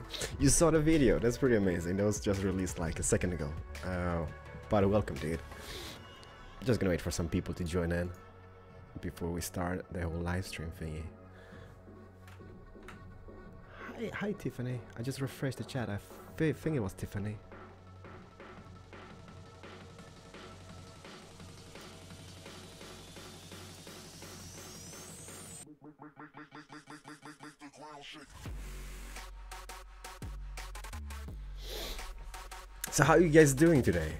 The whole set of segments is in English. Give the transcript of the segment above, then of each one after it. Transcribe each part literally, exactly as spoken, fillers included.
You saw the video, that's pretty amazing. That was just released like a second ago. Uh, but welcome, dude. Just gonna wait for some people to join in before we start the whole live stream thingy. Hi, hi Tiffany. I just refreshed the chat. I think it was Tiffany. So how are you guys doing today?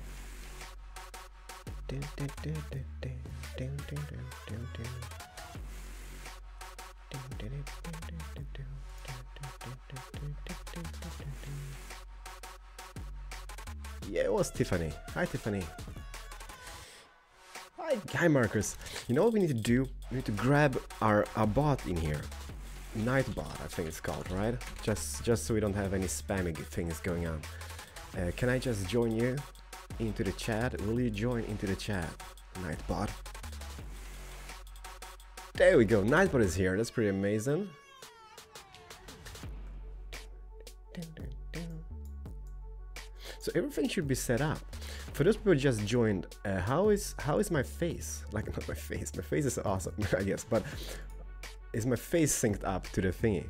Yeah, it was Tiffany. Hi Tiffany. Hi, hi Marcus. You know what we need to do? We need to grab our, our bot in here. Nightbot, I think it's called, right? Just just so we don't have any spammy things going on. Uh, can I just join you into the chat? Will you join into the chat, Nightbot? There we go, Nightbot is here. That's pretty amazing. So everything should be set up. For those people who just joined, uh, how is how is my face? Like, not my face. My face is awesome, I guess, but is my face synced up to the thingy?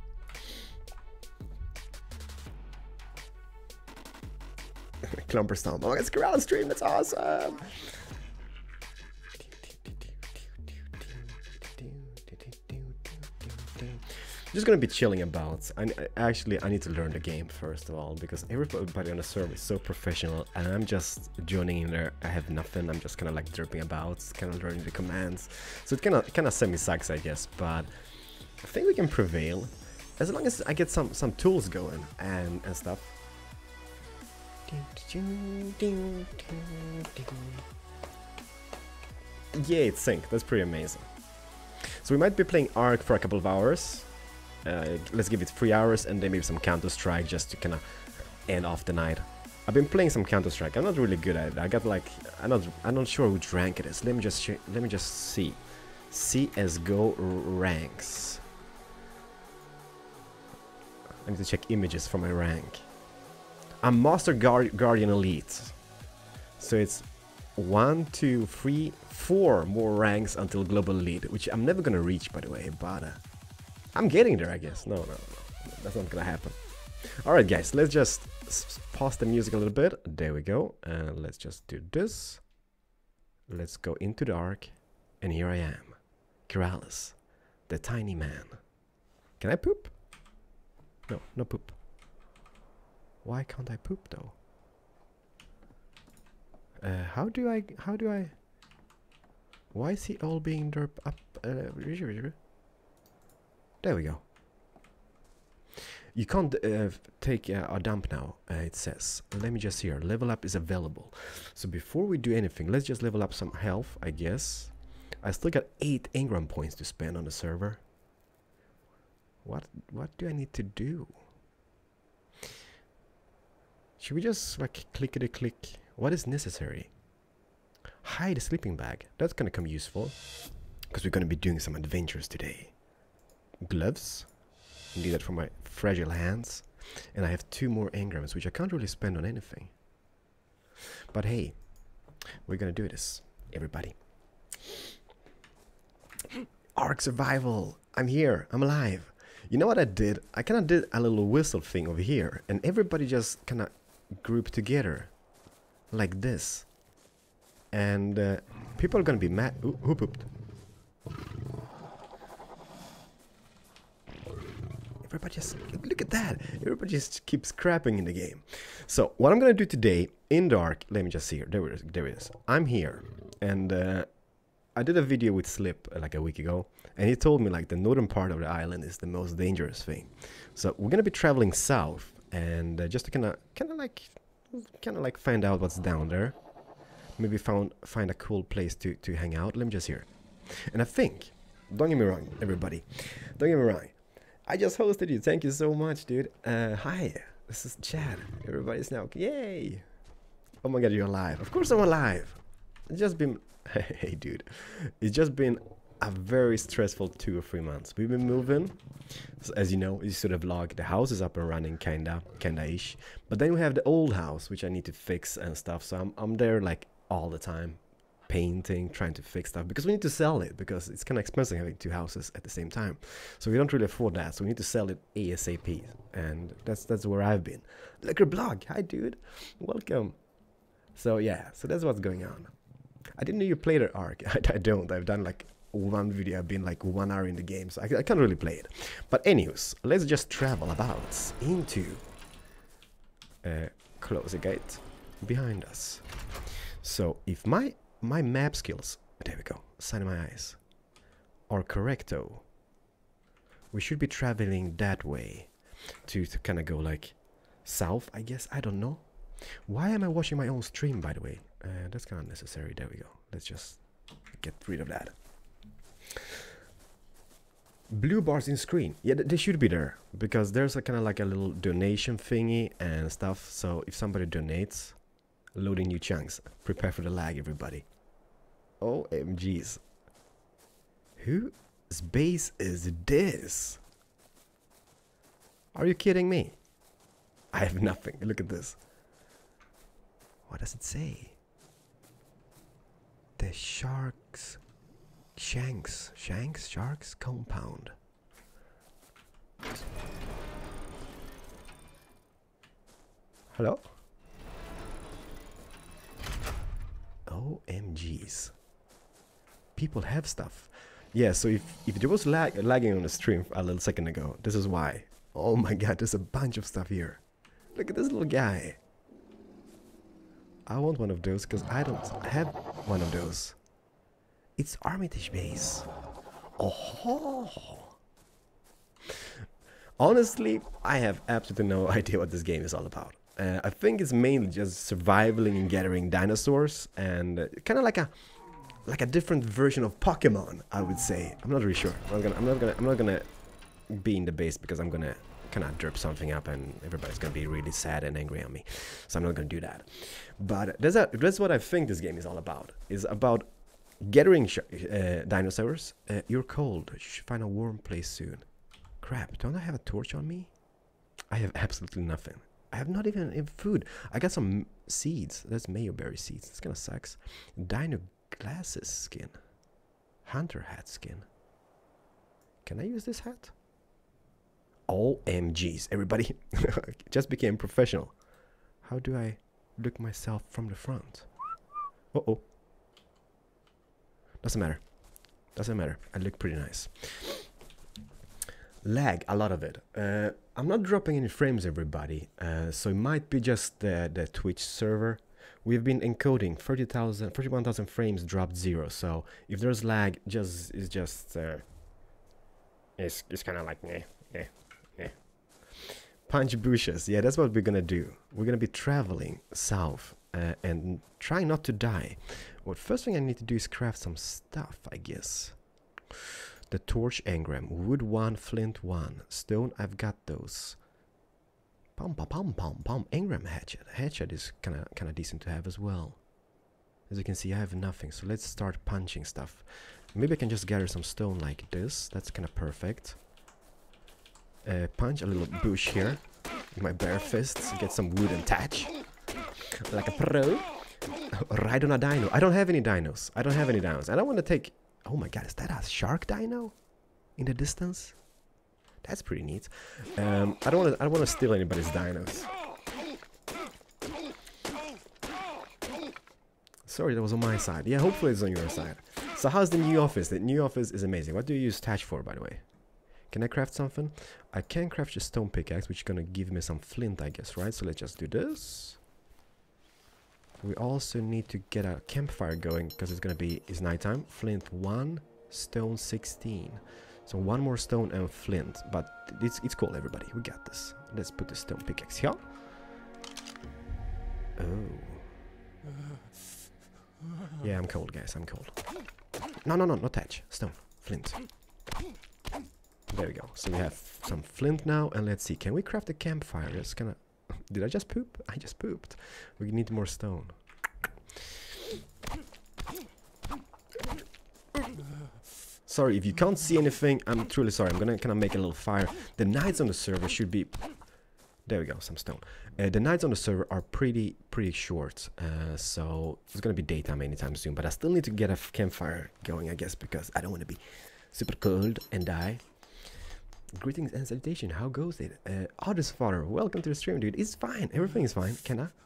Clumper Stomp. Oh, it's Corral stream. That's awesome. Just gonna be chilling about. I, I actually I need to learn the game first of all, because everybody on the server is so professional, and I'm just joining in there. I have nothing. I'm just kind of like derping about, kind of learning the commands. So it kind of kind of semi sucks, I guess. But I think we can prevail as long as I get some some tools going and and stuff. Yeah, it's synced. That's pretty amazing. So we might be playing Ark for a couple of hours. Uh, let's give it three hours and then maybe some Counter-Strike just to kind of end off the night. I've been playing some Counter-Strike. I'm not really good at it. I got like I'm not I'm not sure which rank it is. Let me just sh let me just see. C S G O ranks. I need to check images for my rank. I'm Master Guard Guardian Elite. So it's one, two, three, four more ranks until Global Elite, which I'm never gonna reach, by the way, but uh, I'm getting there, I guess. No, no, no, that's not gonna happen. Alright, guys, let's just pause the music a little bit. There we go. And uh, let's just do this. Let's go into the Ark. And here I am, Keralis, the tiny man. Can I poop? No, no poop. Why can't I poop though? Uh, how do I, how do I, why is he all being derp up? Uh, there we go. You can't uh, take uh, a dump now, uh, it says. Let me just hear, level up is available. So before we do anything, let's just level up some health, I guess. I still got eight engram points to spend on the server. What, what do I need to do? Should we just like clickety click? What is necessary? Hide a sleeping bag. That's gonna come useful, because we're gonna be doing some adventures today. Gloves. Need that for my fragile hands. And I have two more engrams, which I can't really spend on anything. But hey, we're gonna do this, everybody. Ark survival. I'm here. I'm alive. You know what I did? I kind of did a little whistle thing over here, and everybody just kind of grouped together like this. And uh, people are gonna be mad. Ooh, who pooped? Everybody just, look at that. Everybody just keeps crapping in the game. So what I'm gonna do today in the Ark, let me just see here. There it is. There it is. I'm here, and uh, I did a video with Slip uh, like a week ago, and he told me like the northern part of the island is the most dangerous thing. So we're gonna be traveling south, and uh, just to kind of, kind of like, kind of like find out what's down there. Maybe found find a cool place to to hang out. Let me just hear. And I think, don't get me wrong, everybody, don't get me wrong. I just hosted you. Thank you so much, dude. Uh, hi, this is Chad. Everybody's now, yay! Oh my God, you're alive. Of course I'm alive. It's just been, hey, dude. It's just been a very stressful two or three months. We've been moving, so as you know, you sort of vlog. The house is up and running, kinda, kinda-ish. But then we have the old house, which I need to fix and stuff. So I'm, I'm there like all the time, painting, trying to fix stuff because we need to sell it because it's kind of expensive having two houses at the same time. So we don't really afford that. So we need to sell it ASAP, and that's that's where I've been. Look your blog, hi dude, welcome. So yeah, so that's what's going on. I didn't know you played it, Ark. I, I don't. I've done like one video. I've been like one hour in the game, so I, I can't really play it. But anyways, let's just travel about into uh, close the gate behind us. So if my my map skills, there we go, sign of my eyes, are correcto, we should be traveling that way to, to kind of go like south, I guess. I don't know. Why am I watching my own stream, by the way? Uh, that's kind of necessary. There we go. Let's just get rid of that. Blue bars in screen. Yeah, th they should be there because there's a kind of like a little donation thingy and stuff. So if somebody donates, loading new chunks. Prepare for the lag, everybody. O M Gs. Whose base is this? Are you kidding me? I have nothing. Look at this. What does it say? The Sharks... Shanks. Shanks? Sharks? Compound. Hello? O M Gs. People have stuff. Yeah, so if, if there was lag, lagging on the stream a little second ago, this is why. Oh my god, there's a bunch of stuff here. Look at this little guy. I want one of those because I don't have one of those. It's Armitage base. Oh. Honestly, I have absolutely no idea what this game is all about. Uh, I think it's mainly just surviving and gathering dinosaurs, and uh, kind of like a like a different version of Pokemon, I would say. I'm not really sure. I'm not gonna. I'm not gonna. I'm not gonna be in the base because I'm gonna kind of derp something up, and everybody's gonna be really sad and angry on me. So I'm not gonna do that. But that's a, that's what I think this game is all about. Is about gathering sh uh, dinosaurs. Uh, you're cold. You should find a warm place soon. Crap! Don't I have a torch on me? I have absolutely nothing. I have not even, even food. I got some seeds. That's mayoberry seeds. This kind of sucks. Dino glasses skin. Hunter hat skin. Can I use this hat? O M Gs, everybody. Just became professional. How do I look myself from the front? Uh-oh. Doesn't matter. Doesn't matter. I look pretty nice. Lag, a lot of it. Uh, I'm not dropping any frames, everybody, uh, so it might be just the, the Twitch server. We've been encoding thirty thousand, thirty-one thousand frames, dropped zero, so if there's lag, just it's just uh, it's, it's kind of like meh, meh, meh. Punch bushes, yeah, that's what we're gonna do. We're gonna be traveling south uh, and try not to die. Well, first thing I need to do is craft some stuff, I guess. The torch engram, wood one, flint one, stone, I've got those. Pom pom pom pom pom. Engram hatchet. Hatchet is kind of kind of decent to have as well. As you can see, I have nothing, so let's start punching stuff. Maybe I can just gather some stone like this. That's kind of perfect. Uh, punch a little bush here with my bare fists. Get some wood and thatch like a pro. Ride on a dino. I don't have any dinos. I don't have any dinos. I don't want to take. Oh my god, is that a shark dino in the distance? That's pretty neat. Um, I don't want to. I don't want to steal anybody's dinos. Sorry, that was on my side. Yeah, hopefully it's on your side. So how's the new office? The new office is amazing. What do you use thatch for, by the way? Can I craft something? I can craft a stone pickaxe, which is gonna give me some flint, I guess, right? So let's just do this. We also need to get a campfire going because it's gonna be it's nighttime. Flint one, stone sixteen. So one more stone and flint, but it's it's cool, everybody. We got this. Let's put the stone pickaxe here. Oh. Yeah, I'm cold, guys. I'm cold. No, no, no, not thatch. Stone, flint. There we go. So we have some flint now, and let's see. Can we craft a campfire? It's gonna. Did I just poop? I just pooped. We need more stone. sorry if you can't see anything. I'm truly sorry. I'm gonna kind of make a little fire. The nights on the server should be... There we go, some stone. Uh, the nights on the server are pretty, pretty short. Uh, so it's gonna be daytime anytime soon. But I still need to get a campfire going, I guess, because I don't want to be super cold and die. Greetings and salutation. How goes it? Uh, Oddest Father, welcome to the stream, dude. It's fine. Everything is fine. Can I?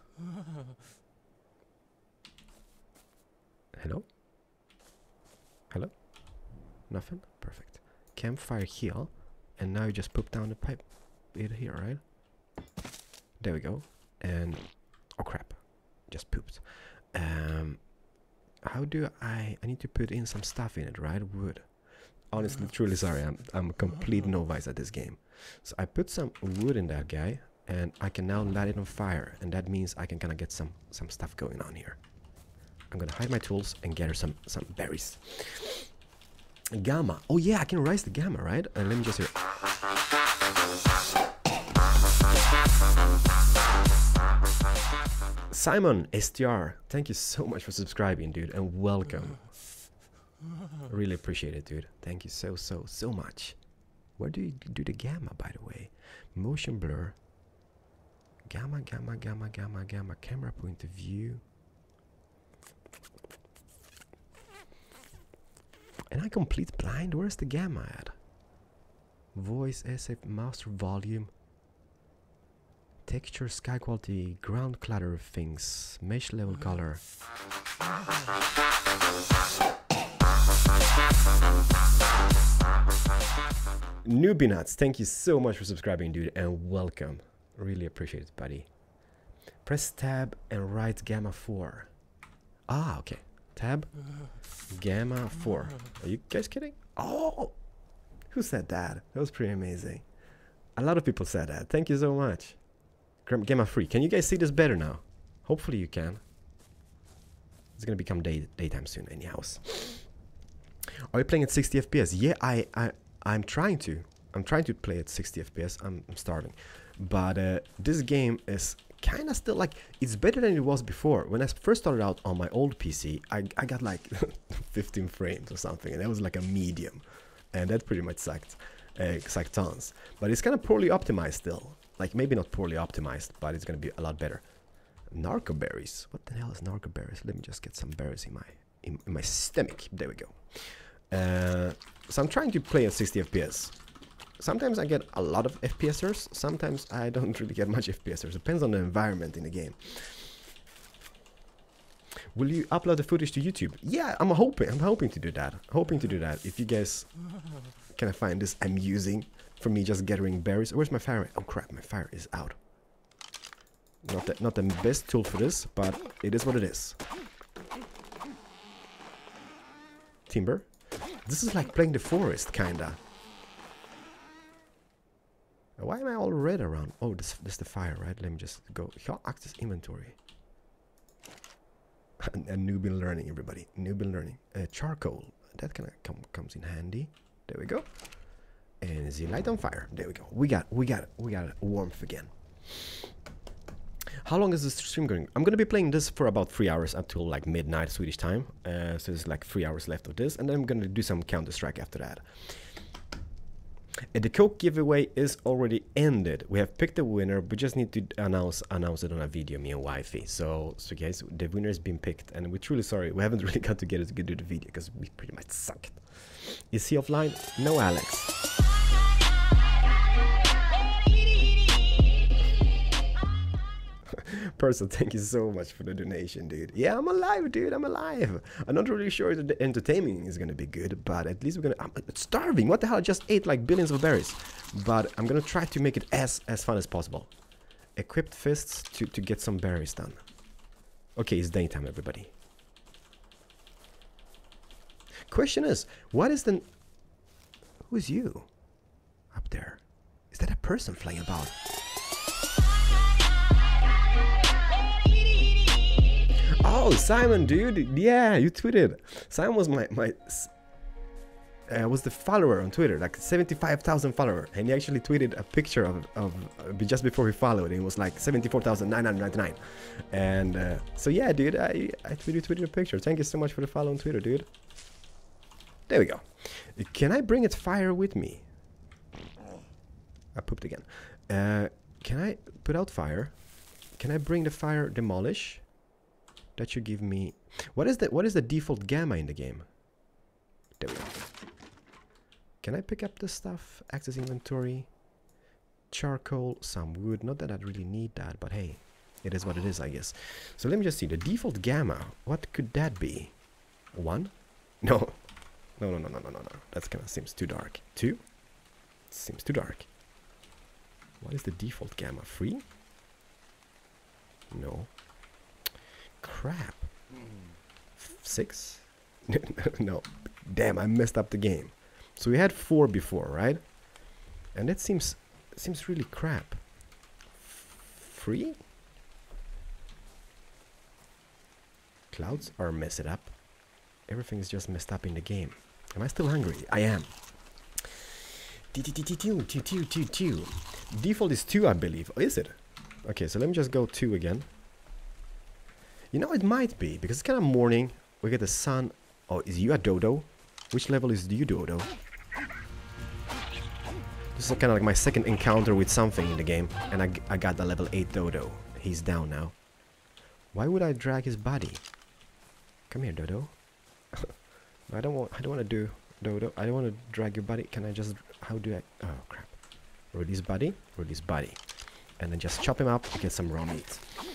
Hello? Hello? Nothing? Perfect. Campfire here. And now you just poop down the pipe. It here, right? There we go. And... Oh crap. Just pooped. Um, how do I... I need to put in some stuff in it, right? Wood. Honestly, truly sorry. I'm, I'm a complete novice at this game. So I put some wood in that guy. And I can now light it on fire. And that means I can kind of get some, some stuff going on here. I'm gonna hide my tools and gather some, some berries. Gamma. Oh yeah, I can rise the gamma, right? And let me just hear. Simon S T R, thank you so much for subscribing, dude, and welcome. Really appreciate it, dude. Thank you so, so, so much. Where do you do the gamma, by the way? Motion blur. Gamma, gamma, gamma, gamma, gamma. Camera point of view. And I complete blind. Where's the gamma at? Voice, S F, master volume. Texture, sky quality, ground clutter things, mesh level color. Newbie Nuts, thank you so much for subscribing, dude, and welcome. Really appreciate it, buddy. Press tab and write gamma four. Ah, okay. Tab, gamma four. Are you guys kidding? Oh, who said that? That was pretty amazing. A lot of people said that. Thank you so much. Gamma three. Can you guys see this better now? Hopefully you can. It's gonna become day daytime soon, anyhow. Are you playing at sixty F P S? Yeah, I, I, I'm trying to. I'm trying to play at sixty F P S. I'm, I'm starving. But uh, this game is kind of still like, it's better than it was before. When I first started out on my old P C, I, I got like fifteen frames or something, and that was like a medium. And that pretty much sucked. Uh, sucked tons. But it's kind of poorly optimized still. Like, maybe not poorly optimized, but it's going to be a lot better. Narco berries. What the hell is narco berries? Let me just get some berries in my in, in my stomach. There we go. Uh, so I'm trying to play at sixty F P S. Sometimes I get a lot of F P S ers. Sometimes I don't really get much F P S ers. Depends on the environment in the game. Will you upload the footage to YouTube? Yeah, I'm hoping. I'm hoping to do that. Hoping to do that. If you guys can find this amusing. For me just gathering berries. Where's my fire? Oh crap, my fire is out. Not the, not the best tool for this, but it is what it is. Timber. This is like playing the forest, kinda. Why am I all red around? Oh, this, this is the fire, right? Let me just go. Access inventory. A newbie learning, everybody. Newbie learning. Uh, charcoal. That kind of com comes in handy. There we go. And the light on fire. There we go. We got, we got, we got warmth again. How long is this stream going? I'm gonna be playing this for about three hours up till like midnight Swedish time. Uh, so there's like three hours left of this, and then I'm gonna do some Counter-Strike after that. And the Coke giveaway is already ended. We have picked the winner. We just need to announce announce it on a video, me and Wifey. So, so guys, the winner has been picked, and we're truly sorry. We haven't really got together to do the video because we pretty much sucked. Is he offline? No, Alex. Person, thank you so much for the donation, dude. Yeah, I'm alive, dude. I'm alive. I'm not really sure that the entertainment is gonna be good, but at least we're gonna. I'm starving. What the hell? I just ate like billions of berries, but I'm gonna try to make it as as fun as possible. Equipped fists to to get some berries done. Okay, it's daytime, everybody. Question is, what is the? Who is you? Up there? Is that a person flying about? Oh, Simon, dude. Yeah, you tweeted. Simon was my, my uh, was the follower on Twitter, like seventy-five thousand follower. And he actually tweeted a picture of, of uh, just before he followed. It was like seventy-four thousand nine hundred ninety-nine. And uh, so, yeah, dude, I, I tweeted, tweeted a picture. Thank you so much for the follow on Twitter, dude. There we go. Can I bring its fire with me? I pooped again. Uh, can I put out fire? Can I bring the fire demolish? That should give me... What is the, what is the default gamma in the game? There we go. Can I pick up this stuff? Access inventory. Charcoal, some wood. Not that I really need that, but hey. It is what it is, I guess. So let me just see. The default gamma. What could that be? One? No. No, no, no, no, no, no, no. That kind of seems too dark. Two? Seems too dark. What is the default gamma? Three? No. Crap. F six? No. Damn, I messed up the game. So we had four before, right? And it seems seems really crap. Three? Clouds are messed up. Everything is just messed up in the game. Am I still hungry? I am. Default is two, I believe. Oh, is it? Okay, so let me just go two again. You know, it might be, because it's kind of morning. We get the sun. Oh, is you a dodo? Which level is you, dodo? This is kind of like my second encounter with something in the game. And I, I got the level eight dodo. He's down now. Why would I drag his body? Come here, dodo. I don't want. I don't want to do dodo. I don't want to drag your body. Can I just? How do I? Oh crap! Release body. Release body, and then just chop him up and get some raw meat.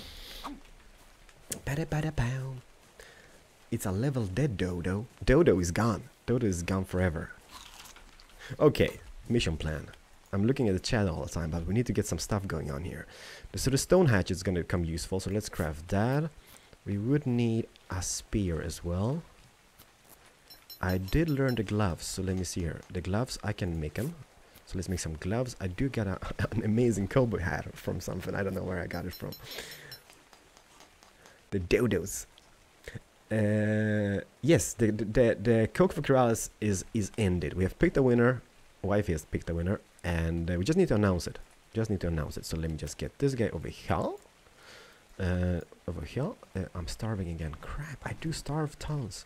It's a level dead dodo. Dodo is gone. Dodo is gone forever. Okay, mission plan. I'm looking at the chat all the time, but we need to get some stuff going on here. So the stone hatch is going to come useful. So let's craft that. We would need a spear as well. I did learn the gloves, so let me see here. The gloves, I can make them. So let's make some gloves. I do get a, an amazing cowboy hat from something. I don't know where I got it from. The dodos. Uh, yes, the the the, the Coke for Corrales is is ended. We have picked a winner. Wife has picked a winner, and uh, we just need to announce it. Just need to announce it. So let me just get this guy over here. Uh, over here. Uh, I'm starving again. Crap! I do starve tons.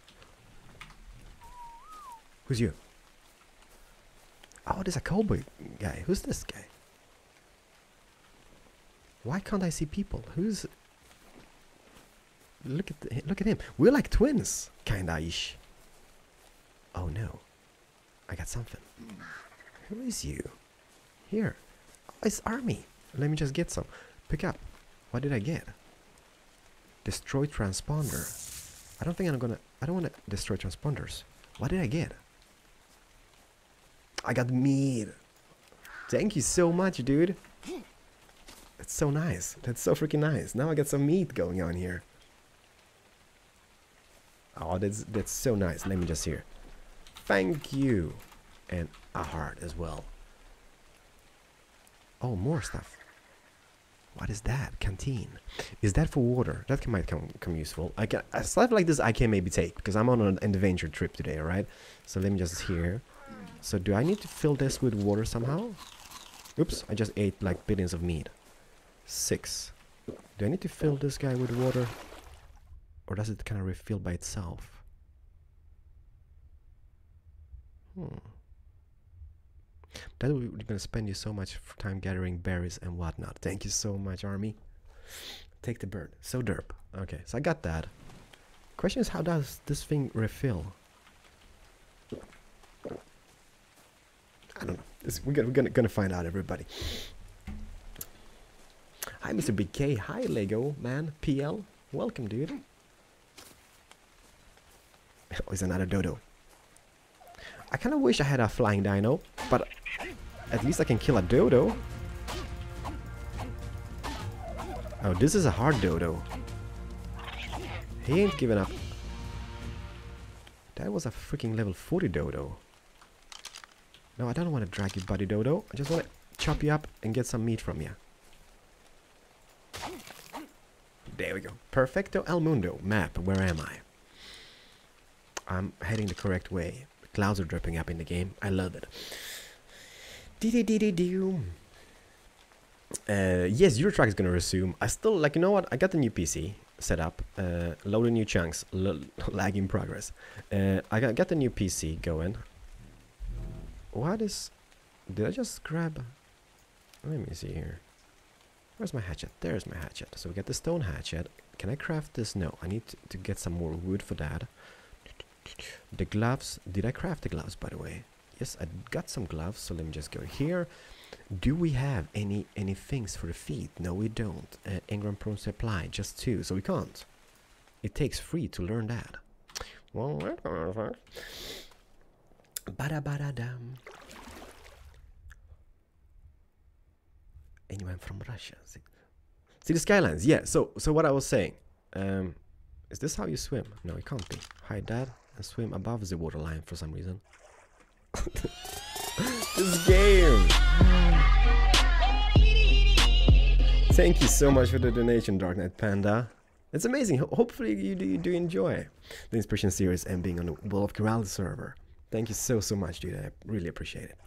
Who's you? Oh, there's a cowboy guy. Who's this guy? Why can't I see people? Who's? Look at the, look at him. We're like twins, kinda ish. Oh no, I got something. Who is you? Here, oh, it's Army. Let me just get some. Pick up. What did I get? Destroy transponder. I don't think I'm gonna. I don't want to destroy transponders. What did I get? I got meat. Thank you so much, dude. That's so nice. That's so freaking nice. Now I got some meat going on here. Oh, that's that's so nice. Let me just hear. Thank you. And a heart as well. Oh, more stuff. What is that? Canteen. Is that for water? That can, might come, come useful. I can, a stuff like this I can maybe take because I'm on an adventure trip today, alright? So let me just hear. So do I need to fill this with water somehow? Oops, I just ate like billions of meat. Six. Do I need to fill this guy with water? Or does it kind of refill by itself? Hmm. That we're gonna spend you so much time gathering berries and whatnot. Thank you so much, Army. Take the bird. So derp. Okay, so I got that. Question is, how does this thing refill? I don't know. This, we're gonna, we're gonna, gonna find out, everybody. Hi, Mister Big K. Hi, Lego man. P L. Welcome, dude. Oh, it's another dodo. I kind of wish I had a flying dino, but at least I can kill a dodo. Oh, this is a hard dodo. He ain't giving up. That was a freaking level forty dodo. No, I don't want to drag you, buddy dodo. I just want to chop you up and get some meat from you. There we go. Perfecto El Mundo map. Where am I? I'm heading the correct way. The clouds are dripping up in the game. I love it. Dee-dee-dee-dee-doo. Uh, yes, Eurotrack is gonna resume. I still, like, you know what? I got the new P C set up. Uh, loading new chunks. L lag in progress. Uh, I got, got the new P C going. What is... Did I just grab... Let me see here. Where's my hatchet? There's my hatchet. So we get the stone hatchet. Can I craft this? No. I need to, to get some more wood for that. The gloves. Did I craft the gloves, by the way? Yes, I got some gloves. So let me just go here. Do we have any any things for the feet? No, we don't. Uh, engram prone supply. Just two. So we can't. It takes three to learn that. Well, Bada-bada-dam. Anyone from Russia? See, see the skylines? Yeah. So, so what I was saying. Um, is this how you swim? No, it can't be. Hide that and swim above the waterline for some reason. This game. Thank you so much for the donation, Dark Knight Panda. It's amazing. Ho hopefully you do, you do enjoy the Inspiration series and being on the World of Corral server. Thank you so, so much, dude. I really appreciate it.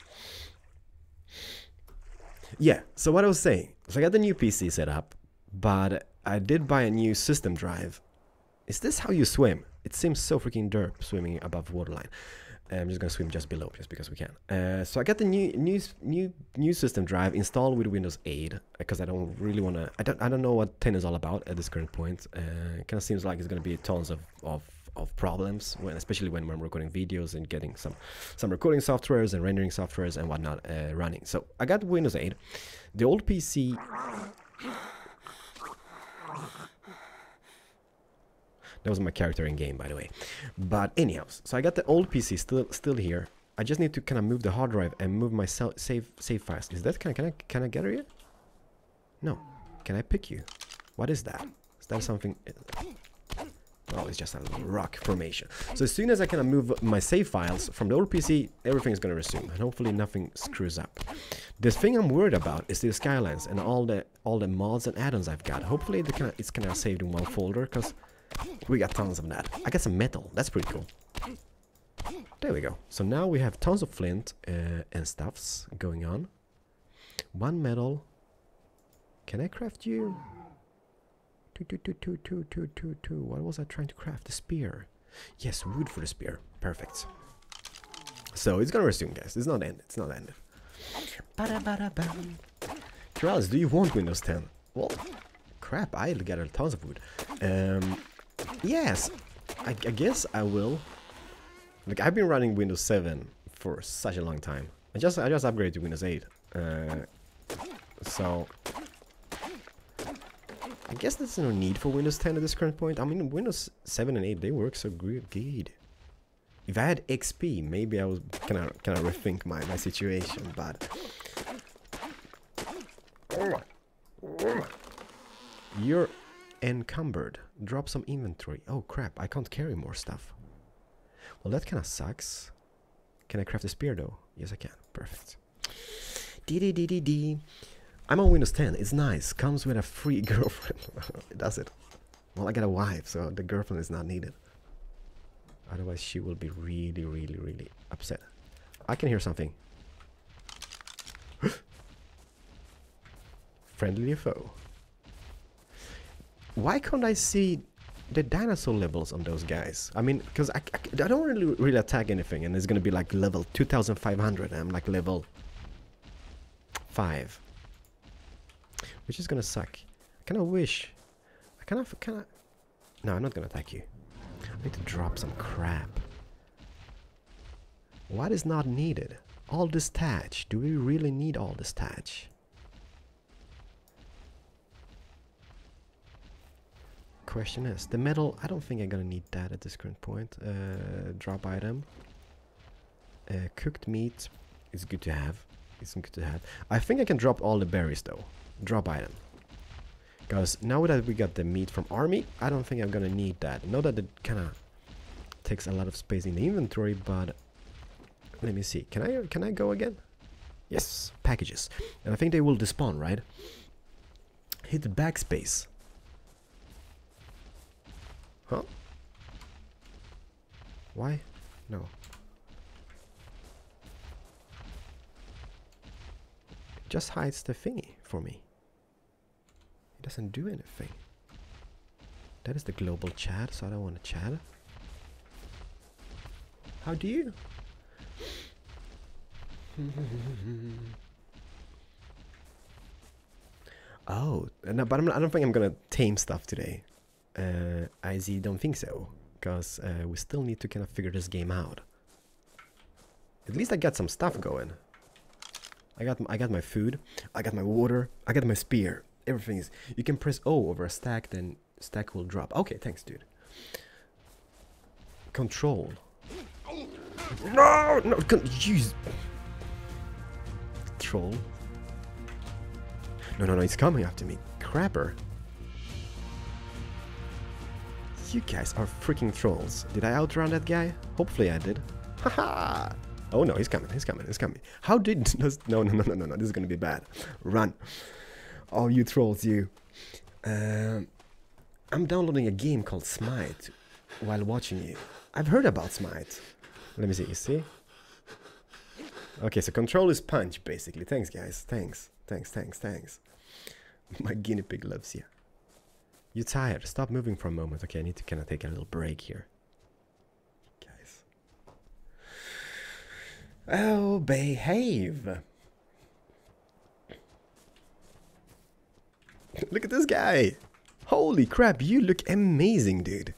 Yeah, so what I was saying. So I got the new P C set up, but I did buy a new system drive. Is this how you swim? It seems so freaking derp swimming above waterline. I'm just gonna swim just below, just because we can. Uh, so I got the new new new new system drive installed with Windows eight because I don't really wanna. I don't I don't know what ten is all about at this current point. Uh, it kind of seems like it's gonna be tons of of of problems, when especially when we're recording videos and getting some some recording softwares and rendering softwares and whatnot uh, running. So I got Windows eight. The old P C. That was my character in game, by the way. But anyhow, so I got the old P C still still here. I just need to kind of move the hard drive and move my save save files. Is that can I can I can I get her yet? No. Can I pick you? What is that? Is that something? Oh, it's just a rock formation. So as soon as I kind of move my save files from the old P C, everything is gonna resume, and hopefully nothing screws up. The thing I'm worried about is the skylines and all the all the mods and add-ons I've got. Hopefully the kinda, it's kind of saved in one folder, because we got tons of that. I got some metal. That's pretty cool. There we go. So now we have tons of flint uh, and stuffs going on. One metal. Can I craft you? Two, two, two, two, two, two, two, two. What was I trying to craft? The spear. Yes, wood for the spear. Perfect. So it's gonna resume, guys. It's not ended. It's not ended. Corrales, do you want Windows ten? Well, crap. I gathered tons of wood. Um, yes, I, I guess I will. Like, I've been running Windows seven for such a long time. I just I just upgraded to Windows eight. Uh, so I guess there's no need for Windows ten at this current point. I mean, Windows seven and eight, they work so good. If I had X P, maybe I would kind of kind of rethink my my situation. But you're encumbered. Drop some inventory. Oh crap! I can't carry more stuff. Well, that kind of sucks. Can I craft a spear though? Yes, I can. Perfect. D D D D D. I'm on Windows ten. It's nice. Comes with a free girlfriend. Does it? Well, I got a wife, so the girlfriend is not needed. Otherwise, she will be really, really, really upset. I can hear something. Friendly foe. Why can't I see the dinosaur levels on those guys? I mean, because I, I, I don't really really attack anything, and it's gonna be like level two thousand five hundred, and I'm like level five, which is gonna suck. I kind of wish. I kind of kind of. No, I'm not gonna attack you. I need to drop some crap. What is not needed? All this thatch. Do we really need all this thatch? Question is, the metal, I don't think I'm gonna need that at this current point. Uh, drop item. Uh, cooked meat is good to have. It's good to have. I think I can drop all the berries though. Drop item. Because now that we got the meat from army, I don't think I'm gonna need that. Know that it kinda takes a lot of space in the inventory, but let me see. Can I can I go again? Yes, packages. And I think they will despawn, right? Hit the backspace. Huh? Why? No. It just hides the thingy for me. It doesn't do anything. That is the global chat, so I don't want to chat. How do you? Oh, no, but I'm not, I don't think I'm gonna tame stuff today. Uh, I see, don't think so, because uh, we still need to kind of figure this game out. At least I got some stuff going. I got I got my food, I got my water, I got my spear. Everything is. You can press O over a stack, then stack will drop. Okay, thanks, dude. Control. No, no, use. Troll. No, no, no, he's coming after me. Crapper. You guys are freaking trolls. Did I outrun that guy? Hopefully I did. Haha! Oh no, he's coming, he's coming, he's coming. How did this? No, no, no, no, no, no, this is gonna be bad. Run. Oh, you trolls, you. Um, I'm downloading a game called Smite while watching you. I've heard about Smite. Let me see, you see? Okay, so control is punch, basically. Thanks, guys. Thanks, thanks, thanks, thanks. My guinea pig loves you. You're tired. Stop moving for a moment. Okay, I need to kind of take a little break here. Guys. Oh, behave. Look at this guy. Holy crap, you look amazing, dude.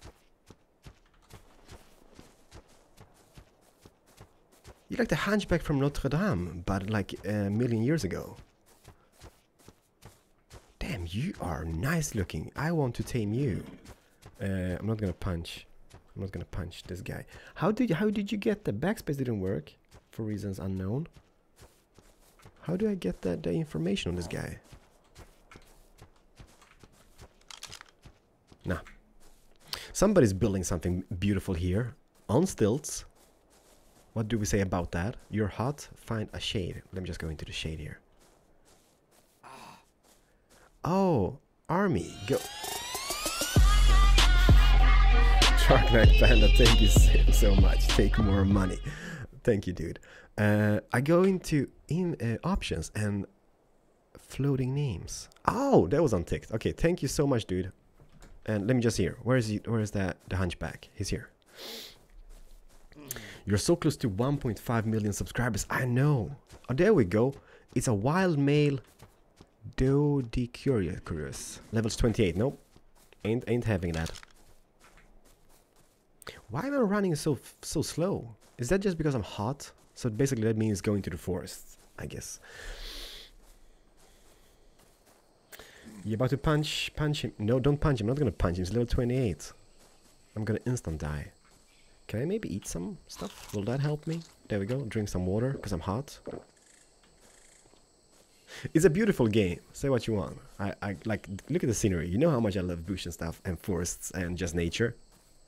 You're like the hunchback from Notre Dame, but like a million years ago. Damn, you are nice looking. I want to tame you. Uh, I'm not gonna punch. I'm not gonna punch this guy. How did how did you get the backspace didn't work for reasons unknown? How do I get the, the information on this guy? Nah. Somebody's building something beautiful here on stilts. What do we say about that? You're hot. Find a shade. Let me just go into the shade here. Oh, army, go. Shark Knight Panda, thank you so, so much. Take more money. Thank you, dude. Uh, I go into in uh, options and floating names. Oh, that was unticked. Okay, thank you so much, dude. And let me just hear. Where is he? Where is that? The hunchback? He's here. You're so close to one point five million subscribers. I know. Oh, there we go. It's a wild male. Dodicurious. Levels twenty-eight. Nope. Ain't ain't having that. Why am I running so so slow? Is that just because I'm hot? So basically that means going to the forest, I guess. You about to punch punch him? No, don't punch him. I'm not gonna punch him. He's level twenty-eight. I'm gonna instant die. Can I maybe eat some stuff? Will that help me? There we go. Drink some water because I'm hot. It's a beautiful game. Say what you want. I, I like look at the scenery. You know how much I love bush and stuff and forests and just nature.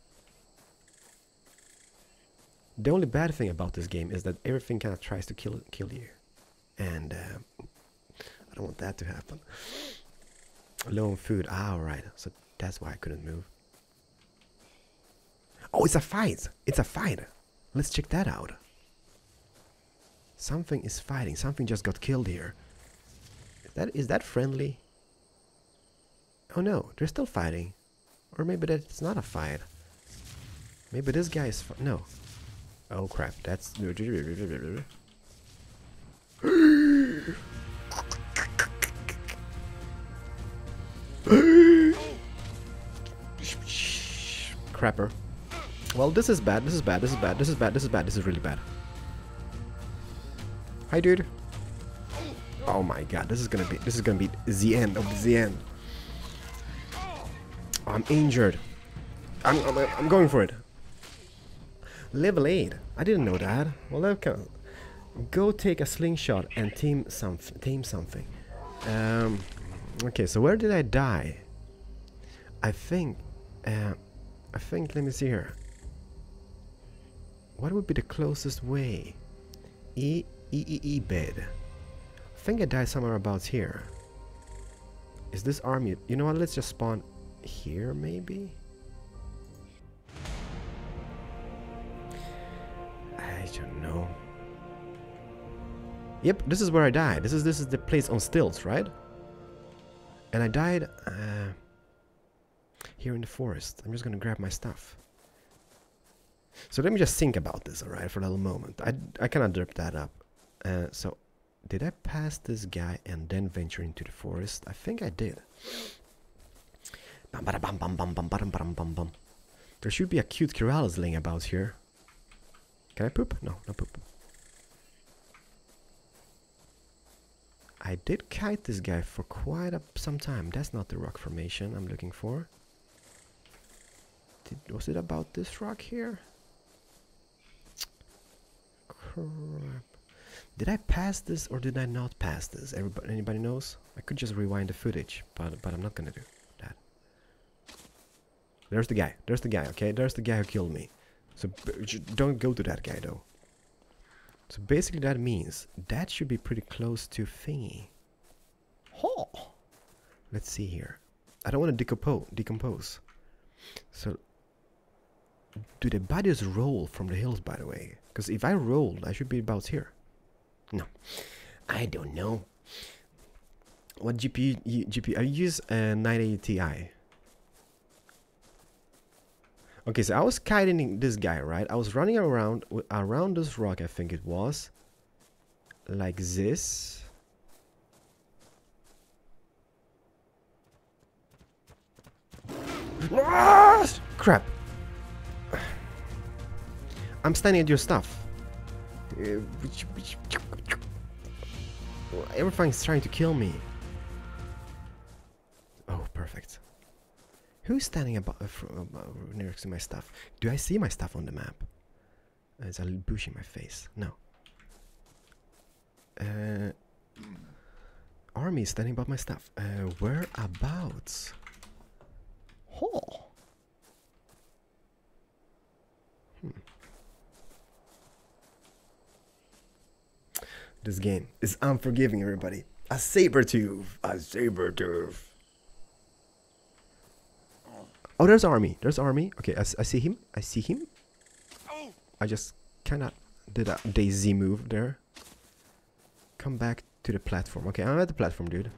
The only bad thing about this game is that everything kind of tries to kill kill you, and uh, I don't want that to happen. Low on food. Ah, all right. So that's why I couldn't move. Oh, it's a fight. It's a fight. Let's check that out. Something is fighting. Something just got killed here. Is that is that friendly? Oh no, they're still fighting. Or maybe that's not a fight. Maybe this guy is no. Oh crap, that's crapper. Well, this is bad, this is bad, this is bad, this is bad, this is bad, this is really bad. Hi dude. Oh my god, this is gonna be this is gonna be the end of the end. I'm injured. I'm I'm, I'm going for it. Level eight. I didn't know that. Well, okay. Go take a slingshot and tame some tame something. Um. Okay, so where did I die? I think. Uh, I think. Let me see here. What would be the closest way? E E E E bed. I think I died somewhere about here. Is this army? You know what? Let's just spawn here, maybe. I don't know. Yep, this is where I died. This is this is the place on stilts, right? And I died uh, here in the forest. I'm just gonna grab my stuff. So let me just think about this, alright, for a little moment. I, I cannot derp that up. Uh, so, did I pass this guy and then venture into the forest? I think I did. Bum, bada, bum, bum, bum, bum, bum, bum, bum, bum. There should be a cute Kiralis laying about here. Can I poop? No, no poop. I did kite this guy for quite a, some time. That's not the rock formation I'm looking for. Did, was it about this rock here? Crap. Did I pass this or did I not pass this? Everybody, anybody knows? I could just rewind the footage, but but I'm not gonna do that. There's the guy. There's the guy. Okay, there's the guy who killed me. So don't go to that guy though. So basically that means that should be pretty close to thingy. Oh. Let's see here. I don't want to decompose. Decompose. So do the bodies roll from the hills, by the way? Because if I rolled, I should be about here. No, I don't know. What G P U? G P U? I use a nine eighty Ti. Okay, so I was kiting this guy, right? I was running around around this rock, I think it was, like this. Ah, crap! I'm standing at your stuff. Uh, everything's trying to kill me. Oh, perfect. Who's standing above, uh, next to my stuff? Do I see my stuff on the map? Uh, is a bush in my face? No. Uh, army is standing above my stuff. Uh, whereabouts? Oh. Hmm. This game is unforgiving, everybody. A saber tooth. A saber tooth. Oh, there's army. There's army. Okay, I, I see him. I see him. I just kind of did a Daisy move there. Come back to the platform. Okay, I'm at the platform, dude.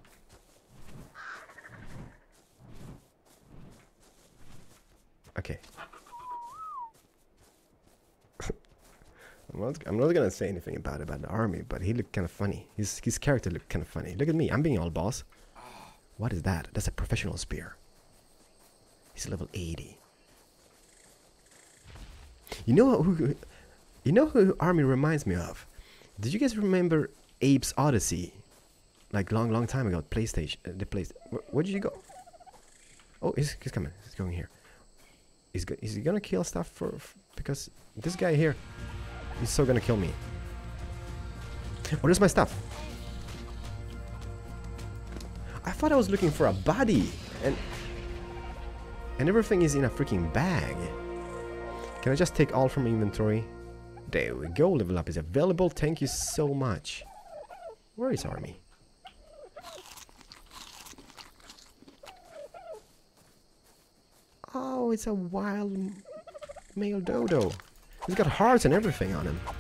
Okay. I'm not, I'm not gonna say anything about about the army, but he looked kind of funny. His his character looked kind of funny. Look at me. I'm being all boss. What is that? That's a professional spear. He's level eighty. You know who? You know who army reminds me of? Did you guys remember Abe's Odyssey? Like long, long time ago, PlayStation. Uh, the place. Where, where did you go? Oh, he's he's coming. He's going here. He's go is he gonna kill stuff for, for because this guy here, he's so gonna kill me. Oh, there's my stuff. I thought I was looking for a body, and and everything is in a freaking bag. Can I just take all from inventory? There we go. Level up is available. Thank you so much. Where is army? Oh, it's a wild male dodo. He's got hearts and everything on him.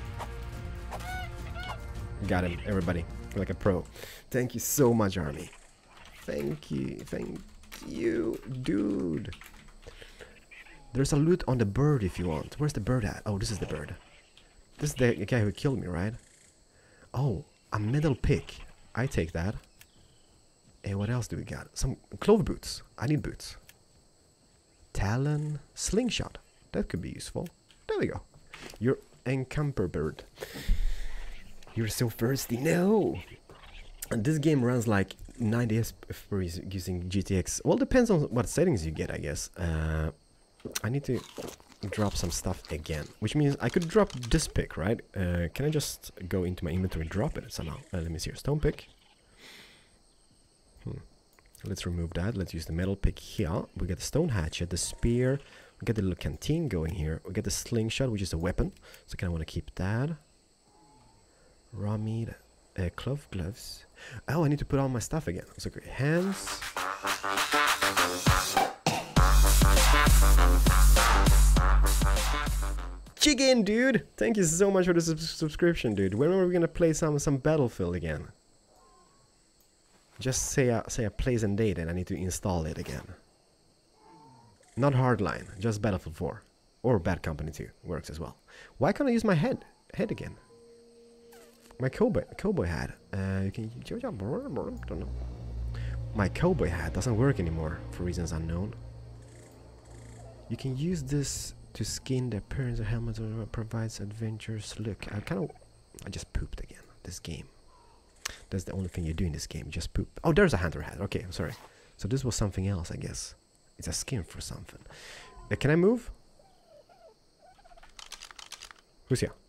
Got him, everybody. Like a pro. Thank you so much, army. Thank you. Thank you, dude. There's a loot on the bird if you want. Where's the bird at? Oh, this is the bird. This is the guy who killed me, right? Oh, a metal pick. I take that. And what else do we got? Some clove boots. I need boots. Talon, slingshot. That could be useful. There we go. You're encumber bird. You're so thirsty. No. And this game runs like ninety F P S using G T X. Well, depends on what settings you get, I guess. Uh, I need to drop some stuff again, which means I could drop this pick, right? Uh, can I just go into my inventory and drop it somehow? Uh, let me see here. Stone pick. Hmm. Let's remove that. Let's use the metal pick here. We get the stone hatchet, the spear. We get the little canteen going here. We get the slingshot, which is a weapon. So I kind of want to keep that. Raw meat. Uh, clove gloves. Oh, I need to put on my stuff again. So great. Hands. Chicken, dude! Thank you so much for the sub subscription, dude. When are we gonna play some some Battlefield again? Just say a say a place and date, and I need to install it again. Not Hardline, just Battlefield four or Bad Company two works as well. Why can't I use my head head again? My cowboy cowboy hat. Uh, you can don't know. My cowboy hat doesn't work anymore for reasons unknown. You can use this to skin the appearance of helmets or provides adventurous look. I kind of, I just pooped again. This game. That's the only thing you do in this game. You just poop. Oh, there's a hunter hat. Okay, I'm sorry. So this was something else, I guess. It's a skin for something. Uh, can I move? Who's here?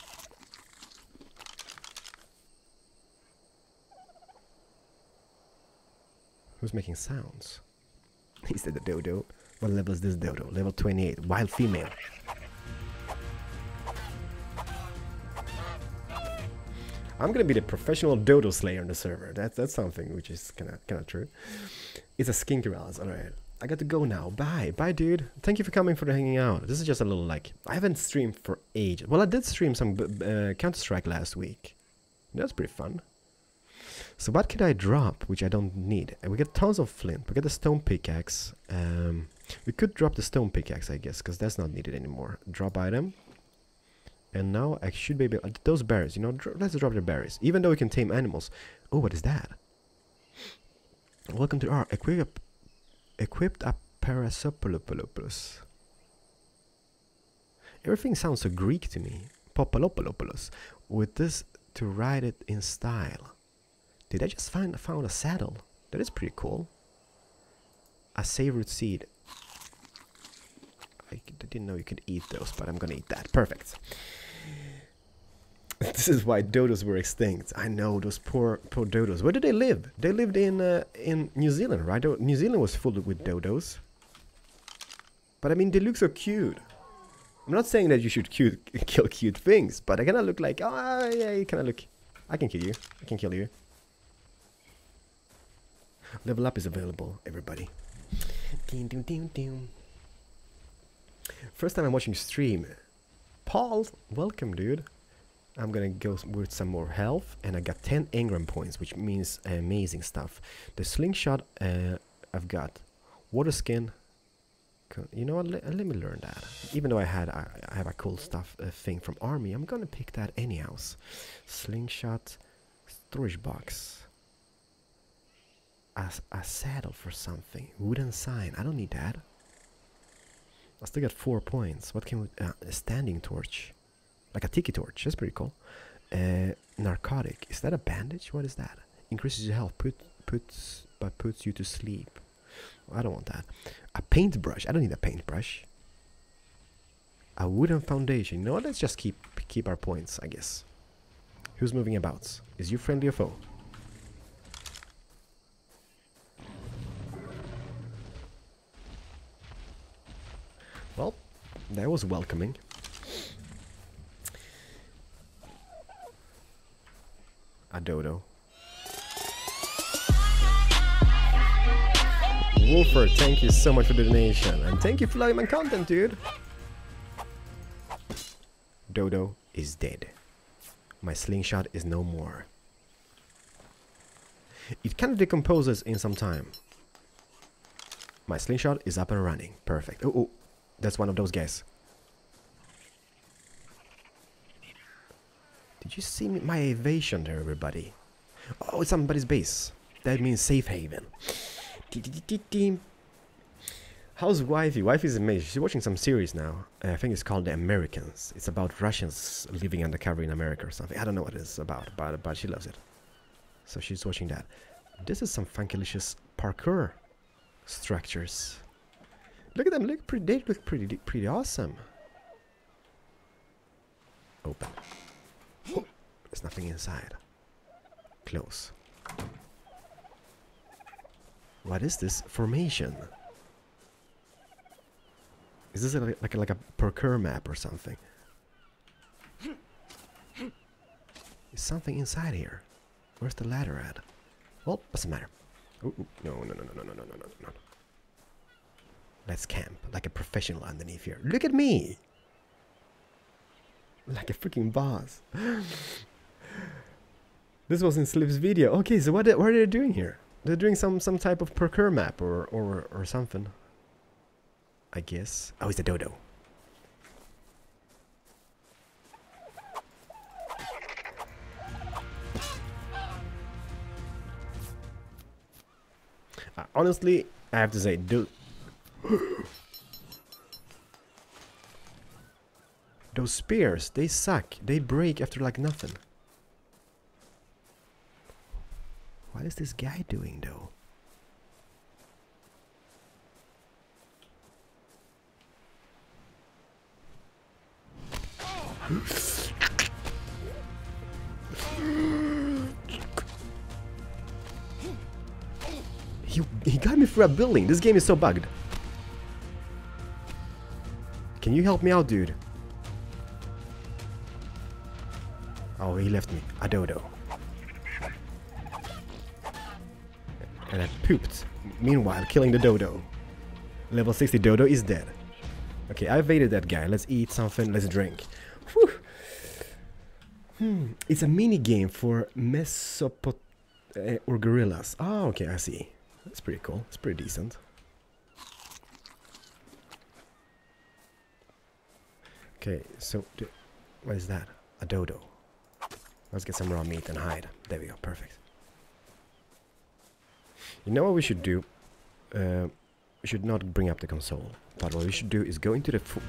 Who's making sounds? He said the dodo. What level is this dodo? Level twenty-eight. Wild female. I'm gonna be the professional dodo slayer on the server. That's that's something which is kinda kinda true. It's a skinker Alice. Alright. I got to go now. Bye. Bye, dude. Thank you for coming for the hanging out. This is just a little like... I haven't streamed for ages. Well, I did stream some uh, Counter-Strike last week. That's pretty fun. So what could I drop, which I don't need? Uh, we get tons of flint. We get the stone pickaxe. Um, we could drop the stone pickaxe, I guess, because that's not needed anymore. Drop item. And now I should be able... Uh, those berries, you know, dr let's drop the berries. Even though we can tame animals. Oh, what is that? Welcome to our equip... Equipped a Parasopolopolopoulos. Everything sounds so Greek to me. Popolopolopoulos. With this to ride it in style. Did I just find found a saddle? That is pretty cool. A savory seed. I didn't know you could eat those, but I'm gonna eat that. Perfect. This is why dodos were extinct. I know, those poor poor dodos. Where did they live? They lived in uh, in New Zealand, right? New Zealand was full with dodos. But I mean, they look so cute. I'm not saying that you should cute, kill cute things, but I kind of look like, oh yeah, you kind of look. I can kill you. I can kill you. Level up is available, everybody. First time I'm watching stream. Paul, welcome, dude. I'm gonna go with some more health, and I got ten engram points, which means amazing stuff. The slingshot, uh, I've got water skin. You know what? Let, let me learn that. Even though I had, I, I have a cool stuff uh, thing from army, I'm gonna pick that anyhow. Slingshot, storage box, a, a saddle for something, wooden sign. I don't need that. I still got four points. What can we? Uh, a standing torch. Like a tiki torch, that's pretty cool. Uh, narcotic, is that a bandage? What is that? Increases your health, put, puts, but puts you to sleep. I don't want that. A paintbrush, I don't need a paintbrush. A wooden foundation, no, let's just keep keep our points, I guess. Who's moving about? Is you friendly or foe? Well, that was welcoming. A dodo. Wolfer, thank you so much for the donation. And thank you for liking my content, dude. Dodo is dead. My slingshot is no more. It kind of decomposes in some time. My slingshot is up and running. Perfect. Oh, oh, that's one of those guys. Did you see me? My evasion there, everybody? Oh, it's somebody's base. That means safe haven. How's wifey? Wifey is amazing. She's watching some series now. Uh, I think it's called The Americans. It's about Russians living undercover in America or something. I don't know what it's about, but, but she loves it. So she's watching that. This is some funkylicious parkour structures. Look at them. Look pretty. They look pretty, pretty awesome. Open. Oh, there's nothing inside. Close. What is this formation? Is this a, like a, like a parkour map or something? Is something inside here? Where's the ladder at? Well, doesn't matter. Ooh, ooh. No, no, no, no, no, no, no, no, no. Let's camp like a professional underneath here. Look at me! Like a freaking boss. This was in Slip's video. Okay, so what, what are they doing here? They're doing some some type of parkour map or or or something. I guess. Oh, it's a dodo. honestly, I have to say, do those spears, they suck. They break after like nothing. What is this guy doing though? he, he got me through a building. This game is so bugged. Can you help me out, dude? Oh, he left me. A dodo. And I pooped. Meanwhile, killing the dodo. Level sixty dodo is dead. Okay, I evaded that guy. Let's eat something. Let's drink. Whew. Hmm. It's a mini game for Mesopot uh, or gorillas. Oh, okay, I see. That's pretty cool. It's pretty decent. Okay, so what is that? A dodo. Let's get some raw meat and hide. There we go. Perfect. You know what we should do? Uh, we should not bring up the console. But what we should do is go into the... Fo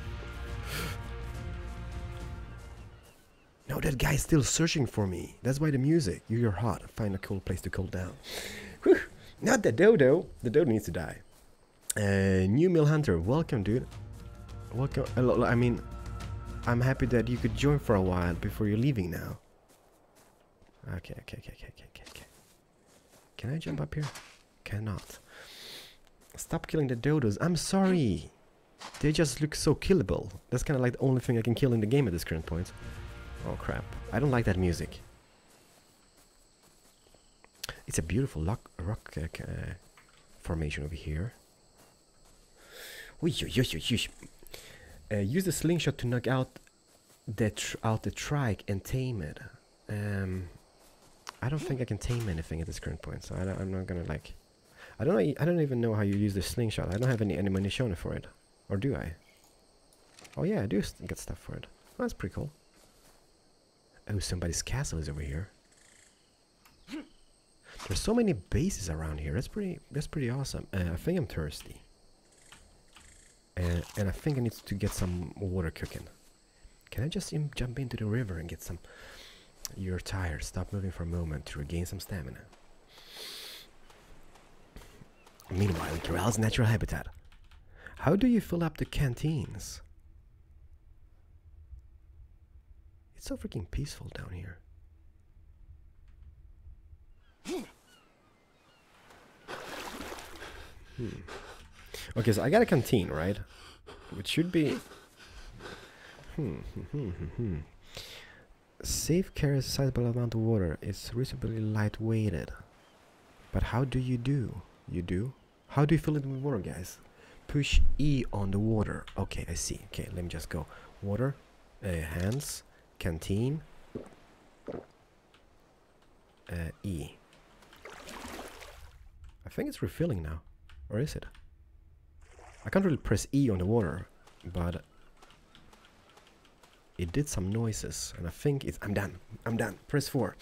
no, that guy's still searching for me. That's why the music. You're hot. Find a cool place to cool down. Whew. Not the dodo. The dodo needs to die. Uh, New Mill Hunter. Welcome, dude. Welcome. I mean, I'm happy that you could join for a while before you're leaving now. Okay, okay, okay, okay, okay, okay. Can I jump up here? Cannot. Stop killing the dodos. I'm sorry. They just look so killable. That's kind of like the only thing I can kill in the game at this current point. Oh crap. I don't like that music. It's a beautiful rock, rock uh, uh, formation over here. Oy, oy, oy, oy, oy. Uh, use the slingshot to knock out the tr out the trike and tame it. Um, I don't think I can tame anything at this current point, so I don't, I'm not gonna like. I don't know. I don't even know how you use the slingshot. I don't have any any munition for it, or do I? Oh yeah, I do st get stuff for it. Oh, that's pretty cool. Oh, somebody's castle is over here. There's so many bases around here. That's pretty. That's pretty awesome. Uh, I think I'm thirsty, uh, and I think I need to get some water cooking. Can I just im jump into the river and get some? You're tired. Stop moving for a moment to regain some stamina. Meanwhile, in Corral's natural habitat. How do you fill up the canteens? It's so freaking peaceful down here. Hmm. Okay, so I got a canteen, right? Which should be... Hmm, hmm, hmm, hmm, hmm. Safe carries a sizable amount of water. It's reasonably lightweighted. But how do you do? You do? How do you fill it with water, guys? Push E on the water. Okay, I see. Okay, let me just go. Water, uh, hands, canteen, uh, E. I think it's refilling now. Or is it? I can't really press E on the water, but it did some noises, and I think it's... I'm done. I'm done. Press four.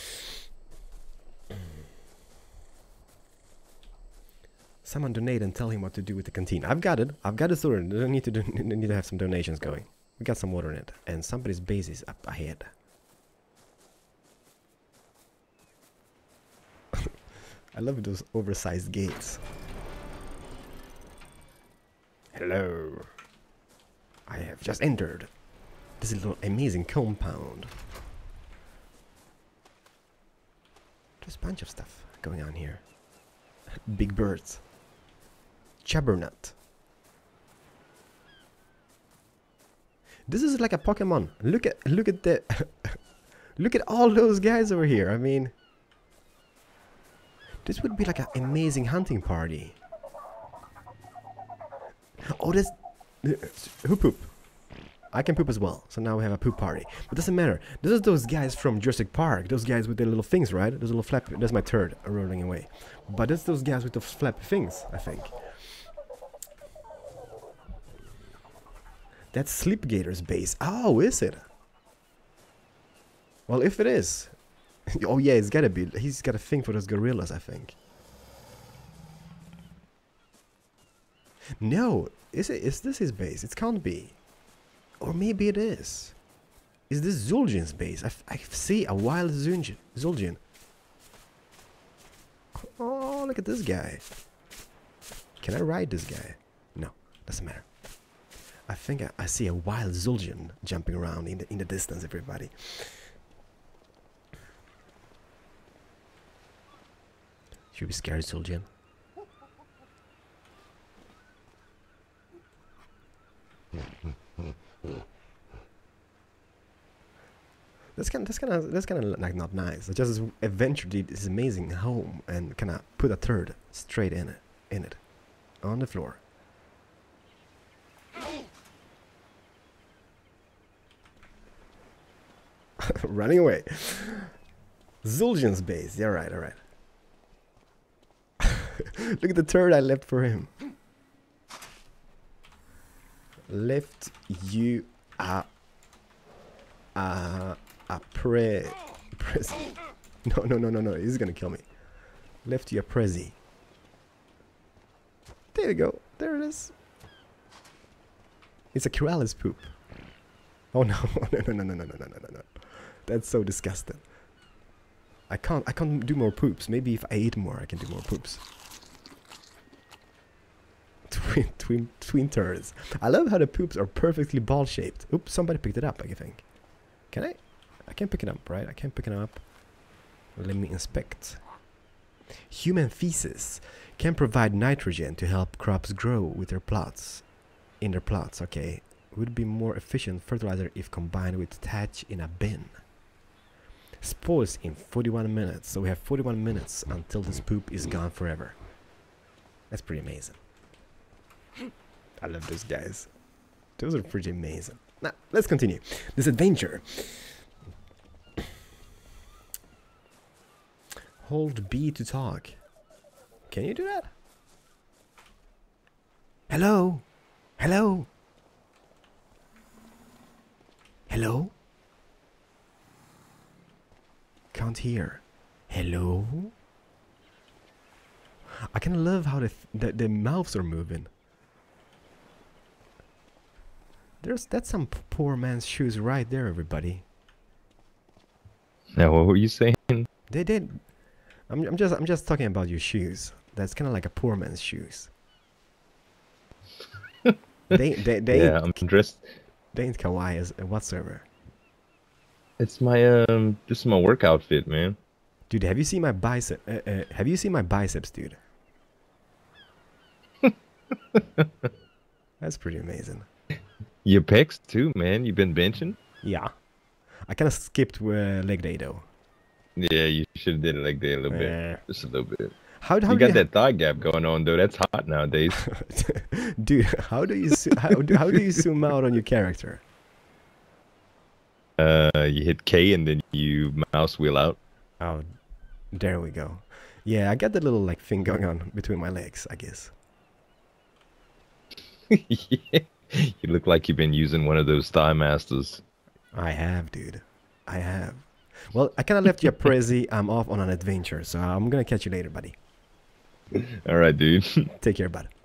Someone donate and tell him what to do with the canteen. I've got it. I've got it sorted. I don't need to do, need to have some donations going. We got some water in it, and somebody's base is up ahead. I love those oversized gates. Hello. I have just entered this little amazing compound. There's a bunch of stuff going on here. Big birds. Chabbernut. This is like a Pokemon. Look at look at the look at all those guys over here. I mean, this would be like an amazing hunting party. Oh, that's who poop. I can poop as well, so now we have a poop party. But doesn't matter. This is those guys from Jurassic Park. Those guys with their little things, right? Those little flap. That's my turd rolling away. But it's those guys with the flap things, I think. That's Sleepgator's base. Oh, is it? Well, if it is, oh yeah, it's gotta be. He's got a thing for those gorillas, I think. No, is it? Is this his base? It can't be. Or maybe it is. Is this Zul'jin's base? I, f I see a wild Zul'jin. Zul'jin. Oh, look at this guy. Can I ride this guy? No, doesn't matter. I think I, I see a wild Zul'jin jumping around in the in the distance. Everybody. Should we scare Zul'jin? That's kind, that's kind of, that's kind of like not nice. I just adventured this amazing home and kind of put a turd straight in it, in it, on the floor. Running away. Zul'jin's base. Yeah, right, all right. Look at the turd I left for him. Left you a a a pre prezi. No, no, no, no, no. He's gonna kill me. Left you a prezi. There you go. There it is. It's a Keralis poop. Oh no! No! No! No! No! No! No! No! No! No! That's so disgusting. I can't. I can't do more poops. Maybe if I eat more, I can do more poops. Twin, twin, twin turds. I love how the poops are perfectly ball-shaped. Oops! Somebody picked it up. I think. Can I? I can't pick it up, right? I can't pick it up. Let me inspect. Human feces can provide nitrogen to help crops grow with their plots. In their plots, okay. Would be more efficient fertilizer if combined with thatch in a bin. Spoils in forty-one minutes. So we have forty-one minutes until this poop is gone forever. That's pretty amazing. I love those guys. Those are pretty amazing. Now, let's continue this adventure. Hold B to talk. Can you do that? Hello? Hello? Hello? Can't hear. Hello? I kind of love how the, th the the mouths are moving. There's that's some p poor man's shoes right there, everybody. Now, what were you saying? They did. I'm I'm just I'm just talking about your shoes. That's kind of like a poor man's shoes. they they they Yeah, I'm dressed. They ain't kawaii as whatsoever. It's my um, this is my work outfit, man. Dude, have you seen my bicep? Uh, uh, have you seen my biceps, dude? That's pretty amazing. Your pecs too, man. You've been benching. Yeah, I kind of skipped uh, leg day though. Yeah, you should have did it like that a little Uh, bit, just a little bit. How, how You do got that thigh gap going on though. That's hot nowadays. Dude, how do you how do how do you zoom out on your character? Uh, you hit K and then you mouse wheel out. Oh, there we go. Yeah, I got that little like thing going on between my legs, I guess. Yeah. You look like you've been using one of those thigh masters. I have, dude. I have. Well, I kind of left you a prezi. I'm off on an adventure, so I'm gonna catch you later, buddy. All right, dude. Take care, bud.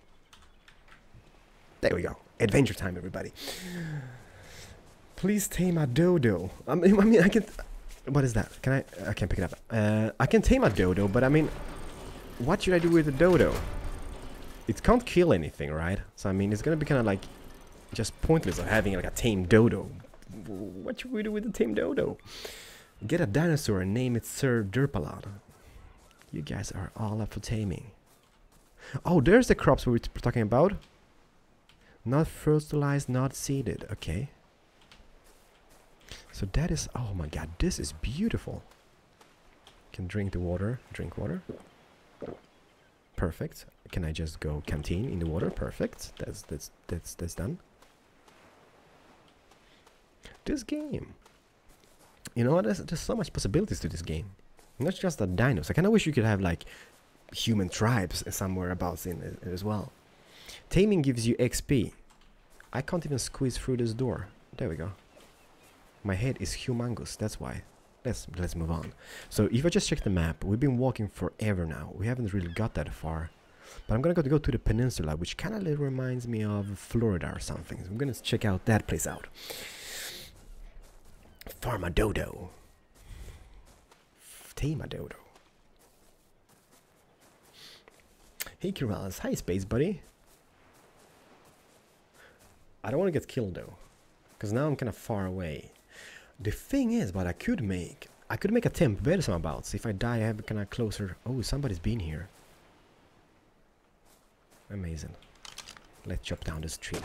There we go. Adventure time, everybody. Please tame a dodo. I mean, I mean, I can. What is that? Can I? I can't pick it up. Uh, I can tame a dodo, but I mean, what should I do with a dodo? It can't kill anything, right? So I mean, it's gonna be kind of like just pointless of having like a tame dodo. What should we do with a tame dodo? Get a dinosaur and name it Sir Derpalad. You guys are all up for taming. Oh, there's the crops we were talking about. Not fertilized, not seeded. Okay. So that is... Oh my god, this is beautiful. Can drink the water. Drink water. Perfect. Can I just go canteen in the water? Perfect. That's that's that's that's done. This game. You know, there's, there's so much possibilities to this game. Not just the dinos. I kind of wish you could have like human tribes somewhere about in it as well. Taming gives you X P. I can't even squeeze through this door. There we go. My head is humongous. That's why. Let's let's move on. So if I just check the map, we've been walking forever now. We haven't really got that far. But I'm gonna go to, go to the peninsula, which kind of reminds me of Florida or something. So I'm gonna check out that place out. Farm a dodo. Tame a dodo. Hey Kiralis, hi Space Buddy. I don't want to get killed though, because now I'm kind of far away. The thing is, what I could make, I could make a temp base abouts. If I die, I have kind of closer. Oh, somebody's been here. Amazing. Let's chop down this tree.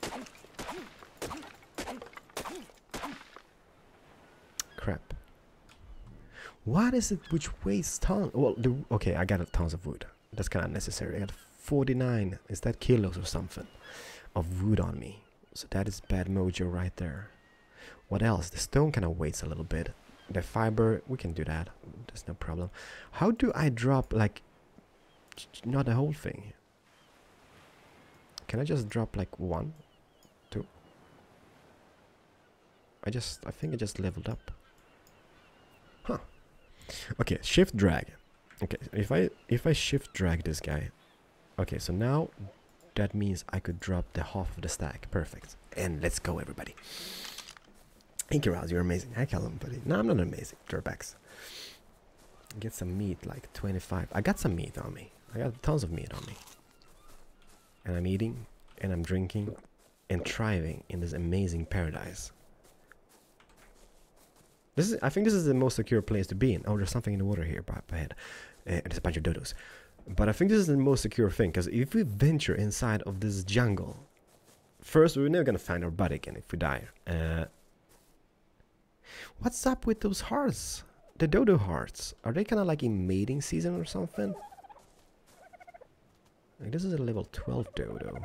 Crap. What is it which weighs tons? Well, the, okay, I got a tons of wood. That's kind of necessary. I got forty-nine, is that kilos or something, of wood on me. So that is bad mojo right there. What else? The stone kind of weighs a little bit. The fiber, we can do that. There's no problem. How do I drop, like, not the whole thing? Can I just drop like one, two? I just, I think I just leveled up. Huh. Okay, shift drag. Okay, if I if I shift drag this guy, okay, so now that means I could drop the half of the stack. Perfect. And let's go, everybody. Thank you, Rouse. You're amazing. Hi, Callum, buddy. No, I'm not amazing. Dirtbags. Get some meat, like twenty-five. I got some meat on me. I got tons of meat on me. And I'm eating, and I'm drinking, and thriving in this amazing paradise. This is, I think this is the most secure place to be in. Oh, there's something in the water here by ahead. Uh, there's a bunch of dodos. But I think this is the most secure thing, because if we venture inside of this jungle, first, we're never going to find our butt again if we die. Uh, what's up with those hearts? The dodo hearts. Are they kind of like in mating season or something? Like, this is a level twelve dodo.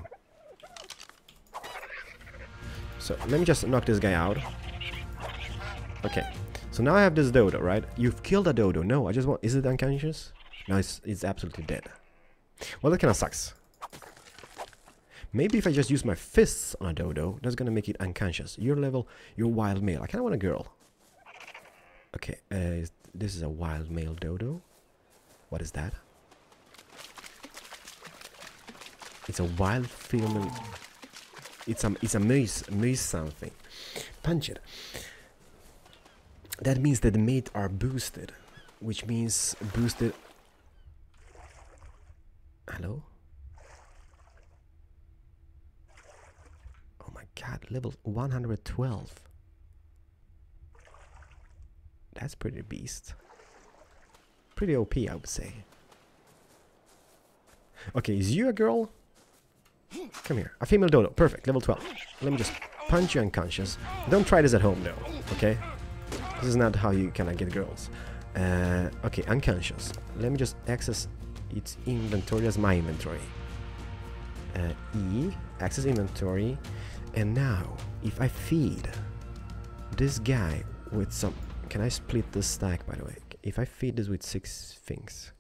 So, let me just knock this guy out. Okay, so now I have this dodo, right? You've killed a dodo. No, I just want... Is it unconscious? No, it's, it's absolutely dead. Well, that kind of sucks. Maybe if I just use my fists on a dodo, that's gonna make it unconscious. Your level, you're wild male. I kind of want a girl. Okay, uh, this is a wild male dodo. What is that? It's a wild female. It's a, it's a moose, moose something. Punch it. That means that the mate are boosted, which means boosted. Hello? Oh my god, level one hundred twelve. That's pretty beast. Pretty O P, I would say. Okay, is you a girl? Come here. A female dodo. Perfect, level twelve. Let me just punch you unconscious. Don't try this at home though, okay? This is not how you kind of get girls. Uh, okay, unconscious. Let me just access its inventory as my inventory. Uh, E, access inventory. And now, if I feed this guy with some... Can I split this stack, by the way? If I feed this with six things.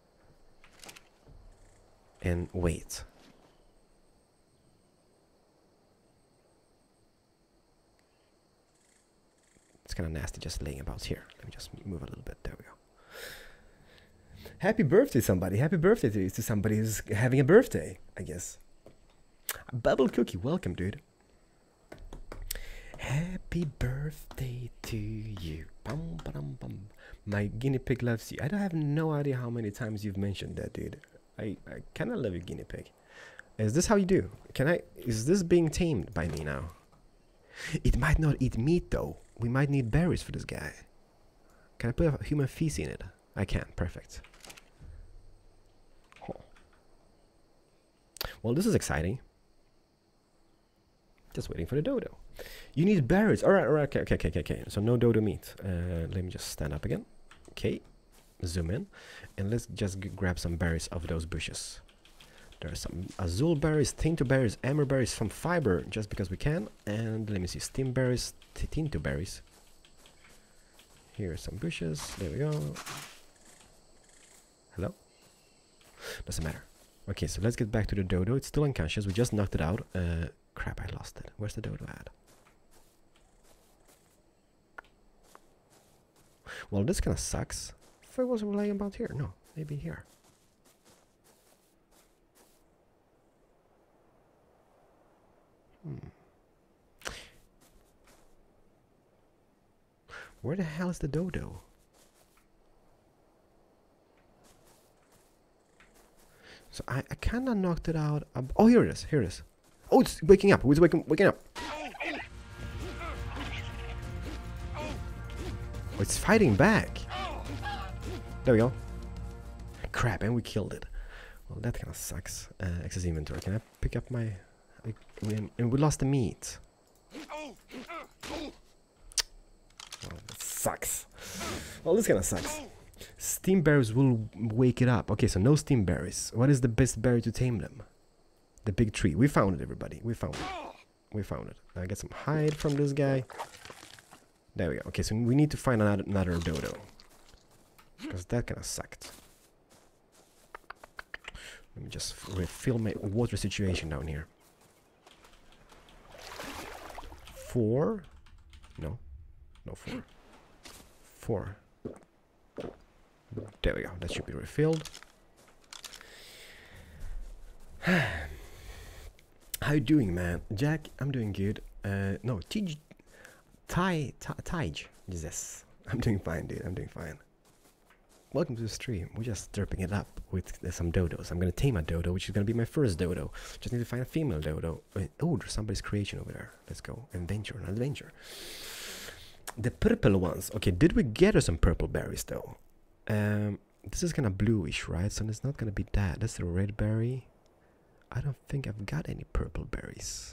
And wait. It's kind of nasty just laying about here. Let me just move a little bit. There we go. Happy birthday, somebody. Happy birthday to, to somebody who's having a birthday, I guess. Bubble Cookie, welcome, dude. Happy birthday to you. Bum, ba-dum, bum. My guinea pig loves you. I don't have no idea how many times you've mentioned that, dude. I, I kind of love you, guinea pig. Is this how you do? Can I... Is this being tamed by me now? It might not eat meat, though. We might need berries for this guy. Can I put a human feces in it? I can. Perfect. Oh. Well, this is exciting. Just waiting for the dodo. You need berries. All right, all right. Okay, okay, okay, okay. So no dodo meat. Uh, let me just stand up again. Okay. Zoom in. And let's just g grab some berries of those bushes. There are some azul berries, tinto berries, amber berries, some fiber, just because we can. And let me see, steam berries, tinto berries. Here are some bushes. There we go. Hello? Doesn't matter. Okay, so let's get back to the dodo. It's still unconscious. We just knocked it out. Uh, crap, I lost it. Where's the dodo at? Well, this kind of sucks. If I wasn't laying about here. No, maybe here. Where the hell is the dodo? So I, I kind of knocked it out. Ab oh, here it is. Here it is. Oh, it's waking up. It's waking, waking up. Oh, it's fighting back. There we go. Crap, and we killed it. Well, that kind of sucks. Uh, access inventory. Can I pick up my... I, we, and we lost the meat. Oh, that sucks. Well, this kind of sucks. Steam berries will wake it up. Okay, so no steam berries. What is the best berry to tame them? The big tree. We found it, everybody. We found it. We found it. I get some hide from this guy. There we go. Okay, so we need to find another, another dodo. Because that kind of sucked. Let me just refill my water situation down here. Four. No. No, four. Four. There we go. That should be refilled. How you doing, man? Jack, I'm doing good. Uh, no, Tej... Ty... Tej. Jesus. I'm doing fine, dude. I'm doing fine. Welcome to the stream. We're just derping it up with uh, some dodos. I'm gonna tame a dodo, which is gonna be my first dodo. Just need to find a female dodo. Oh, there's somebody's creation over there. Let's go. Adventure, an adventure. The purple ones. Okay, did we get her some purple berries, though? Um, this is kind of bluish, right? So it's not gonna be that. That's the red berry. I don't think I've got any purple berries.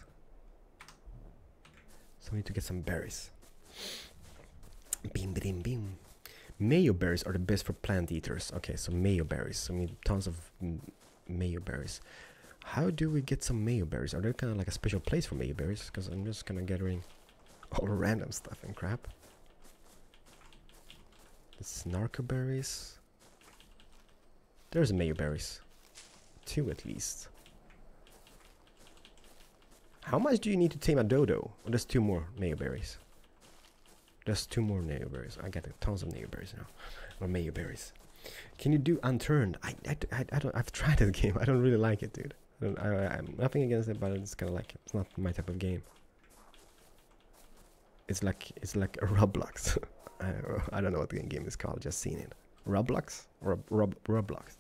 So we need to get some berries. Bim, bim, bim. Mayo berries are the best for plant eaters. Okay, so mayo berries. So we need tons of mm, mayo berries. How do we get some mayo berries? Are there kind of like a special place for mayo berries? Because I'm just kind of gathering all random stuff and crap. It's narco berries. There's mayo berries. Two at least. How much do you need to tame a dodo? Oh, there's two more mayo berries. There's two more mayo berries. I got tons of mayo berries now. Or mayo berries. Can you do unturned? I, I, I, I don't. I've tried this game. I don't really like it, dude. I don't, I, I'm nothing against it, but it's kind of like it's not my type of game. It's like it's like a Roblox. I, I don't know what the game is called. Just seen it. Roblox? Rob, Rob, Roblox.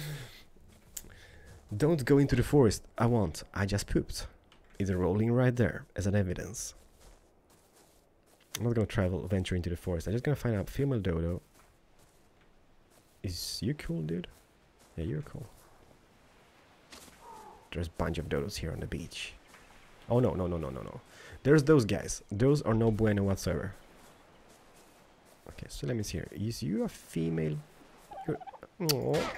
Don't go into the forest. I won't. I just pooped. It's rolling right there as an evidence. I'm not gonna travel, venture into the forest. I'm just gonna find out female dodo. Is you cool, dude? Yeah, you're cool. There's a bunch of dodos here on the beach. Oh no, no, no, no, no, no. There's those guys. Those are no bueno whatsoever. Okay, so let me see here. Is you a female? You're... Aww.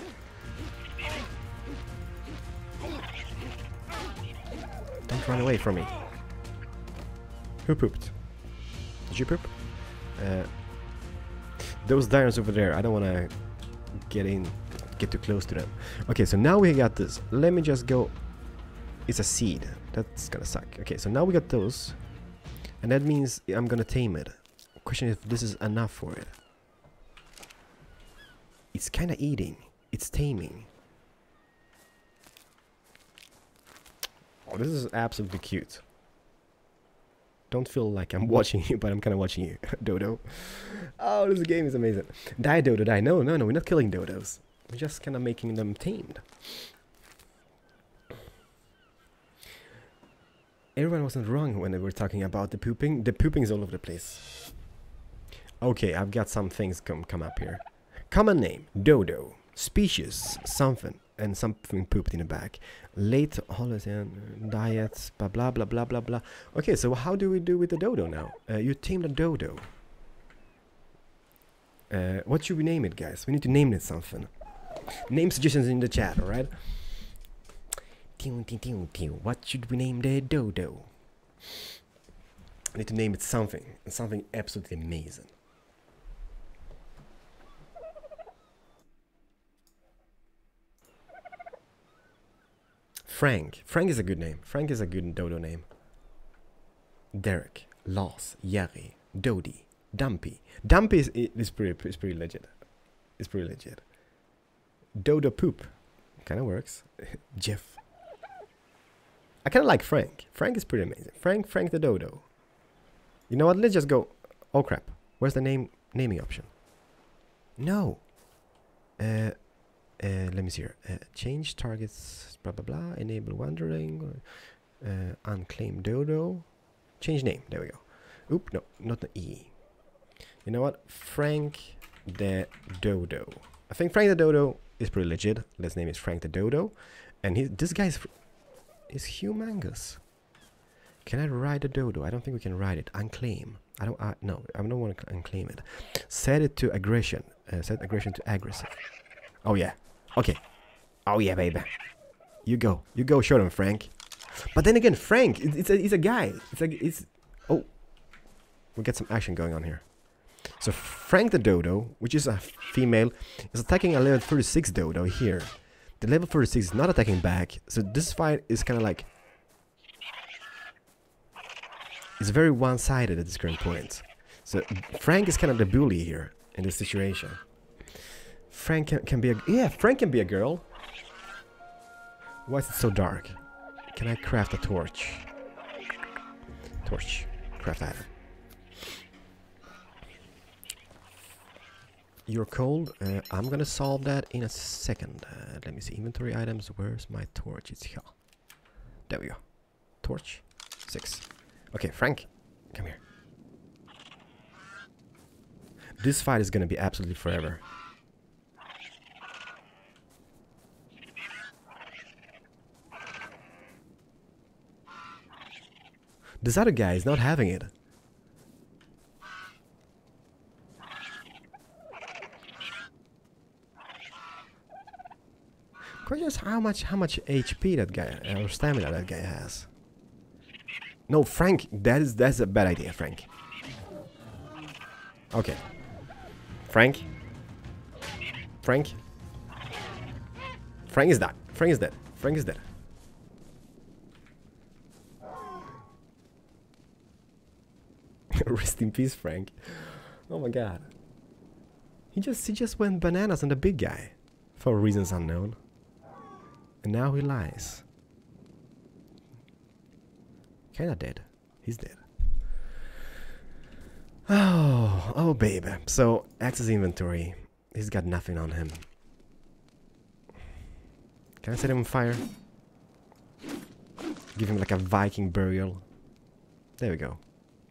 Don't run away from me. Who pooped? Did you poop? Uh, those diners over there, I don't want to get in, get too close to them. Okay, so now we got this. Let me just go. It's a seed. That's gonna suck. Okay, so now we got those. And that means I'm gonna tame it. Question is if this is enough for it. It's kind of eating. It's taming. Oh, this is absolutely cute. Don't feel like I'm watching you, but I'm kind of watching you, Dodo. Oh, this game is amazing. Die, Dodo, die. No, no, no, we're not killing Dodos. We're just kind of making them tamed. Everyone wasn't wrong when they were talking about the pooping. The pooping is all over the place. Okay, I've got some things come come up here. Common name, Dodo. Species, something. And something pooped in the back. Late holiday diets, blah blah blah blah blah blah. Okay, so how do we do with the dodo now? Uh, you tamed a dodo. Uh, what should we name it, guys? We need to name it something. Name suggestions in the chat, alright? What should we name the dodo? I need to name it something. Something absolutely amazing. Frank. Frank is a good name. Frank is a good dodo name. Derek, Lars, Jerry, Dodie, Dumpy. Dumpy is, is pretty is pretty legit. It's pretty legit. Dodo poop. Kind of works. Jeff. I kind of like Frank. Frank is pretty amazing. Frank, Frank the dodo. You know what? Let's just go. Oh crap. Where's the name naming option? No. Uh, uh, let me see here. Uh, change targets, blah blah blah. Enable wandering. Uh, unclaimed dodo. Change name. There we go. Oop, no, not the E. You know what? Frank the Dodo. I think Frank the Dodo is pretty legit. Let's name it Frank the Dodo. And he, this guy is, is humongous. Can I ride a dodo? I don't think we can ride it. Unclaim. I don't. Uh, no, I don't want to unclaim it. Set it to aggression. Uh, set aggression to aggressive. Oh yeah. Okay. Oh yeah, baby. You go. You go. Show them, Frank. But then again, Frank. It, it's a. It's a guy. It's like. It's. Oh. We get some action going on here. So Frank the Dodo, which is a female, is attacking a level thirty-six dodo here. The level thirty-six is not attacking back. So this fight is kind of like. It's very one-sided at this current point. So Frank is kind of the bully here in this situation. Frank can, can be a... Yeah, Frank can be a girl. Why is it so dark? Can I craft a torch? Torch. Craft item. You're cold. Uh, I'm gonna solve that in a second. Uh, let me see. Inventory items. Where's my torch? It's here. There we go. Torch. Six. Okay, Frank, come here. This fight is gonna be absolutely forever. This other guy is not having it. Question is how much how much H P that guy or stamina that guy has. No, Frank, that is that's a bad idea, Frank. Okay. Frank. Frank. Frank is dead. Frank is dead. Frank is dead. Rest in peace, Frank. Oh my god. He just he just went bananas on the big guy for reasons unknown. And now he lies. Kinda dead. He's dead. Oh, oh baby. So, access inventory. He's got nothing on him. Can I set him on fire? Give him like a Viking burial. There we go.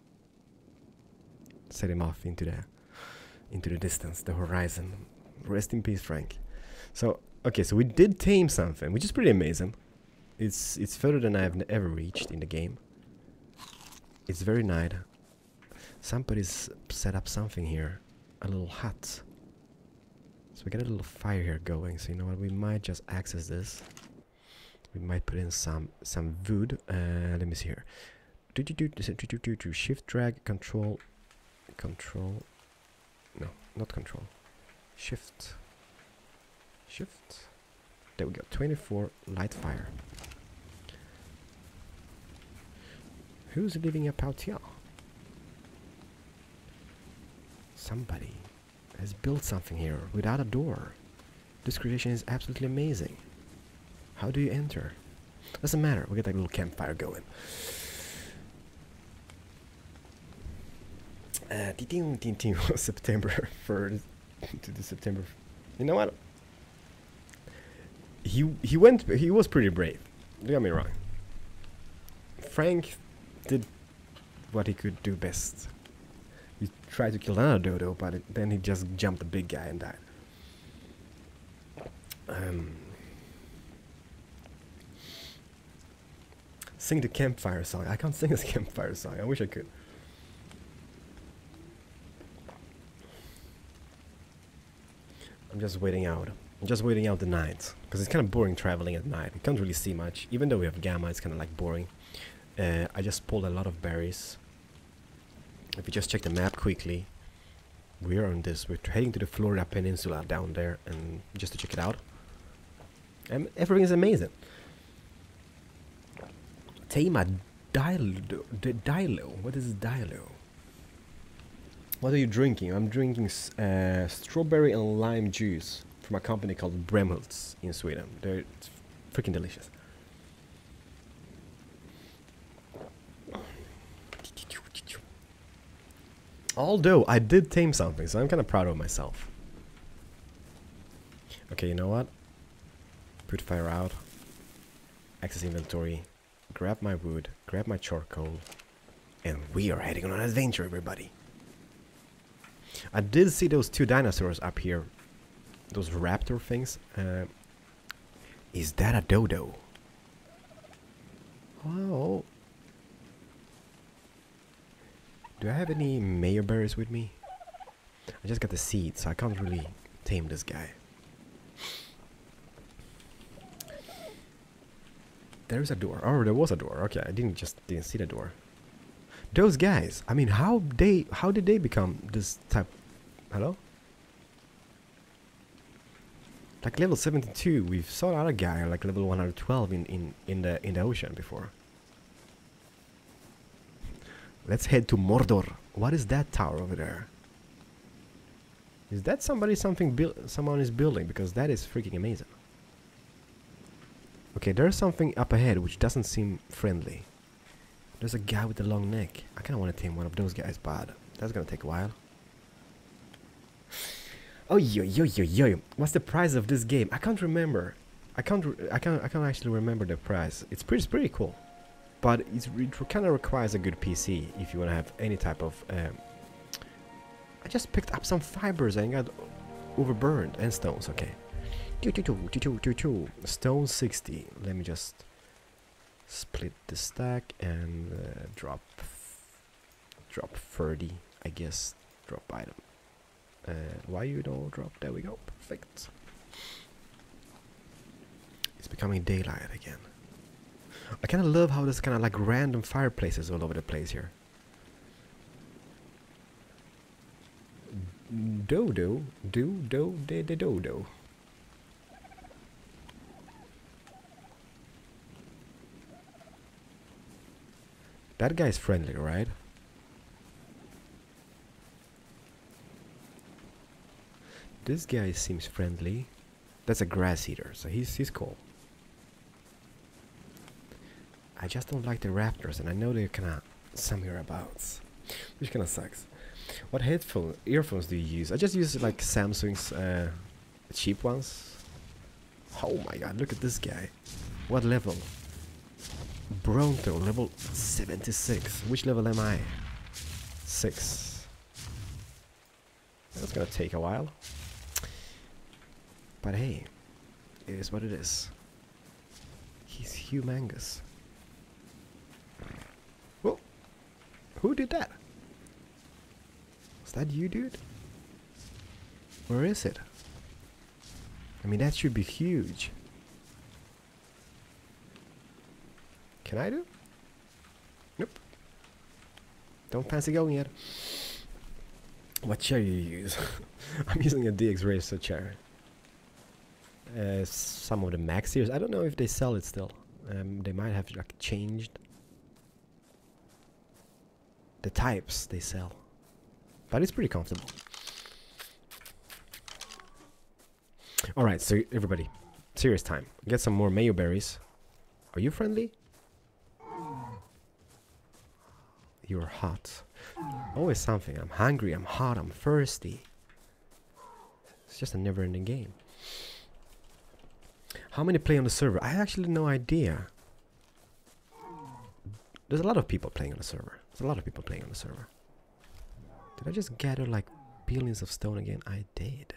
Set him off into the into the distance, the horizon. Rest in peace, Frank. So, okay, so we did tame something, which is pretty amazing. It's it's further than I've ever reached in the game. It's very nice. Somebody's set up something here. A little hut. So we got a little fire here going. So you know what? We might just access this. We might put in some some wood. Uh, let me see here. Do do do do do do do. Shift drag control control. No, not control. Shift. Shift. There we go. twenty-four light fire. Who's living up out here? Somebody has built something here without a door. This creation is absolutely amazing. How do you enter? Doesn't matter. We get that little campfire going. Uh, September first to the September. You know what? He he went. He was pretty brave. Don't get me wrong. Frank did what he could do best. He tried to kill another dodo, but it, then he just jumped the big guy and died. Um, sing the campfire song. I can't sing this campfire song. I wish I could. I'm just waiting out. I'm just waiting out the night, because it's kind of boring traveling at night. You can't really see much. Even though we have gamma, it's kind of like boring. Uh, I just pulled a lot of berries. If you just check the map quickly, we're on this. We're heading to the Florida Peninsula down there, and just to check it out. And everything is amazing. Tama Dilo. Dilo. What is Dilo? What are you drinking? I'm drinking uh, strawberry and lime juice from a company called Brämhults in Sweden. They're freaking delicious. Although I did tame something, so I'm kind of proud of myself. Okay, you know what? Put fire out. Access inventory. Grab my wood. Grab my charcoal. And we are heading on an adventure, everybody. I did see those two dinosaurs up here. Those raptor things. Uh, is that a dodo? Oh. Do I have any mayo berries with me? I just got the seeds, so I can't really tame this guy. There's a door. Oh, there was a door. Okay, I didn't just didn't see the door. Those guys. I mean, how they how did they become this type? Hello? Like level seventy-two, we've saw another guy like level one hundred twelve in in in the in the ocean before. Let's head to Mordor. What is that tower over there? Is that somebody something build someone is building? Because that is freaking amazing. Okay, there's something up ahead which doesn't seem friendly. There's a guy with a long neck. I kind of want to tame one of those guys, but that's gonna take a while. Oh yo yo yo yo! What's the price of this game? I can't remember. I can't. Re I can't. I can't actually remember the price. It's pretty. It's pretty cool, but it's, it kind of requires a good P C if you want to have any type of. Um, I just picked up some fibers and got overburned and stones. Okay. Stone sixty. Let me just split the stack and uh, drop drop thirty, I guess. Drop item. Uh, why you don't drop? There we go. Perfect. It's becoming daylight again. I kind of love how there's kind of like random fireplaces all over the place here. Dodo, do do de de dodo. That guy's friendly, right? This guy seems friendly. That's a grass eater, so he's he's cool. I just don't like the raptors, and I know they're kinda some hereabouts, which kinda sucks. What headphone earphones do you use? I just use like Samsung's uh, cheap ones. Oh my god, look at this guy. What level? Bronto, level seventy-six. Which level am I? Six. That's gonna take a while. But hey, it is what it is. He's humongous. Whoa! Who did that? Was that you, dude? Where is it? I mean, that should be huge. Can I do? Nope. Don't fancy going yet. What chair you use? I'm using a D X Racer chair. Uh, some of the Max series. I don't know if they sell it still. Um, they might have like changed the types they sell, but it's pretty comfortable. All right, so everybody, serious time. Get some more mayo berries. Are you friendly? You're hot. Always something. I'm hungry. I'm hot. I'm thirsty. It's just a never-ending game. How many play on the server? I have actually no idea. There's a lot of people playing on the server. There's a lot of people playing on the server. Did I just gather like billions of stone again? I did.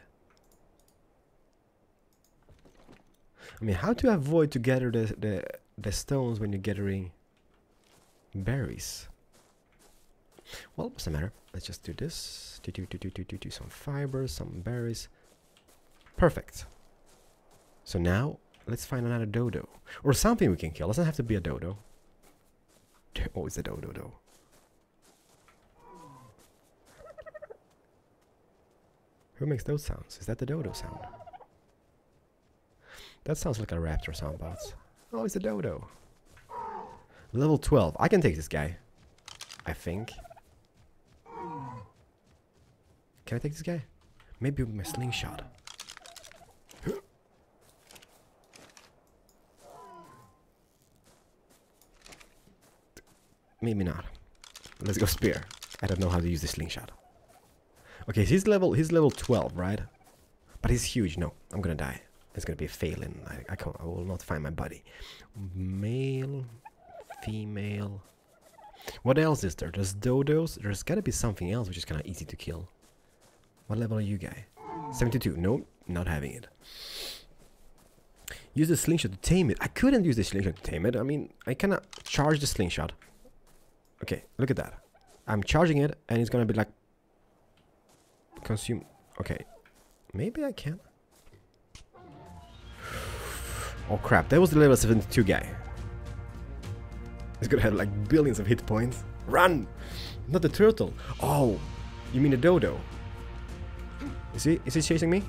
I mean, how to avoid to gather the the, the stones when you're gathering berries? Well, what's the matter? Let's just do this. Do do do do do do do some fibers, some berries. Perfect. So now let's find another dodo or something we can kill. Doesn't have to be a dodo. Oh, it's a dodo though. Who makes those sounds? Is that the dodo sound? That sounds like a raptor sound bots. Oh, it's a dodo. Level twelve. I can take this guy. I think. Can I take this guy? Maybe with my slingshot. Maybe not. Let's go spear. I don't know how to use the slingshot. Okay, he's level he's level twelve, right? But he's huge. No, I'm gonna die. It's gonna be a failing. I I can't. I will not find my buddy. Male, female. What else is there? There's dodos. There's gotta be something else which is kind of easy to kill. What level are you, guy? seventy-two. No, not having it. Use the slingshot to tame it. I couldn't use the slingshot to tame it. I mean, I cannot charge the slingshot. Okay, look at that. I'm charging it, and it's gonna be like consume. Okay, maybe I can. Oh crap! That was the level seventy-two guy. He's gonna have like billions of hit points. Run! Not the turtle. Oh, you mean the dodo? Is he? Is he chasing me?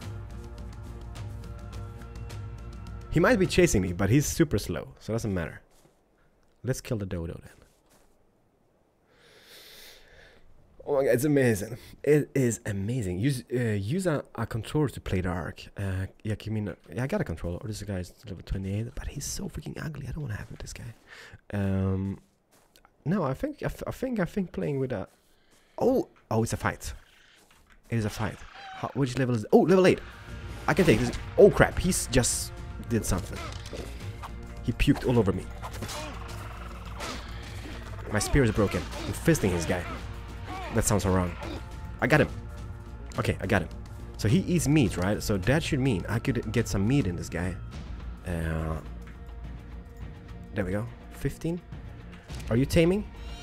He might be chasing me, but he's super slow, so it doesn't matter. Let's kill the dodo then. Oh my god, it's amazing. It is amazing. Use uh, use a, a controller to play Dark. Uh, yeah, I mean, yeah, I got a controller. This guy's level twenty-eight, but he's so freaking ugly. I don't want to have with this guy. Um, no, I think I, I think I think playing with a. Oh, oh, it's a fight. It is a fight. How, which level is? Oh, level eight. I can take this. Oh crap! He's just did something. He puked all over me. My spear is broken. I'm fisting his guy. That sounds so wrong. I got him. Okay, I got him. So he eats meat, right? So that should mean I could get some meat in this guy. Uh, there we go. fifteen. Are you taming?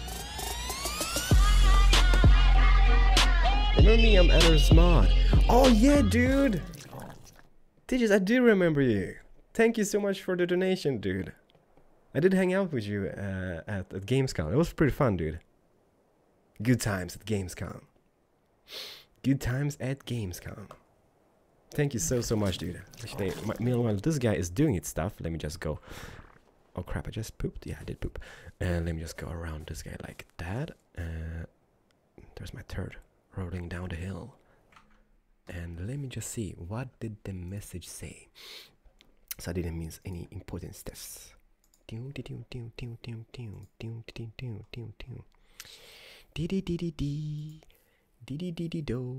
Remember me? I'm Anders Mod. Oh yeah, dude. Digits, I do remember you. Thank you so much for the donation, dude. I did hang out with you uh, at, at Gamescom. It was pretty fun, dude. Good times at Gamescom. Good times at Gamescom. Thank you so, so much, dude. Actually, my, meanwhile, this guy is doing its stuff. Let me just go. Oh, crap, I just pooped? Yeah, I did poop. And let me just go around this guy like that. Uh, there's my turd rolling down the hill. And let me just see. What did the message say? So I didn't miss any important steps. Dee dee dee dee dee dee dee dee dee dee dee dee. Dee dee dee dee dee dee dee dee dee do.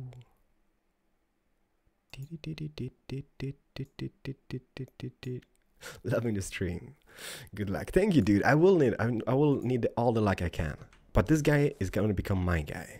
Dee dee dee dee dee dee dee dee dee dee dee dee dee. Loving the stream. Good luck. Thank you, dude. I will need I, I will need all the luck I can. But this guy is going to become my guy.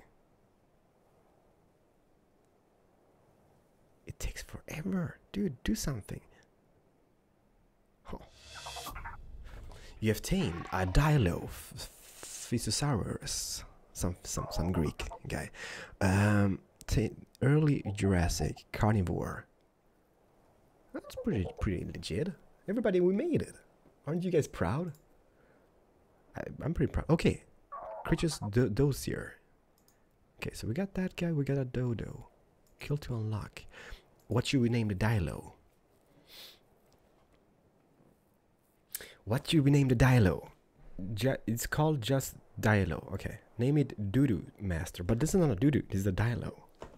It takes forever. Dude, do something. Oh. You have tamed a Dilophosaurus. Some some some Greek guy. Um, early Jurassic carnivore. That's pretty pretty legit. Everybody, we made it. Aren't you guys proud? I, I'm pretty proud. Okay, creatures do dossier. Okay, so we got that guy. We got a dodo. Kill to unlock. What should we name the Dilo? What should we name the Dilo? Ju it's called just Dilo. Okay. Name it Doodoo Master. But this is not a Doodoo. This is a Dilo.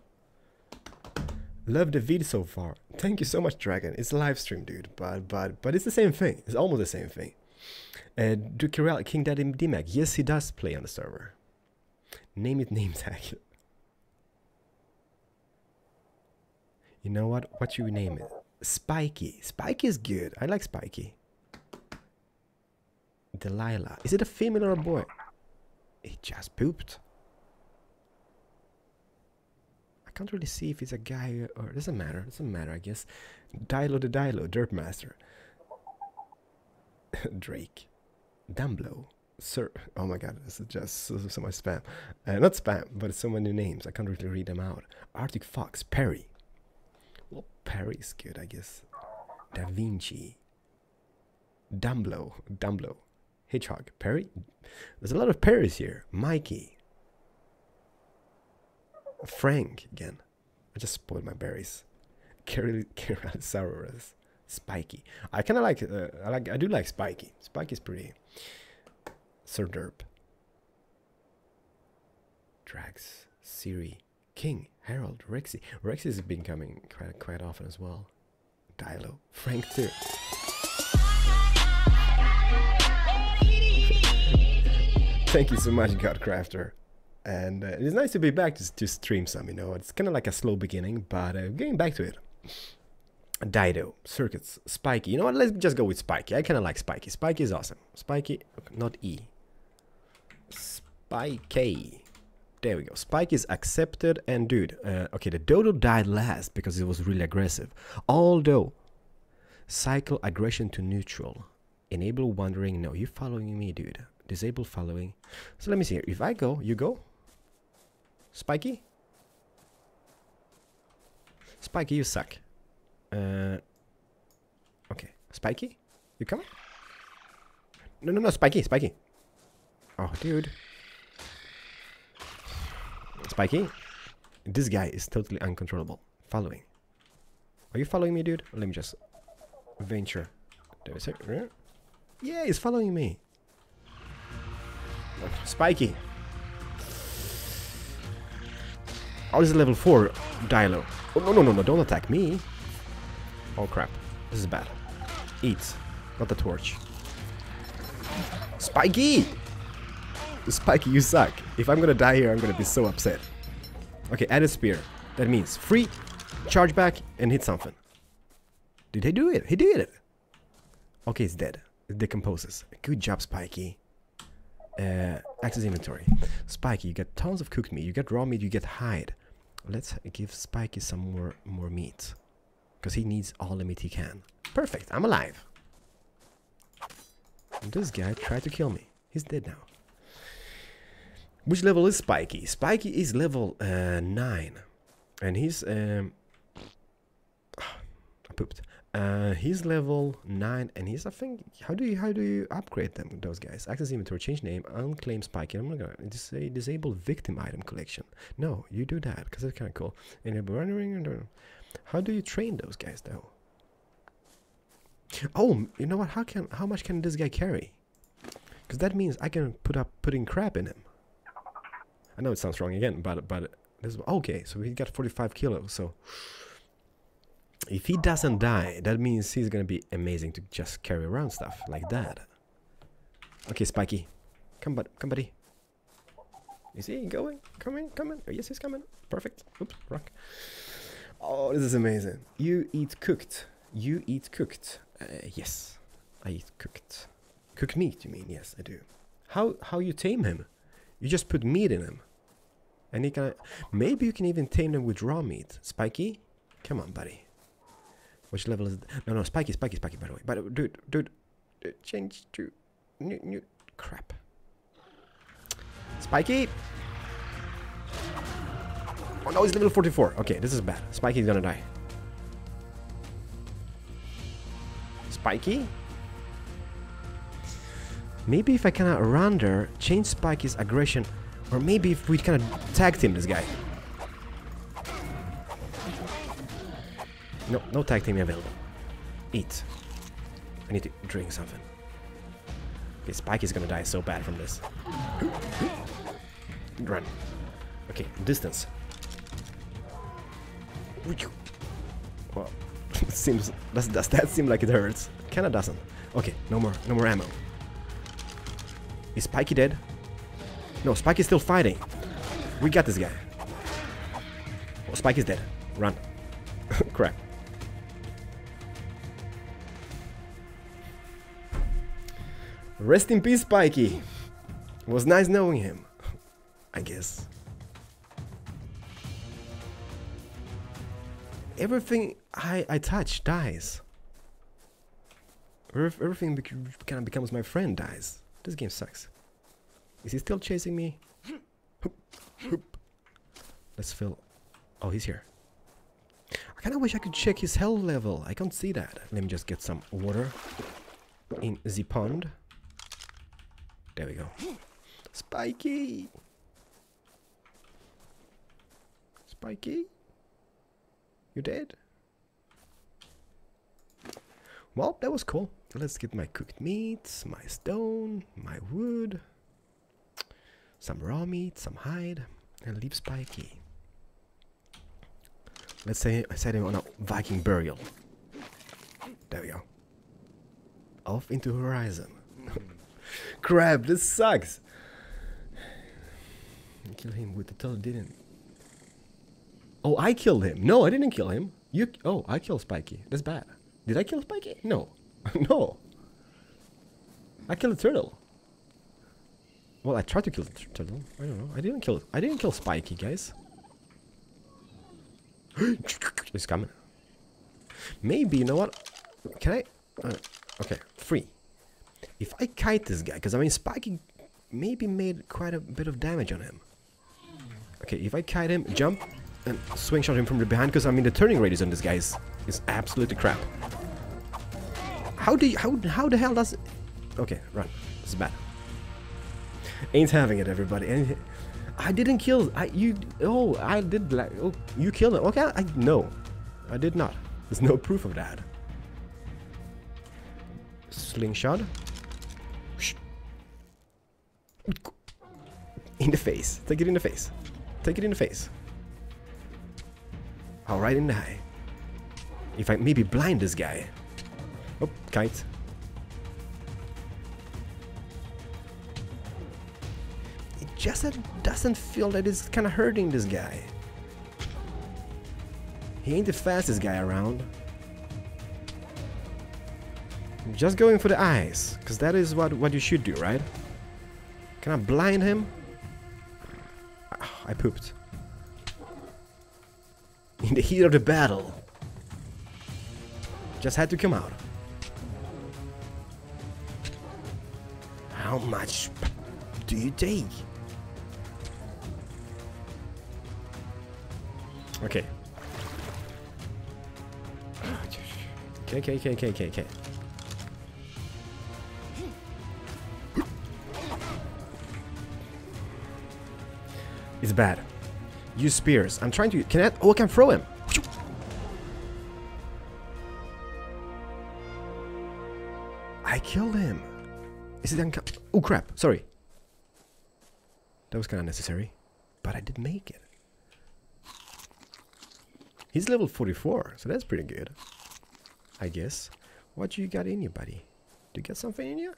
Love the vid so far. Thank you so much, Dragon. It's a live stream, dude. But but but it's the same thing. It's almost the same thing. Uh, Dukirel, King Daddy D-Mac. Yes, he does play on the server. Name it name tag. You know what? What should we name it? Spiky. Spiky is good. I like Spiky. Delilah. Is it a female or a boy? It just pooped. I can't really see if it's a guy or... It doesn't matter. It doesn't matter, I guess. Dilo the Dilo. Dirt Master. Drake. Dumblo. Sir. Oh my god. This is just so, so much spam. Uh, not spam, but so many names. I can't really read them out. Arctic Fox. Perry. Well, Perry's good, I guess. Da Vinci. Dumblo. Dumblo. Hedgehog. Perry. There's a lot of Perrys here. Mikey. Frank again. I just spoiled my berries. Ceratosaurus. Spiky. I kind of like. Uh, I like. I do like Spiky. Spiky's pretty. Sir Derp. Drax. Siri. King. Harold. Rexy. Rexy has been coming quite quite often as well. Dilo. Frank too. Thank you so much, Godcrafter. And uh, it's nice to be back to, to stream some, you know. It's kind of like a slow beginning, but uh, getting back to it. Dido, Circuits, Spiky. You know what? Let's just go with Spiky. I kind of like Spiky. Spiky is awesome. Spiky, not E. Spiky. There we go. Spike is accepted. And dude, uh, okay, the Dodo died last because it was really aggressive. Although, cycle aggression to neutral. Enable wandering. No, you're following me, dude. Disable following. So let me see here. If I go, you go. Spiky? Spiky, you suck. Uh, okay. Spiky? You coming? No, no, no. Spiky, Spiky. Oh, dude. Spiky? This guy is totally uncontrollable. Following. Are you following me, dude? Let me just venture. There is it. Yeah, he's following me. Spiky. Oh, this is level four Dilo. Oh, no, no, no, no, don't attack me. Oh, crap. This is bad. Eat. Not the torch. Spiky! Spiky, you suck. If I'm gonna die here, I'm gonna be so upset. Okay, added spear. That means free, charge back, and hit something. Did he do it? He did it! Okay, it's dead. It decomposes. Good job, Spiky. Uh, access inventory. Spiky, you get tons of cooked meat. You get raw meat, you get hide. Let's give Spiky some more, more meat. Because he needs all the meat he can. Perfect, I'm alive. And this guy tried to kill me. He's dead now. Which level is Spiky? Spiky is level uh, nine. And he's... Um, I pooped. Uh, he's level nine, and he's, I think, how do you how do you upgrade them? Those guys. Access inventory, change name, unclaim Spiky. I'm not gonna say disable victim item collection. No, you do that because it's kind of cool. Enable rendering. How do you train those guys though? Oh, you know what? How can how much can this guy carry? Because that means I can put up putting crap in him. I know it sounds wrong again, but but this is, okay. So he got forty-five kilos. So. If he doesn't die, that means he's gonna be amazing to just carry around stuff like that. Okay, Spiky. Come, bud come, buddy. Is he going? Coming? Coming? Oh, yes, he's coming. Perfect. Oops, rock. Oh, this is amazing. You eat cooked. You eat cooked. Uh, yes, I eat cooked. Cooked meat, you mean? Yes, I do. How how you tame him? You just put meat in him. And he can... Maybe you can even tame him with raw meat. Spiky? Come on, buddy. Which level is it? No, no, Spiky, Spiky, Spiky, by the way. But, dude, dude, dude change to new, new, crap. Spiky! Oh, no, he's level forty-four. Okay, this is bad. Spiky's gonna die. Spiky? Maybe if I kinda run there, change Spiky's aggression, or maybe if we kinda tag team this guy. No, no tag team available. Eat. I need to drink something. Okay, Spike is gonna die so bad from this. Run. Okay, distance. Well, it seems... Does, does that seem like it hurts? Kinda doesn't. Okay, no more, no more ammo. Is Spiky dead? No, Spiky's still fighting. We got this guy. Oh, Spiky's dead. Run. Crap. Rest in peace, Spiky. It was nice knowing him, I guess. Everything I, I touch dies. Everything bec kind of becomes my friend dies. This game sucks. Is he still chasing me? Let's fill... Oh, he's here. I kind of wish I could check his health level. I can't see that. Let me just get some water in the pond. There we go. Spiky! Spiky? You dead? Well, that was cool. Let's get my cooked meat, my stone, my wood, some raw meat, some hide, and leave Spiky. Let's say I set him on a Viking burial. There we go. Off into horizon. Crap, this sucks. kill him with the tail, didn't. Oh, I killed him. No, I didn't kill him. You. Oh, I killed Spiky. That's bad. Did I kill Spiky? No. No. I killed the turtle. Well, I tried to kill the turtle. I don't know. I didn't kill. I didn't kill Spiky, guys. It's coming. Maybe, you know what? Can I? Uh, okay, free. If I kite this guy, because I mean, Spiky maybe made quite a bit of damage on him. Okay, if I kite him, jump, and swing shot him from the behind, because I mean, the turning radius on this guy is, is absolutely crap. How do you, how, how the hell does it? Okay, run. This is bad. Ain't having it, everybody. Ain't, I didn't kill. I you. Oh, I did. Like, oh, you killed him. Okay, I no, I did not. There's no proof of that. Slingshot. In the face. Take it in the face. Take it in the face. All right in the eye. If I maybe blind this guy. Oh, kite. It just doesn't feel that it's kind of hurting this guy. He ain't the fastest guy around. I'm just going for the eyes, because that is what, what you should do, right? Can I blind him? Oh, I pooped. In the heat of the battle. Just had to come out. How much do you take? Okay. Okay, okay, okay, okay, okay, okay. It's bad. Use spears. I'm trying to. Can I? Oh, I can throw him. I killed him. Is it unco- Oh crap! Sorry. That was kind of necessary, but I did make it. He's level forty-four, so that's pretty good, I guess. What you got in you, buddy? Do you get something in you?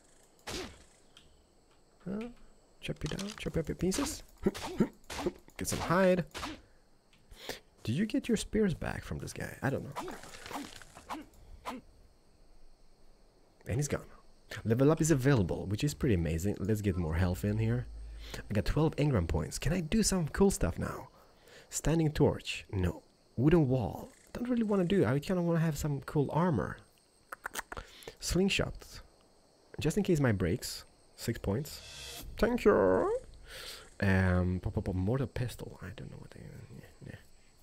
Huh? Chop you down. Chop up your pieces. Get some hide. Did you get your spears back from this guy? I don't know. And he's gone. Level up is available, which is pretty amazing. Let's get more health in here. I got twelve engram points. Can I do some cool stuff now? Standing torch. No. Wooden wall. Don't really want to do. I kind of want to have some cool armor. Slingshot. Just in case my breaks. Six points. Thank you. Um, pop, pop, pop, mortar pistol. I don't know what they. Yeah,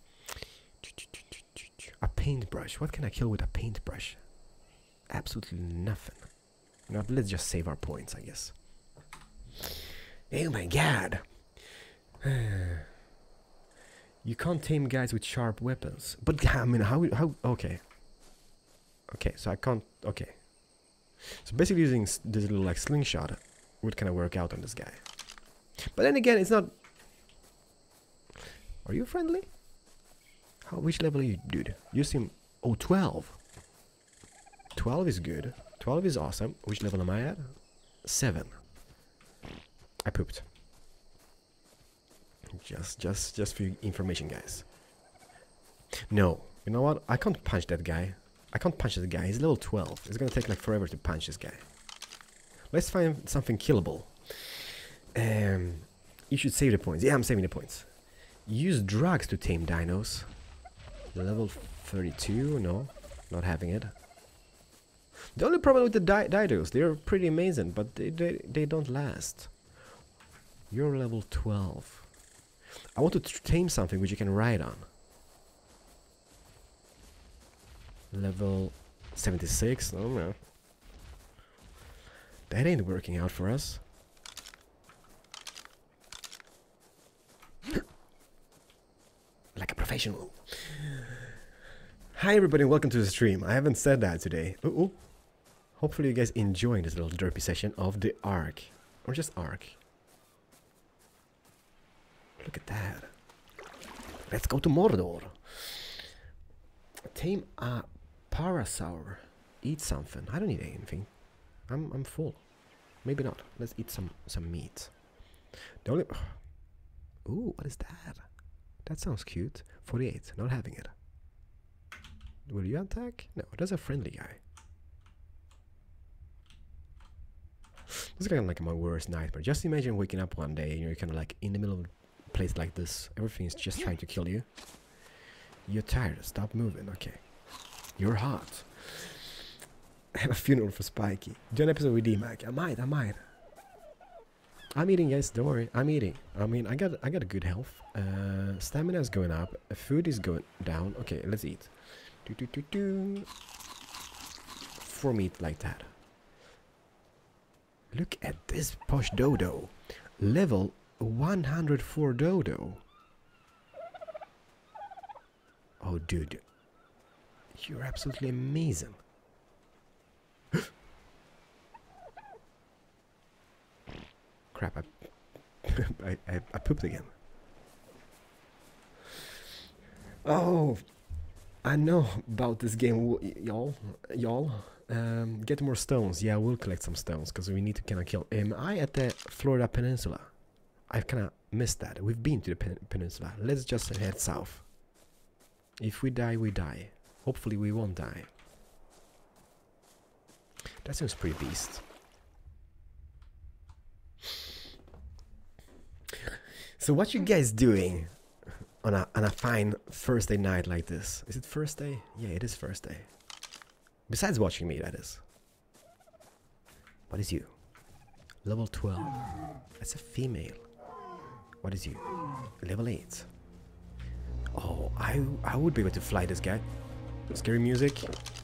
yeah. A paintbrush. What can I kill with a paintbrush? Absolutely nothing. Now let's just save our points, I guess. Oh my god. You can't tame guys with sharp weapons. But I mean, how? How? Okay. Okay, so I can't. Okay. So basically, using this little like slingshot would kind of work out on this guy. But then again, it's not. Are you friendly? How? Which level are you, dude? You seem. Oh, twelve. twelve is good. twelve is awesome. Which level am I at? seven. I pooped. Just, just, just for information, guys. No. You know what? I can't punch that guy. I can't punch that guy. He's level twelve. It's gonna take like forever to punch this guy. Let's find something killable. Um, you should save the points. Yeah, I'm saving the points. Use drugs to tame dinos. Level thirty-two. No, not having it. The only problem with the di dinos, they're pretty amazing, but they, they, they don't last. You're level twelve. I want to tame something which you can ride on. Level seventy-six. Oh no. That ain't working out for us. Like a professional. Hi everybody, welcome to the stream. I haven't said that today. Ooh, ooh. Hopefully you guys enjoying this little derpy session of the Ark. Or just Ark. Look at that. Let's go to Mordor. Tame a parasaur. Eat something. I don't need anything. I'm I'm full. Maybe not. Let's eat some some meat. The only Ooh, what is that? That sounds cute. forty-eight, not having it. Will you attack? No, that's a friendly guy. This is kind of like my worst nightmare. Just imagine waking up one day and you're kind of like in the middle of a place like this. Everything is just trying to kill you. You're tired. Stop moving. Okay. You're hot. I have a funeral for Spiky. Do an episode with D-Mac. I might. I might. I'm eating, guys. Don't worry. I'm eating. I mean, I got I got a good health. Uh, stamina is going up. Uh, food is going down. Okay, let's eat. Do do do do. For meat like that. Look at this posh dodo. Level one hundred four dodo. Oh, dude. You're absolutely amazing. Crap, I, I, I, I pooped again. Oh, I know about this game, y'all. Y'all, um, get more stones. Yeah, we'll collect some stones because we need to kind of kill. Am I at the Florida Peninsula? I've kind of missed that. We've been to the pen peninsula. Let's just head south. If we die, we die. Hopefully, we won't die. That seems pretty beast. So what you guys doing on a on a fine Thursday night like this? Is it Thursday? Yeah, it is Thursday. Besides watching me, that is. What is you? Level twelve. That's a female. What is you? Level eight. Oh, I I would be able to fly this guy. Scary music.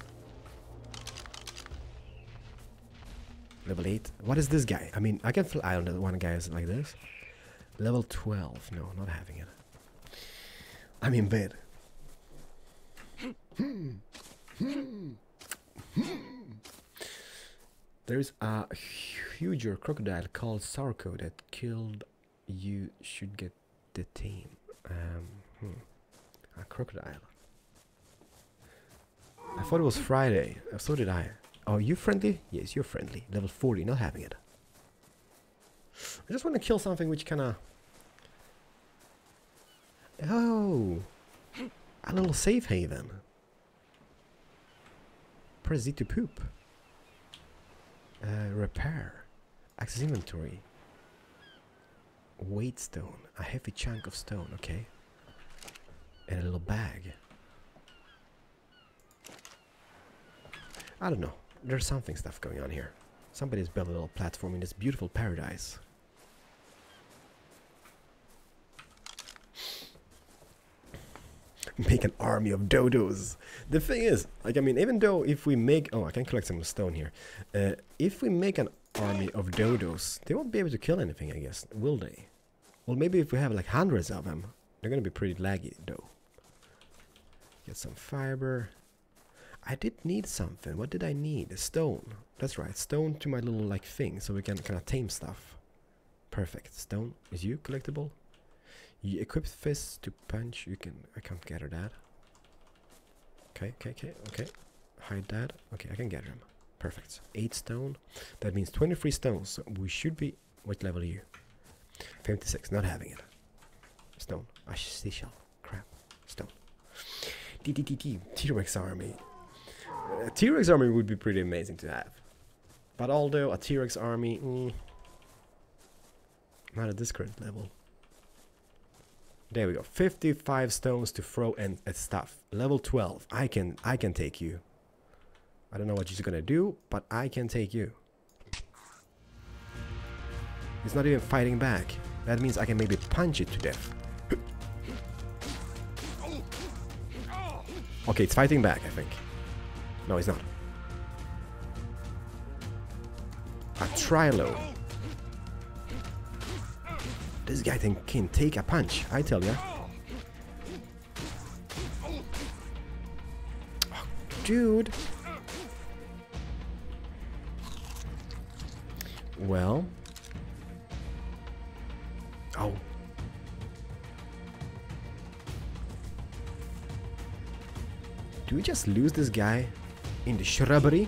Level eight. What is this guy? I mean, I can fly on the one guy is like this. Level twelve. No, not having it. I'm in bed. There's a huger crocodile called Sarko that killed you. Should get the team. Um, hmm. A crocodile. I thought it was Friday. Uh, so did I. Oh, you friendly? Yes, you're friendly. Level forty, not having it. I just want to kill something which kind of... Oh! A little safe haven. Press Z to poop. Uh, repair. Access inventory. Weight stone. A heavy chunk of stone, okay. And a little bag. I don't know. There's something stuff going on here. Somebody's built a little platform in this beautiful paradise. Make an army of dodos. The thing is, like, I mean, even though if we make... Oh, I can collect some stone here. Uh, if we make an army of dodos, they won't be able to kill anything, I guess. Will they? Well, maybe if we have like hundreds of them, they're gonna be pretty laggy, though. Get some fiber. I did need something. What did I need? A stone. That's right. Stone to my little, like, thing, so we can kind of tame stuff. Perfect. Stone. Is you collectible? You equip fists to punch. You can... I can't gather that. Okay, okay, okay, okay. Hide that. Okay, I can gather them. Perfect. Eight stone. That means twenty-three stones. So we should be... What level are you? fifty-six. Not having it. Stone. Ah, seashell. Crap. Stone. T T T T. T-Rex army. A T-Rex army would be pretty amazing to have. But although a T-Rex army... Mm, not at this current level. There we go. fifty-five stones to throw and uh, stuff. Level twelve. I can I can take you. I don't know what you're gonna do, but I can take you. It's not even fighting back. That means I can maybe punch it to death. Okay, it's fighting back, I think. No, it's not. A Trilo. This guy can, can take a punch, I tell ya. Oh, dude. Well. Oh. Do we just lose this guy in the shrubbery?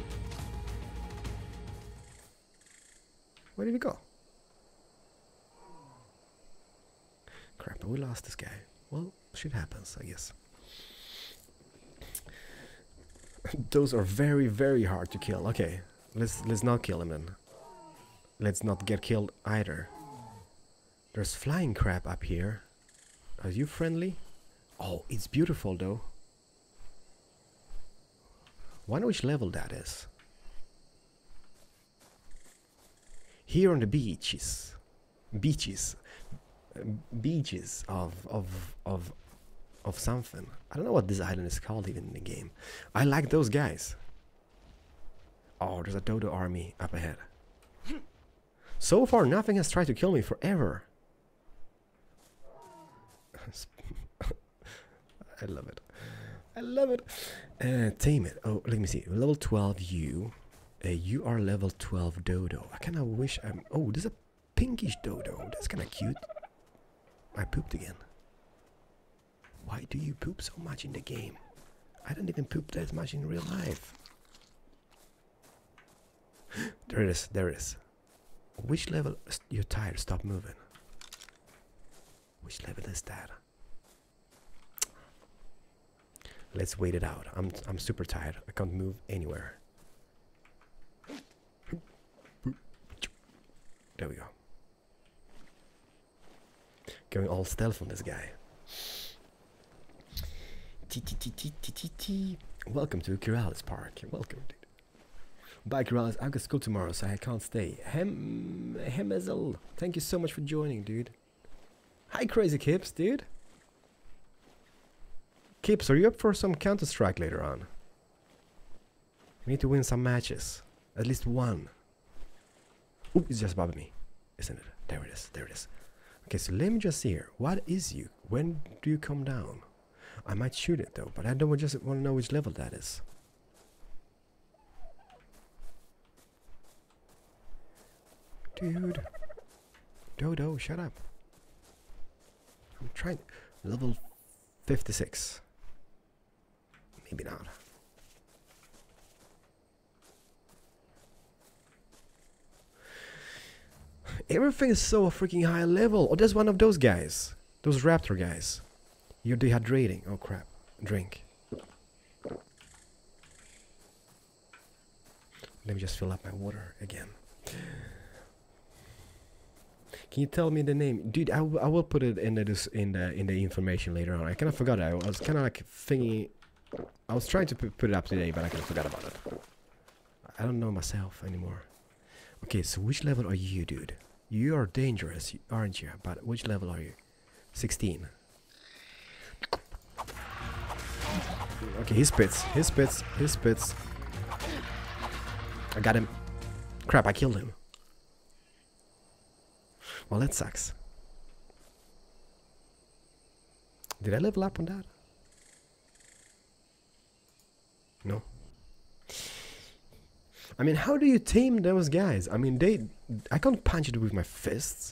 Where did he go? we lost this guy. Well, shit happens, I guess. Those are very, very hard to kill. Okay, let's let's not kill him then. Let's not get killed either. There's flying crab up here. Are you friendly? Oh, it's beautiful though. Wonder which level that is. Here on the beaches, beaches, uh, beaches of of of of something. I don't know what this island is called even in the game. I like those guys. Oh, there's a dodo army up ahead. So far, nothing has tried to kill me forever. I love it. I love it. Uh, tame it. Oh, let me see. Level twelve you. Uh, you are level twelve dodo. I kind of wish I'm... Oh, there's a pinkish dodo. That's kind of cute. I pooped again. Why do you poop so much in the game? I don't even poop that much in real life. There it is. There it is. Which level? You're tired. Stop moving. Which level is that? Let's wait it out. I'm I'm super tired. I can't move anywhere. There we go. Going all stealth on this guy. T T T T T T T. Welcome to Keralis Park. Welcome, dude. Bye, Keralis. I've got school tomorrow, so I can't stay. Hem Hemezel. Thank you so much for joining, dude. Hi, Crazy Kips, dude. Kips, are you up for some Counter-Strike later on? We need to win some matches. At least one. Ooh, it's just above me. Isn't it? There it is. There it is. Okay, so let me just see here. What is you? When do you come down? I might shoot it though, but I don't just want to know which level that is. Dude. Dodo, shut up. I'm trying. Level fifty-six. Maybe not. Everything is so freaking high level. Oh, there's one of those guys. Those raptor guys. You're dehydrating. Oh crap. Drink. Let me just fill up my water again. Can you tell me the name, dude? I, I will put it in the in the in the information later on. I kind of forgot. I was kind of like thinking. I was trying to put it up today, but I kind of forgot about it. I don't know myself anymore. Okay, so which level are you, dude? You are dangerous, aren't you? But which level are you? sixteen. Okay, he spits. He spits. He spits. I got him. Crap! I killed him. Well, that sucks. Did I level up on that? No. I mean, how do you tame those guys? I mean, they... I can't punch it with my fists.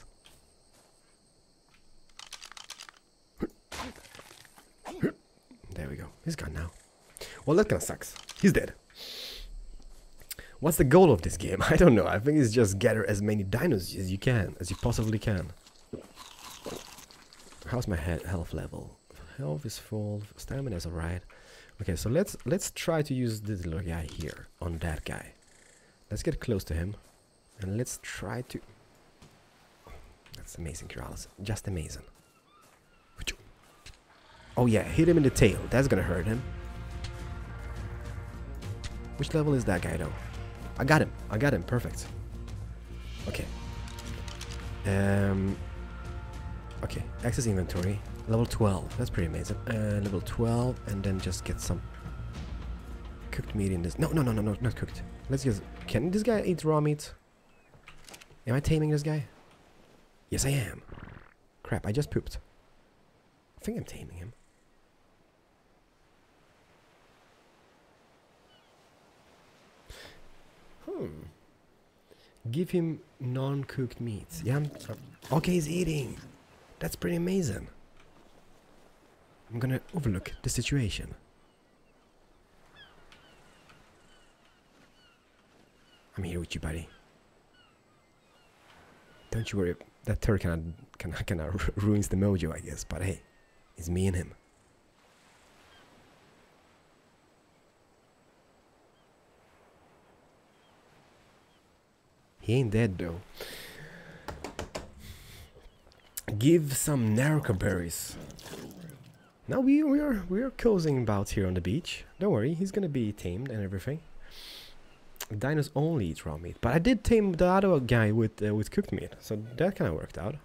There we go. He's gone now. Well, that kind of sucks. He's dead. What's the goal of this game? I don't know. I think it's just gather as many dinos as you can, as you possibly can. How's my he health level? Health is full. Stamina is alright. Okay, so let's let's try to use this little guy here on that guy. Let's get close to him, and let's try to. That's amazing, Keralis. Just amazing. Oh yeah, hit him in the tail. That's gonna hurt him. Which level is that guy though? I got him. I got him. Perfect. Okay. Um. Okay. Access inventory. Level twelve. That's pretty amazing. Uh, level twelve, and then just get some cooked meat in this. No, no, no, no, no, not cooked. Let's just. Can this guy eat raw meat? Am I taming this guy? Yes, I am. Crap! I just pooped. I think I'm taming him. Hmm. Give him non-cooked meats. Yeah. I'm, uh, okay, he's eating. That's pretty amazing. I'm gonna overlook the situation. I'm here with you, buddy. Don't you worry. That turret kind of kind of kind of ruins the mojo, I guess. But hey, it's me and him. He ain't dead though. Give some narco berries. Now we we are we are cozying about here on the beach. Don't worry, he's gonna be tamed and everything. Dinos only eat raw meat, but I did tame the other guy with uh, with cooked meat, so that kind of worked out.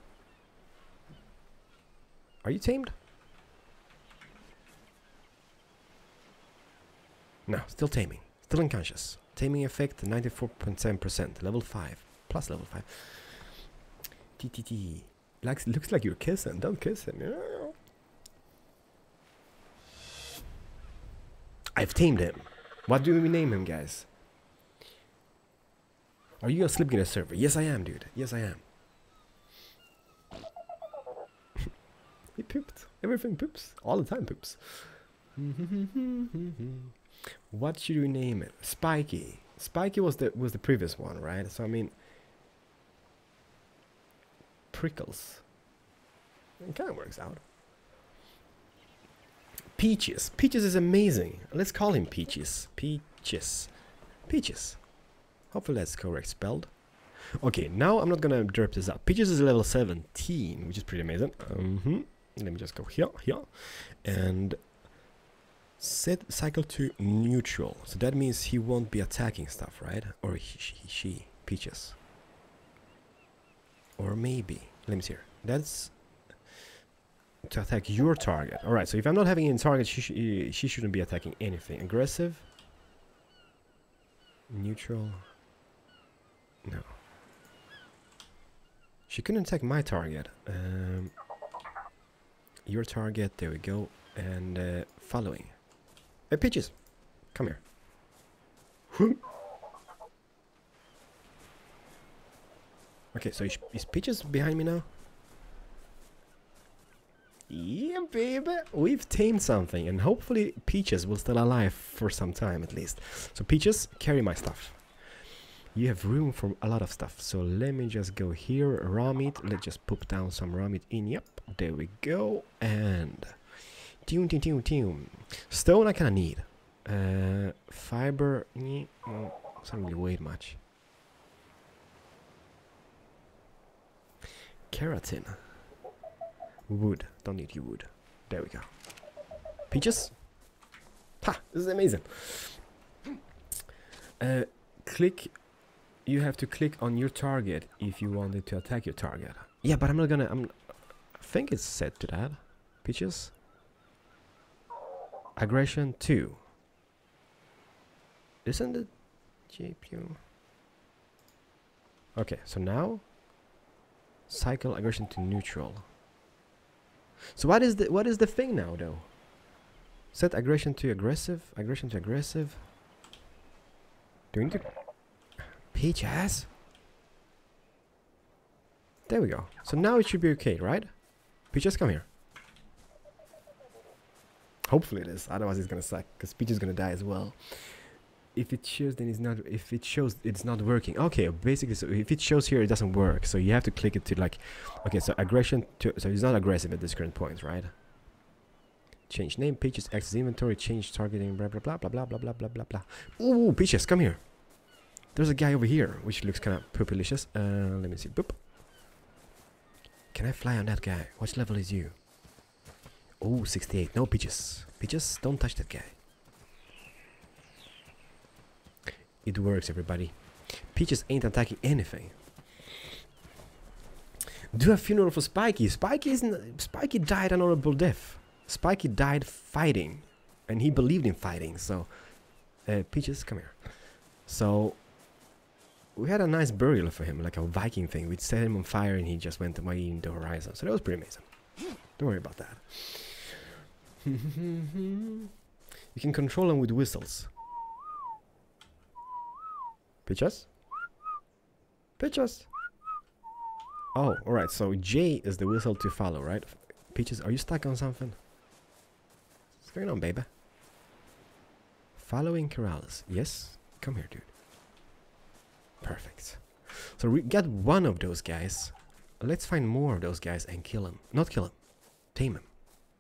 Are you tamed? No, still taming, still unconscious. Taming effect ninety-four point seven percent, level five, plus level five. T T T. Like, looks like you're kissing. Don't kiss him. I've tamed him. What do we name him, guys? Are you a Slipgator server? Yes, I am, dude. Yes, I am. He pooped. Everything poops. All the time poops. What should we name it? Spiky. Spiky was the was the previous one, right? So I mean, Prickles. It kind of works out. Peaches. Peaches is amazing. Let's call him Peaches. Peaches. Peaches. Hopefully that's correct spelled. Okay, now I'm not gonna derp this up. Peaches is level seventeen, which is pretty amazing. Mm-hmm. Let me just go here, here, and set cycle to neutral. So that means he won't be attacking stuff, right? Or he, she, she, Peaches. Or maybe, let me see here. That's to attack your target. All right. So if I'm not having any target, she sh she shouldn't be attacking anything. Aggressive. Neutral. No. She couldn't attack my target. Um, your target. There we go. And uh, following. Hey, Peaches, come here. Okay, so is, is Peaches behind me now? Yeah, baby. We've tamed something, and hopefully Peaches will still alive for some time at least. So Peaches, carry my stuff. You have room for a lot of stuff. So let me just go here. Raw meat. Let's just put down some raw meat in. Yep, there we go. And tune, tune, tune, tune. Stone I kind of need. Uh, fiber. Mm, doesn't really weigh much. Keratin. Wood. Don't need you wood. There we go. Peaches. Ha! This is amazing. Uh, click. You have to click on your target if you wanted to attack your target. Yeah, but I'm not gonna. I'm. I think it's set to that. Peaches. Aggression two. Isn't it G P U? Okay, so now cycle aggression to neutral. So what is the what is the thing now though? Set aggression to aggressive, aggression to aggressive. Do we need to Peaches? There we go. So now it should be okay, right? Peaches, come here. Hopefully it is. Otherwise it's gonna suck, because Peach is gonna die as well. If it shows, then it's not. If it shows, it's not working. Okay, basically, so if it shows here, it doesn't work. So you have to click it to like. Okay, so aggression to. So it's not aggressive at this current point, right? Change name, Peaches, access inventory, change targeting, blah blah blah blah blah blah blah blah blah blah. Ooh, Peaches, come here. There's a guy over here, which looks kind of poopylicious. Uh, let me see. Boop. Can I fly on that guy? What level is you? Oh, sixty-eight. No, Peaches. Peaches, don't touch that guy. It works, everybody. Peaches ain't attacking anything. Do a funeral for Spiky. Spiky isn't. Spiky died an honorable death. Spiky died fighting, and he believed in fighting. So, uh, Peaches, come here. So, we had a nice burial for him, like a Viking thing. We set him on fire, and he just went away in the horizon. So that was pretty amazing. Don't worry about that. You can control him with whistles. Peaches? Peaches? Oh, alright, so J is the whistle to follow, right? Peaches, are you stuck on something? What's going on, baby? Following Corrales. Yes? Come here, dude. Perfect. So we got one of those guys. let's find more of those guys and kill them. Not kill them. Tame them.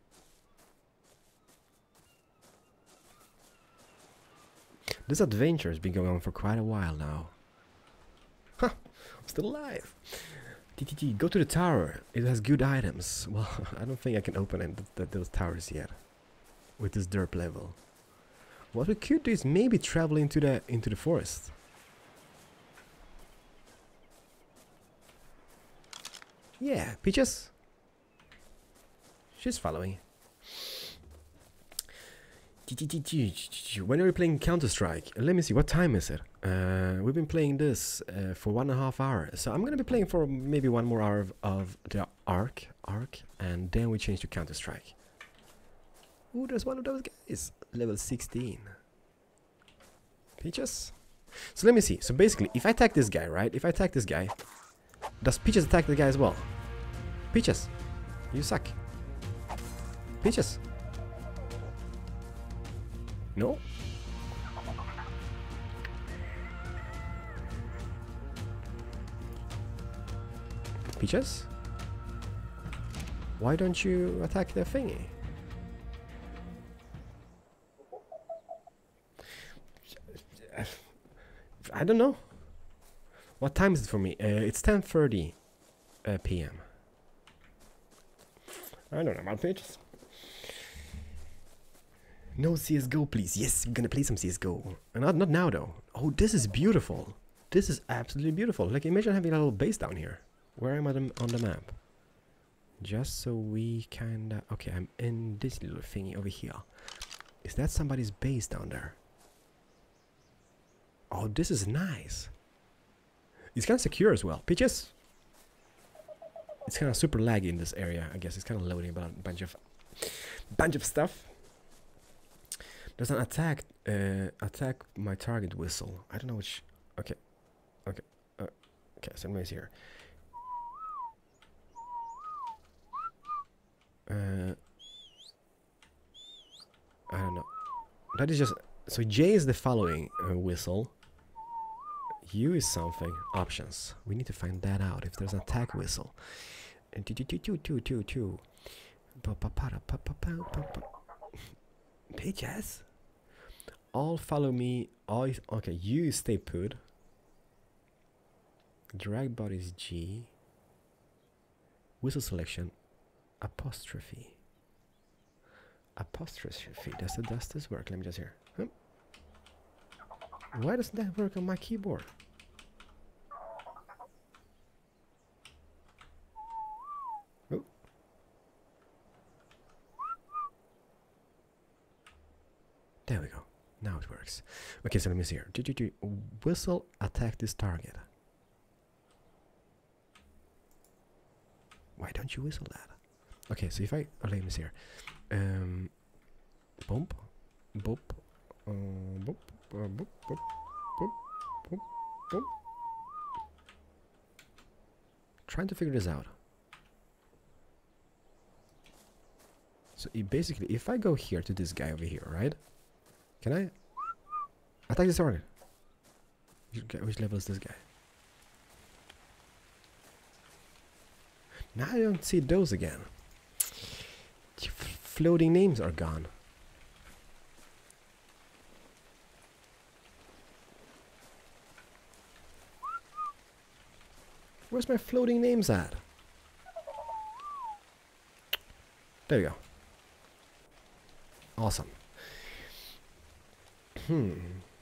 This adventure has been going on for quite a while now. Huh, I'm still alive. T T T, go to the tower. It has good items. Well, I don't think I can open it, th th those towers yet. With this derp level. What we could do is maybe travel into the into the forest. Yeah, Peaches. She's following. When are we playing Counter-Strike? Let me see, what time is it? Uh, we've been playing this uh, for one and a half hours. So I'm gonna be playing for maybe one more hour of, of the Ark, Ark, and then we change to Counter-Strike. Ooh, there's one of those guys. Level sixteen. Peaches? So let me see. So basically, if I attack this guy, right? If I attack this guy, does Peaches attack the guy as well? Peaches, you suck. Peaches. No? Peaches? Why don't you attack the thingy? I don't know. What time is it for me? Uh, it's ten thirty uh, p m I don't know about Peaches. No C S G O, please. Yes, I'm gonna play some C S G O. Uh, not, not now, though. Oh, this is beautiful. This is absolutely beautiful. Like, imagine having a little base down here. Where am I on the map? Just so we kinda... Okay, I'm in this little thingy over here. Is that somebody's base down there? Oh, this is nice. It's kind of secure as well. Peaches? It's kind of super laggy in this area. I guess it's kind of loading a bunch of... bunch of stuff. There's an attack, uh, attack my target whistle. I don't know which. Okay, okay, uh, okay. Somebody's here. Uh, I don't know. That is just so. J is the following uh, whistle. U is something. Options. We need to find that out. If there's an attack whistle. And two two two two two two two. Peaches. All follow me. All is, okay, you stay put. Drag body is G. Whistle selection. Apostrophe. Apostrophe. Does it does this work? Let me just hear. Huh? Why doesn't that work on my keyboard? Oh. There we go. Now it works. Okay, so let me see here. Do, do, do. Whistle attack this target. Why don't you whistle that? Okay, so if I oh, let me see here. Um, bump, bump, uh, bump, uh, bump, bump, bump, bump, bump. Trying to figure this out. So it basically, if I go here to this guy over here, right? Can I attack this target? Which level is this guy? Now I don't see those again. Floating names are gone. Where's my floating names at? There you go. Awesome. Hmm.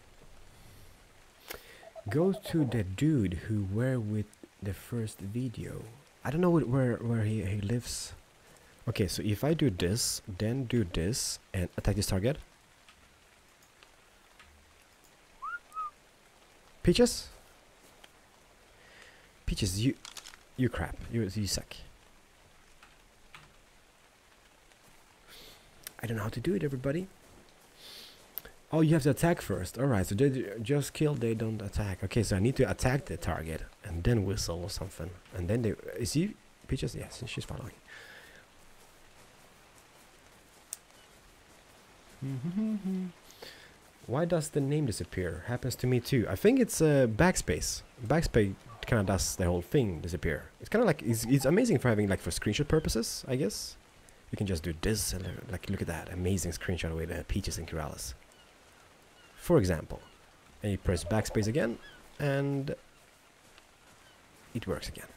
Go to the dude who were with the first video. I don't know wh where where he, he lives. Okay, so if I do this, then do this, and attack this target. Peaches? Peaches, you you crap. You you suck. I don't know how to do it, everybody. Oh, you have to attack first. Alright, so they just kill, they don't attack. Okay, so I need to attack the target and then whistle or something. And then they... Is he... Peaches? Yes, she's following. Why does the name disappear? Happens to me too. I think it's uh, backspace. Backspace kind of does the whole thing disappear. It's kind of like, it's, it's amazing for having, like, for screenshot purposes, I guess. You can just do this and, uh, like, look at that amazing screenshot with uh, Peaches and Keralis. For example. And you press backspace again, and it works again.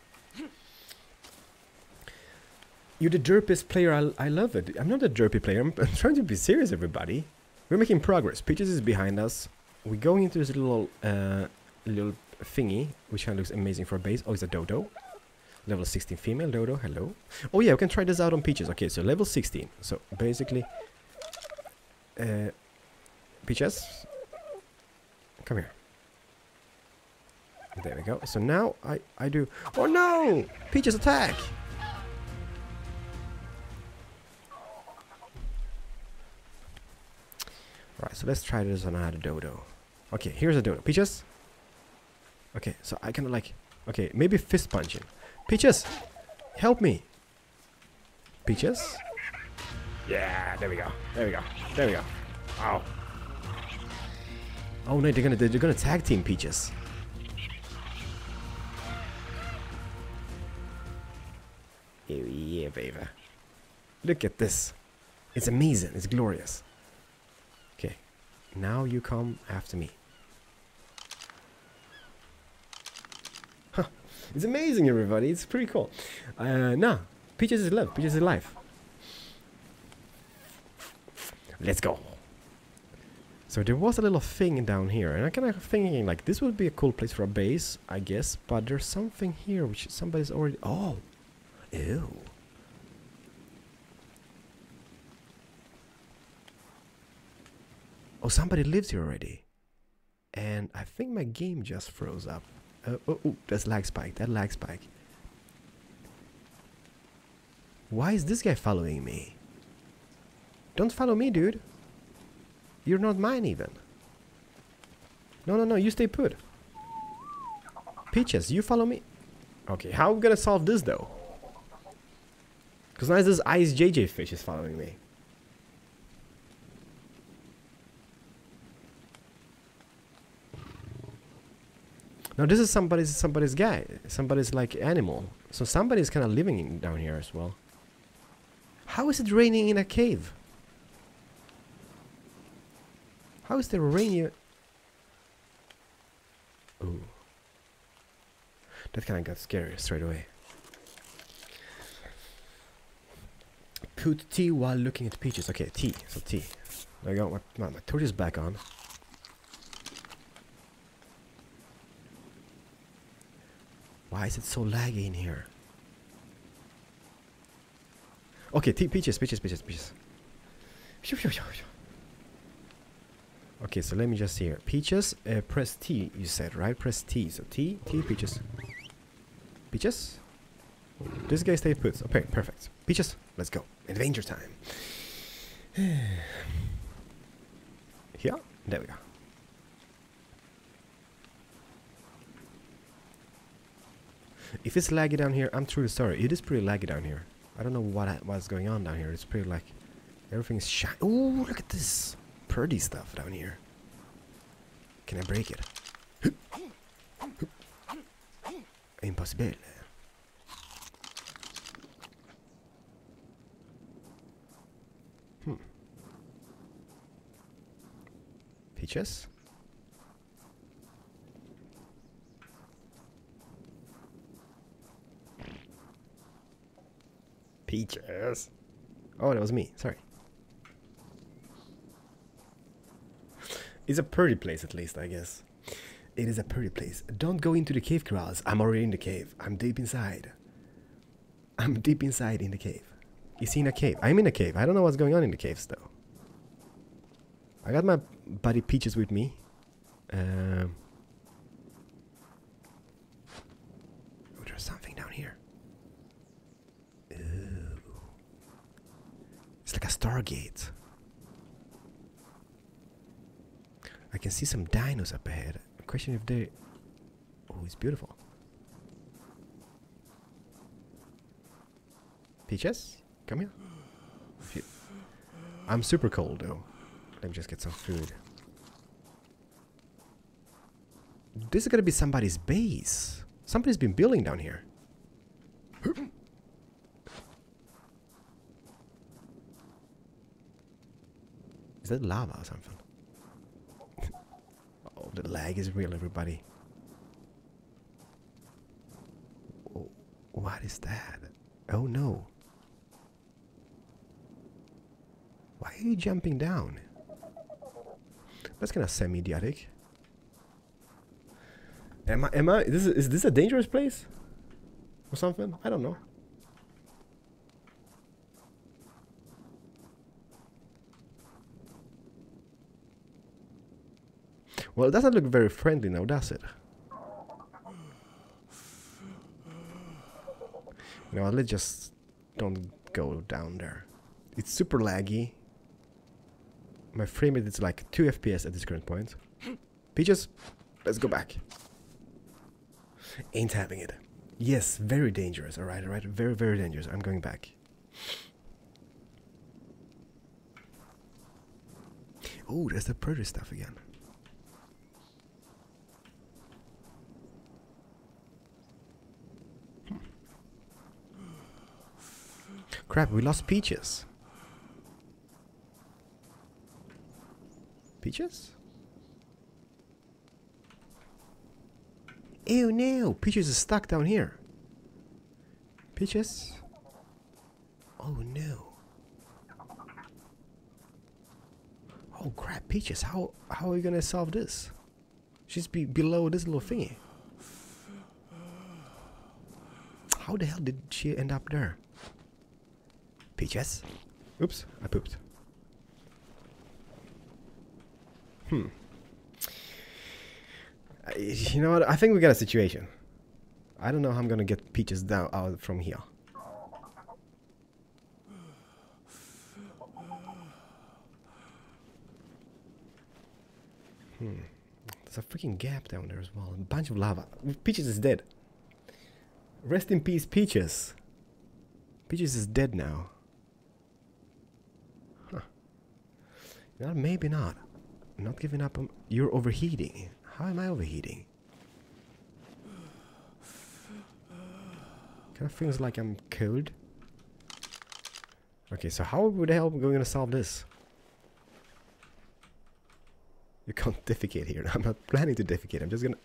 You're the derpiest player, I, I love it. I'm not a derpy player, I'm, I'm trying to be serious, everybody. We're making progress. Peaches is behind us. We're going into this little, uh, little thingy, which kind of looks amazing for a base. Oh, it's a dodo. Level sixteen female dodo, hello. Oh yeah, we can try this out on Peaches. Okay, so level sixteen. So basically, uh, Peaches, come here. There we go. So now I, I do... Oh no! Peaches attack! Right, so let's try this on another dodo. Okay, here's a dodo. Peaches? Okay, so I kind of like... Okay, maybe fist punching. Peaches! Help me! Peaches? Yeah, there we go. There we go. There we go. Ow. Oh no, they're gonna, they're gonna tag team Peaches. Oh yeah, baby. Look at this. It's amazing. It's glorious. Okay. Now you come after me. Huh. It's amazing, everybody. It's pretty cool. Uh, nah. Peaches is love. Peaches is life. Let's go. So there was a little thing down here. And I'm kind of thinking, like, this would be a cool place for a base, I guess. But there's something here which somebody's already... Oh. Ew. Oh, somebody lives here already. And I think my game just froze up. Uh, oh, oh, that's lag spike. That lag spike. Why is this guy following me? Don't follow me, dude. You're not mine even. No, no, no. You stay put. Peaches, you follow me. Okay, how am I gonna solve this though? Because now this Ice J J fish is following me. Now this is somebody's somebody's guy, somebody's like animal. So somebody's kind of living in, down here as well. How is it raining in a cave? How is there rain here? Ooh, that kind of got scary straight away. Put T while looking at Peaches. Okay, T. So T. There I got my, my, my torch is back on. Why is it so laggy in here? Okay, T. Peaches, Peaches, Peaches, Peaches. Okay, so let me just see here. Peaches, uh, press T, you said, right? Press T. So T, T, Peaches. Peaches? This guy stay put. Okay, perfect. Peaches, let's go. Adventure time. Here? There we go. If it's laggy down here, I'm truly sorry. It is pretty laggy down here. I don't know what what's going on down here. It's pretty like... Everything's shiny. Oh, look at this. Pretty stuff down here. Can I break it? Impossible. Hmm. Peaches? Peaches? Oh, that was me. Sorry. It's a pretty place, at least, I guess. It is a pretty place. Don't go into the cave, Keralis. I'm already in the cave. I'm deep inside. I'm deep inside in the cave. You see in a cave? I'm in a cave. I don't know what's going on in the caves, though. I got my buddy Peaches with me. Um, oh, there's something down here. Ooh. It's like a Stargate. I can see some dinos up ahead. Question if they... Oh, it's beautiful. Peaches? Come here. Fe I'm super cold, though. Let me just get some food. This is gonna be somebody's base. Somebody's been building down here. Is that lava or something? Oh, the lag is real, everybody. Oh, what is that? Oh no. Why are you jumping down? That's kind of semi-idiotic. Am I, am I, this is, is this a dangerous place? Or something? I don't know. Well, it doesn't look very friendly now, does it? You know, let's just don't go down there. It's super laggy. My frame rate is like two F P S at this current point. Peaches, let's go back. Ain't having it. Yes, very dangerous. Alright, alright. Very, very dangerous. I'm going back. Oh, there's the purdy stuff again. Hmm. Crap, we lost Peaches. Peaches? Ew, no! Peaches is stuck down here. Peaches? Oh no. Oh crap, Peaches, how how are you gonna solve this? She's be below this little thingy. How the hell did she end up there? Peaches? Oops, I pooped. Hmm. Uh, you know what? I think we got a situation. I don't know how I'm gonna get Peaches down out from here. Hmm. There's a freaking gap down there as well. A bunch of lava. Peaches is dead. Rest in peace, Peaches. Peaches is dead now. Huh. You know, maybe not. I'm not giving up. On, you're overheating. How am I overheating? Kind of feels like I'm cold. Okay, so how the hell are we going to solve this? You can't defecate here. I'm not planning to defecate. I'm just gonna...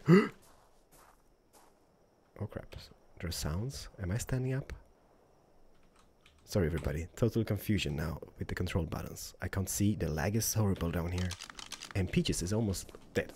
Oh crap. There's sounds. Am I standing up? Sorry everybody. Total confusion now with the control buttons. I can't see. The lag is horrible down here. And Peaches is almost dead.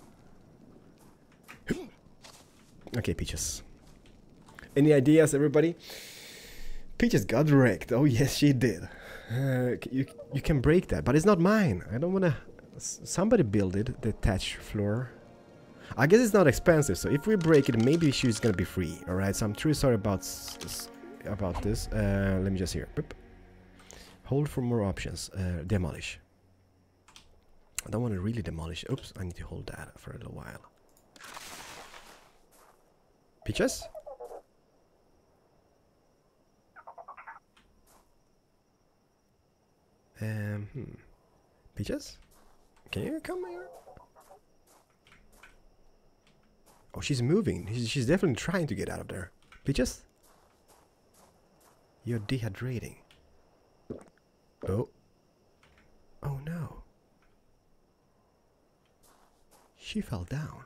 Okay, Peaches. Any ideas, everybody? Peaches got wrecked. Oh yes, she did. Uh, you, you can break that, but it's not mine. I don't wanna... Somebody build it, the thatch floor. I guess it's not expensive, so if we break it, maybe she's gonna be free. Alright, so I'm truly sorry about about this. Uh, let me just hear. Boop. Hold for more options. Uh, demolish. I don't want to really demolish. Oops, I need to hold that for a little while. Peaches? Um, hmm. Peaches? Can you come here? Oh, she's moving. She's, she's definitely trying to get out of there. Peaches? You're dehydrating. Oh. Oh no. She fell down.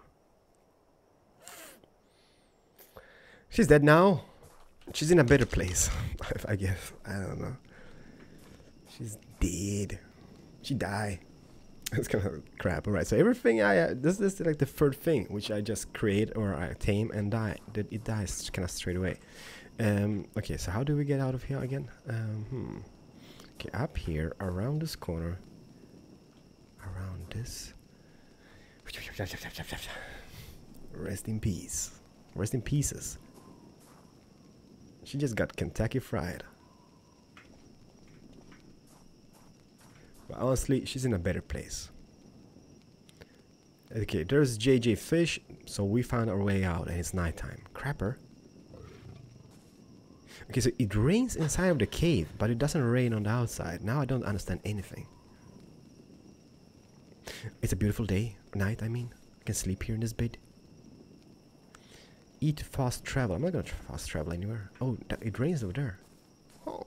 She's dead now. She's in a better place, I guess. I don't know. She's dead. She died. That's kind of crap. Alright, so everything I... Uh, this, this is like the third thing, which I just create or I tame and die. That it dies kind of straight away. Um, okay, so how do we get out of here again? Um, hmm. Okay, up here, around this corner. Around this. Rest in peace. Rest in pieces. She just got Kentucky Fried. But honestly, she's in a better place. Okay, there's J J Fish, so we found our way out and it's nighttime. Crapper. Okay, so it rains inside of the cave, but it doesn't rain on the outside. Now I don't understand anything. It's a beautiful day, night I mean. I can sleep here in this bed. Eat fast travel. I'm not gonna fast travel anywhere. Oh, it rains over there. Oh.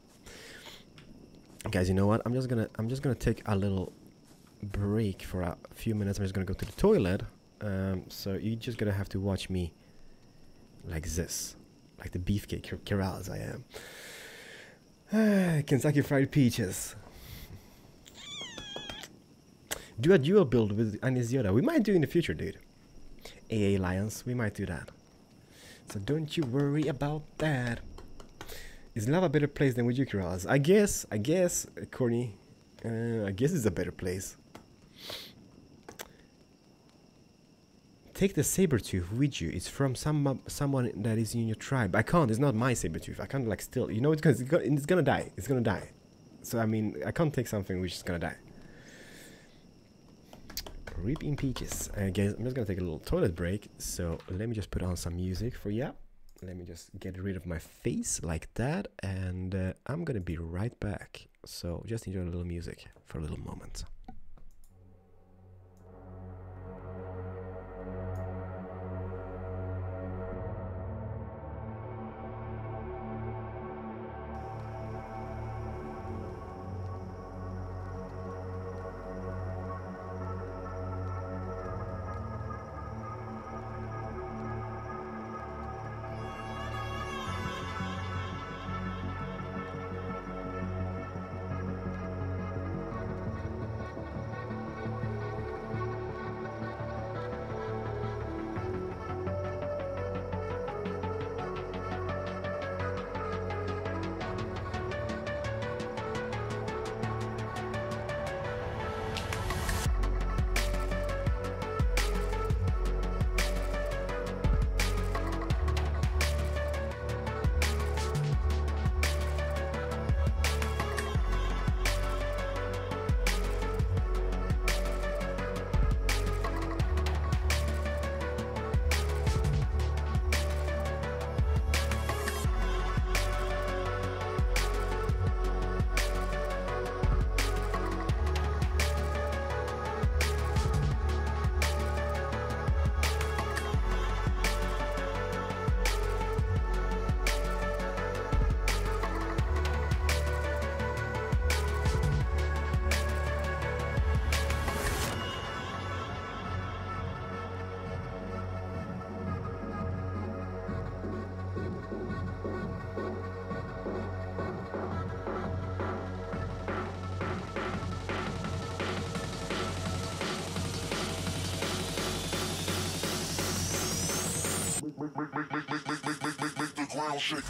Guys, you know what? I'm just gonna I'm just gonna take a little break for a few minutes. I'm just gonna go to the toilet. Um, so you just gonna have to watch me like this, like the beefcake Corrales I am. Kentucky Fried Peaches. Do a dual build with Anis Yoda. We might do in the future, dude. A A Lions, we might do that. So don't you worry about that. Is love a better place than with you, Corrales? I guess, I guess, uh, Corny. Uh, I guess it's a better place. Take the Sabertooth with you. It's from some someone that is in your tribe. I can't. It's not my Sabertooth. I can't like still. You know, it's gonna, it's gonna, it's gonna die. It's gonna die. So I mean, I can't take something which is gonna die. Reaping peaches. I guess I'm just gonna take a little toilet break. So let me just put on some music for ya. Let me just get rid of my face like that, and uh, I'm gonna be right back. So just enjoy a little music for a little moment. Make, make, make, make, make, make, make, make, make the ground shake.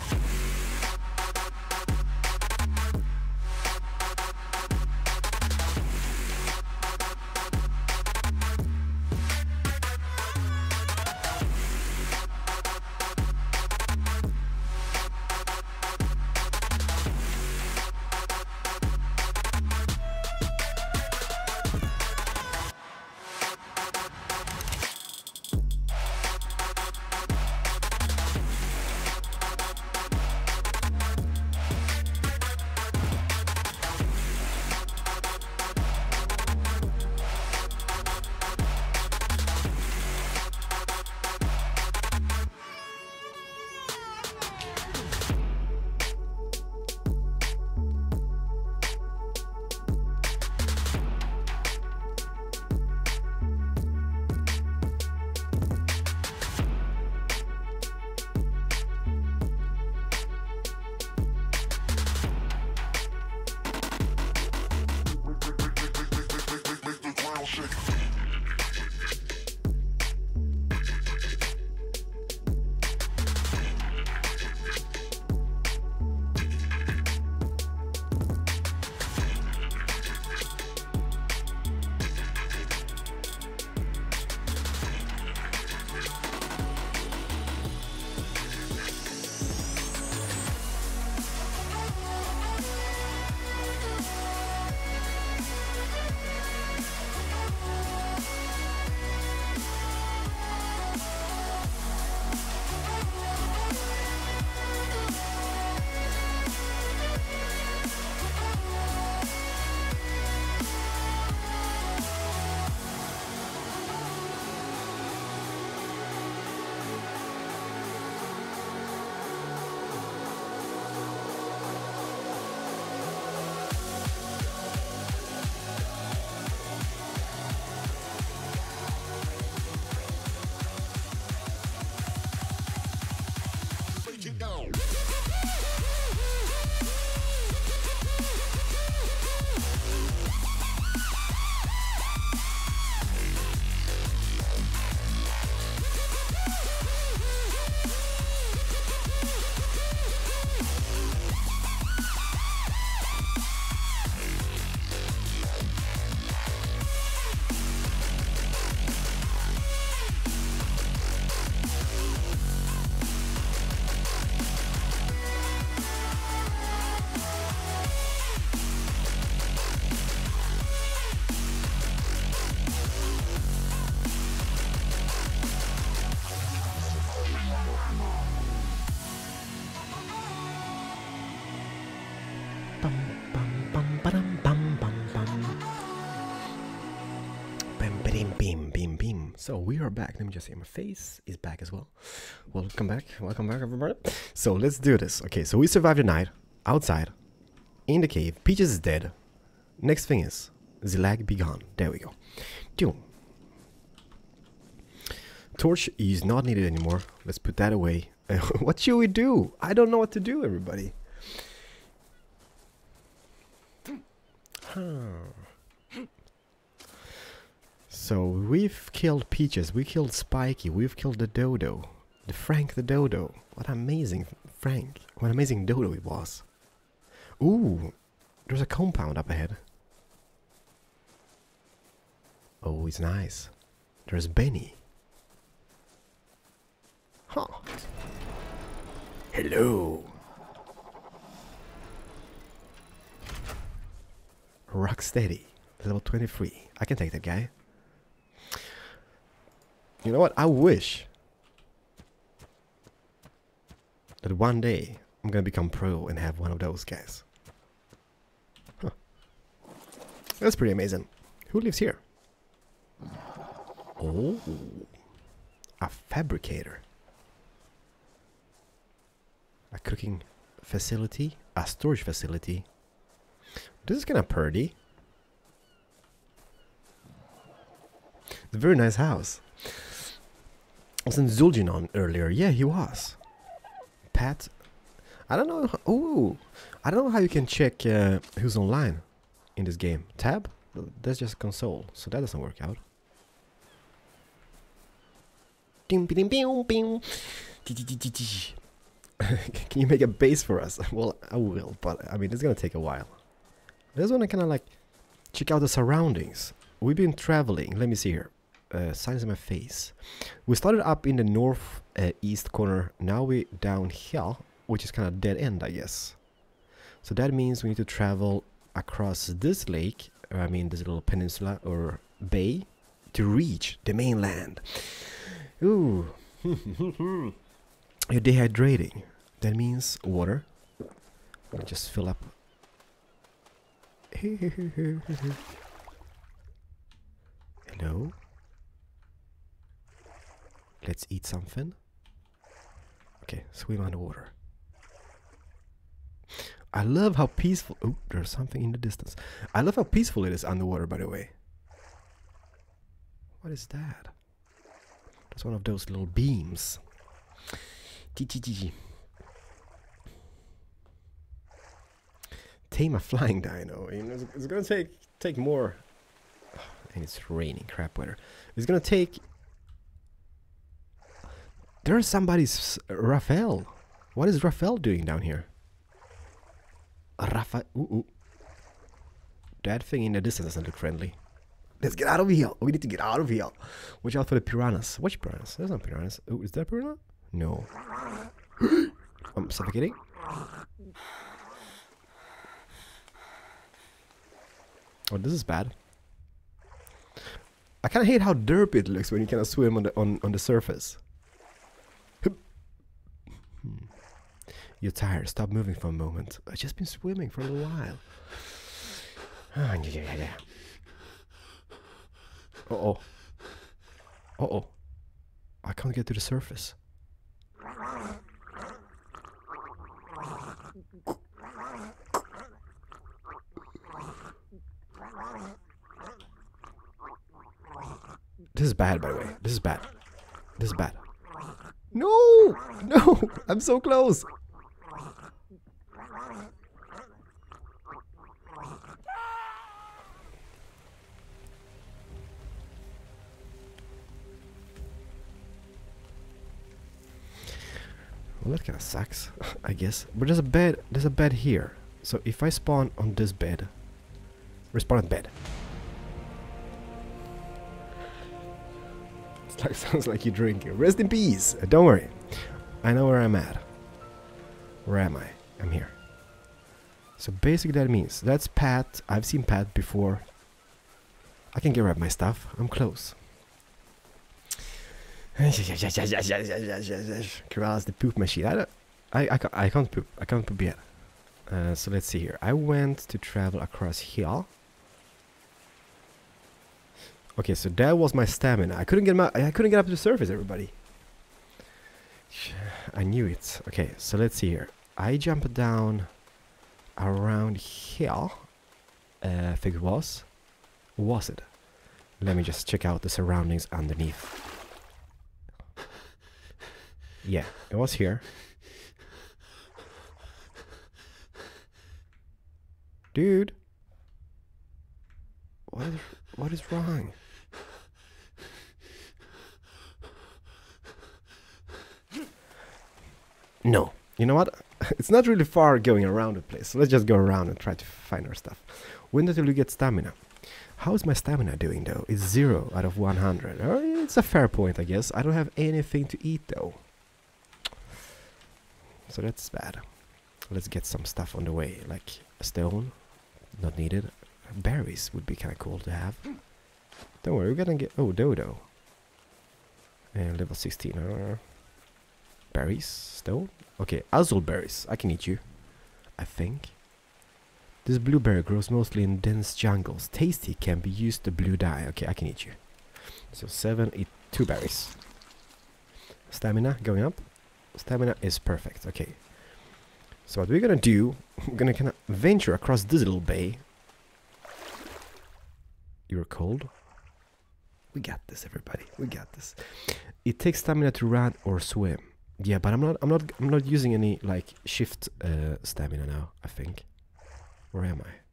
So we are back. Let me just see. My face is back as well. Welcome back. Welcome back, everybody. So let's do this. Okay, so we survived the night outside in the cave. Peaches is dead. Next thing is the lag be gone. There we go. Doom. Torch is not needed anymore. Let's put that away. What should we do? I don't know what to do, everybody. Huh. So we've killed Peaches, we killed Spiky, we've killed the Dodo. The Frank the Dodo. What amazing Frank. What amazing Dodo it was. Ooh, there's a compound up ahead. Oh, it's nice. There's Benny. Huh. Hello. Rocksteady. Level twenty-three. I can take that guy. You know what? I wish that one day I'm gonna become pro and have one of those guys. Huh. That's pretty amazing. Who lives here? Oh, a fabricator. A cooking facility, a storage facility. This is kind of pretty. It's a very nice house. Wasn't Zul'jin on earlier? Yeah, he was. Pat, I don't know. Oh, I don't know how you can check uh, who's online in this game. Tab? That's just console, so that doesn't work out. Can you make a base for us? Well, I will, but I mean, it's gonna take a while. I just wanna kind of like check out the surroundings. We've been traveling. Let me see here. Uh, signs in my face. We started up in the north uh, east corner. Now we're down here, which is kind of dead end, I guess. So that means we need to travel across this lake, or I mean this little peninsula or bay, to reach the mainland. Ooh. You're dehydrating. That means water. Let me just fill up. Hello? Let's eat something. Okay, swim underwater. I love how peaceful... Oh, there's something in the distance. I love how peaceful it is underwater, by the way. What is that? That's one of those little beams. G G G G. Tame a flying dino. You know, it's, it's gonna take take more. And it's raining, crap weather. It's gonna take. There's somebody's Raphael. What is Raphael doing down here? Raphael. Ooh, ooh. That thing in the distance doesn't look friendly. Let's get out of here. We need to get out of here. Watch out for the piranhas. Which piranhas? There's not piranhas. Oh, is that piranha? No. I'm suffocating. Oh, this is bad. I kind of hate how derpy it looks when you kind of swim on the on on the surface. Hmm. You're tired. Stop moving for a moment. I've just been swimming for a little while. Ah, yeah, yeah, yeah. Uh oh. Uh oh. I can't get to the surface. This is bad, by the way. This is bad. This is bad. No! No! I'm so close! Well, that kind of sucks, I guess. But there's a bed. There's a bed here. So if I spawn on this bed, respawn at bed. It's like sounds like you're drinking. Rest in peace. Uh, don't worry. I know where I'm at. Where am I? I'm here. So basically that means that's Pat. I've seen Pat before. I can grab my stuff. I'm close. Cross the poop machine. I don't, I, I, can't, I can't poop. I can't poop yet. Uh, so let's see here. I went to travel across here. Okay, so that was my stamina. I couldn't get my I couldn't get up to the surface, everybody. I knew it. Okay, so let's see here. I jumped down around here. Uh, I think it was. Was it? Let me just check out the surroundings underneath. Yeah, it was here. Dude. What is, what is wrong? No. You know what? It's not really far going around the place. So let's just go around and try to find our stuff. When until we get stamina. How's my stamina doing though? It's zero out of one hundred. Uh, it's a fair point, I guess. I don't have anything to eat though. So that's bad. Let's get some stuff on the way. Like a stone. Not needed. Berries would be kind of cool to have. Don't worry, we're gonna get... Oh, dodo. And level sixteen. Uh, berries. Stone. Okay, azul berries. I can eat you. I think. This blueberry grows mostly in dense jungles. Tasty, can be used to blue dye. Okay, I can eat you. So seven, eat two berries. Stamina going up. Stamina is perfect. Okay. So what we're gonna do, we're gonna kind of venture across this little bay. You're cold. We got this, everybody. We got this. It takes stamina to run or swim. Yeah, but I'm not. I'm not. I'm not using any like shift uh, stamina now. I think. Where am I?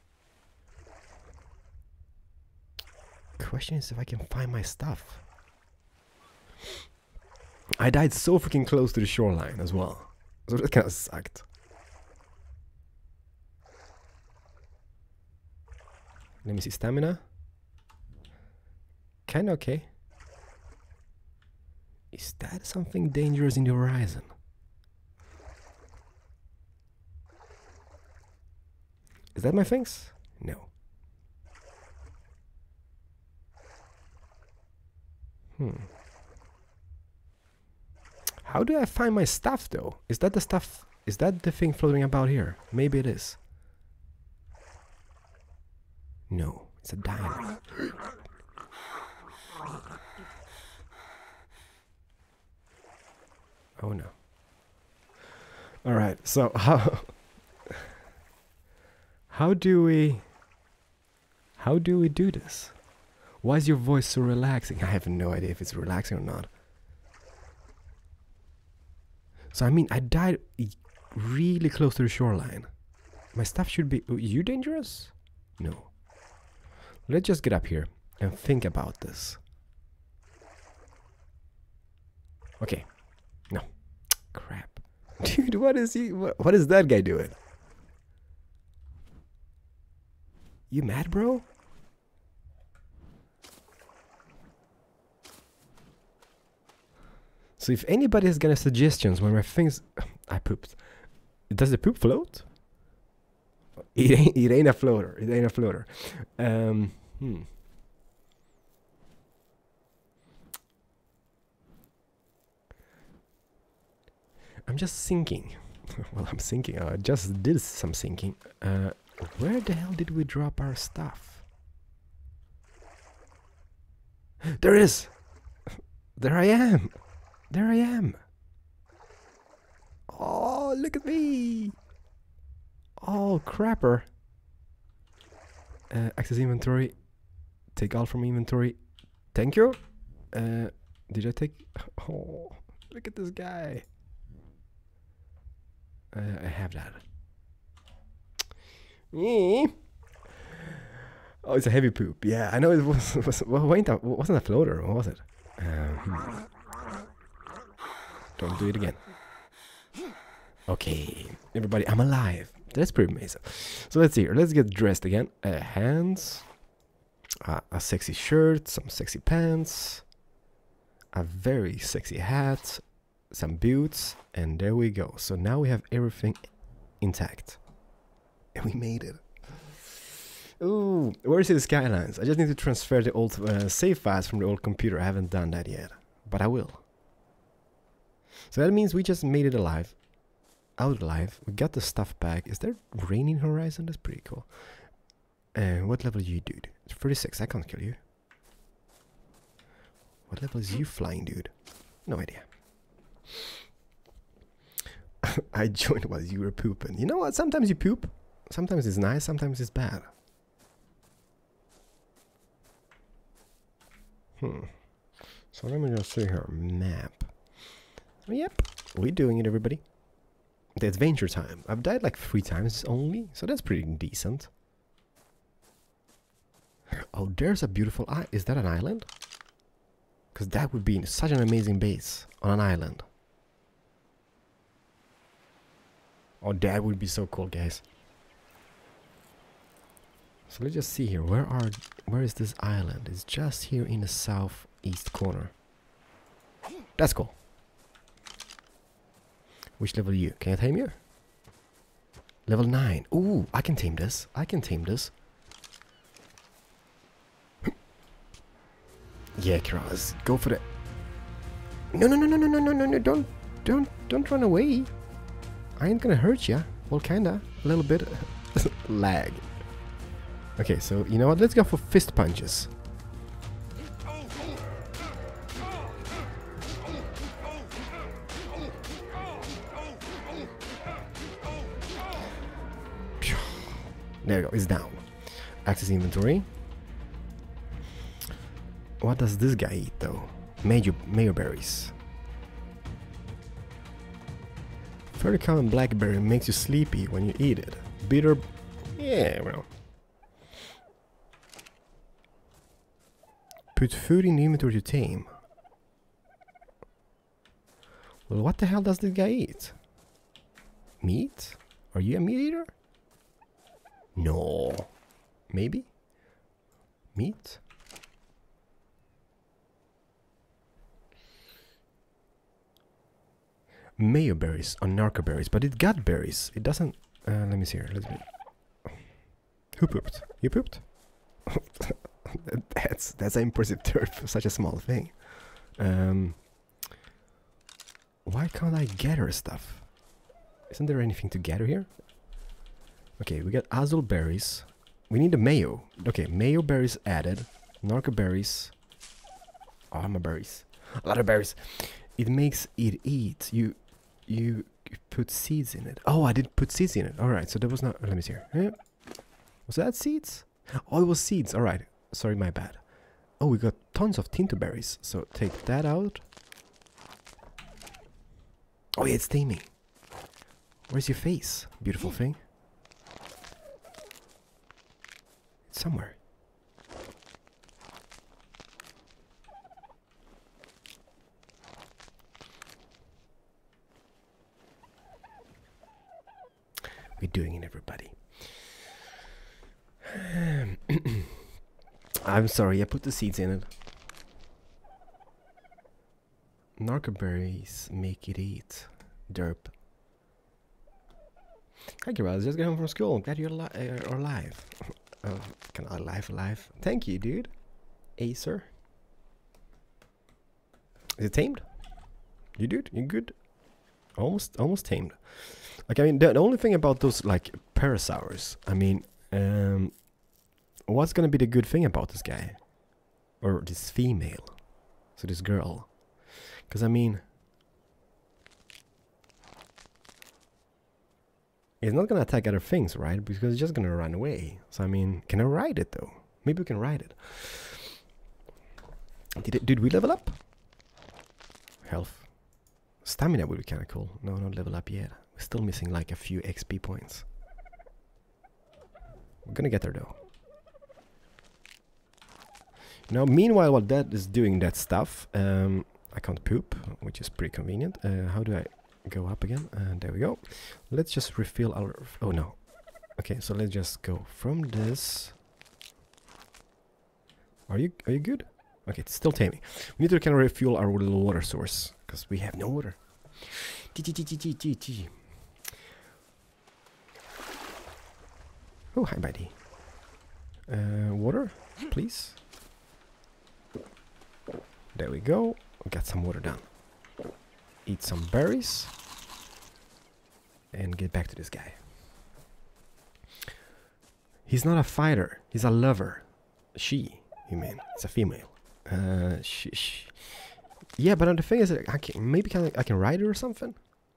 Question is if I can find my stuff. I died so freaking close to the shoreline as well, so that kind of sucked. Let me see stamina. Kinda okay. Is that something dangerous in the horizon? Is that my things? No. Hmm. How do I find my stuff though? Is that the stuff? Is that the thing floating about here? Maybe it is. No, it's a diamond. Oh no. Alright, so how how do we how do we do this? Why is your voice so relaxing? I have no idea if it's relaxing or not. So I mean, I died really close to the shoreline. My stuff should be... Oh, you dangerous? No. Let's just get up here and think about this. Okay. No. Crap. Dude, what is he... What, what is that guy doing? You mad, bro? So if anybody has got any suggestions when my things... I pooped. Does the poop float? It ain't, it ain't a floater. It ain't a floater. Um, hmm. I'm just thinking. Well, I'm thinking. I just did some thinking. Uh, where the hell did we drop our stuff? There is! There I am! There I am! Oh, look at me! Oh, crapper. Uh, access inventory. Take all from inventory. Thank you. Uh, did I take... Oh, look at this guy. Uh, I have that. Oh, it's a heavy poop. Yeah, I know it was... was well, wait, that wasn't a floater, what was it? Um, don't do it again. Okay, everybody, I'm alive. That's pretty amazing. So let's see here. Let's get dressed again. Uh, hands. Uh, a sexy shirt. Some sexy pants. A very sexy hat. Some boots. And there we go. So now we have everything intact. And we made it. Ooh, where is the Skylines? I just need to transfer the old uh, save files from the old computer. I haven't done that yet. But I will. So that means we just made it alive. Out alive. We got the stuff back. Is there rain in Horizon? That's pretty cool. And uh, what level are you, dude? thirty-six. I can't kill you. What level is you flying, dude? No idea. I joined while you were pooping. You know what? Sometimes you poop. Sometimes it's nice, sometimes it's bad. Hmm. So let me just see here. Map. Yep. We're doing it, everybody. The adventure time. I've died like three times only, so that's pretty decent. Oh, there's a beautiful island. Is that an island? Because that would be such an amazing base on an island. Oh, that would be so cool, guys. So let's just see here. Where are? Where is this island? It's just here in the southeast corner. That's cool. Which level are you? Can I tame you? Level nine. Ooh, I can tame this. I can tame this. Yeah, Kraz, go for it. No, no, no, no, no, no, no, no, no, don't, don't, don't run away. I ain't gonna hurt ya. Well, kinda, a little bit. Lag. Okay, so you know what? Let's go for fist punches. There you go. It's down. Access inventory. What does this guy eat though? Mayo, mayo berries. Very common blackberry makes you sleepy when you eat it. Bitter. Yeah, well. Put food in the inventory to tame. Well, what the hell does this guy eat? Meat? Are you a meat eater? No. Maybe? Meat? Mayo berries or narco berries, but it got berries. It doesn't. Uh, let me see here. Let's be. Who pooped? You pooped? that's that's an impressive turd for such a small thing. Um, why can't I gather stuff? Isn't there anything to gather here? Okay, we got azul berries. We need the mayo. Okay, mayo berries added. Narco berries. Armor berries. A lot of berries. It makes it eat. You. You put seeds in it. Oh, I did put seeds in it. Alright, so that was not... Let me see here. Eh? Was that seeds? Oh, it was seeds. Alright. Sorry, my bad. Oh, we got tons of tinto berries. So take that out. Oh, yeah, it's taming. Where's your face? Beautiful thing. It's somewhere. We're doing it, everybody. I'm sorry, I put the seeds in it. Narco berries make it eat. Derp. Hi, Kiraz. Just got home from school. Glad you're ali uh, alive. uh, can I alive, alive? Thank you, dude. Acer. Is it tamed? You dude? You good? Almost, almost tamed. Like, I mean, the, the only thing about those, like, parasaurs, I mean, um, what's gonna be the good thing about this guy? Or this female? So this girl. Because, I mean, it's not gonna attack other things, right? Because it's just gonna run away. So, I mean, can I ride it, though? Maybe we can ride it. Did, it, did we level up? Health. Stamina would be kind of cool. No, not level up yet. We're still missing like a few X P points. We're gonna get there though. Now, meanwhile, while that is doing that stuff, um, I can't poop, which is pretty convenient. Uh, how do I go up again? And there we go. Let's just refill our... Oh, no. Okay, so let's just go from this. Are you, are you good? Okay, it's still taming. We need to kind of refuel our little water source, because we have no water. T -t -t -t -t -t -t. Oh, hi, buddy. Uh, water, please. There we go. We got some water down. Eat some berries. And get back to this guy. He's not a fighter. He's a lover. She, you mean. It's a female. Uh, sh sh yeah, but the thing is, I can, maybe can I, I can ride her or something.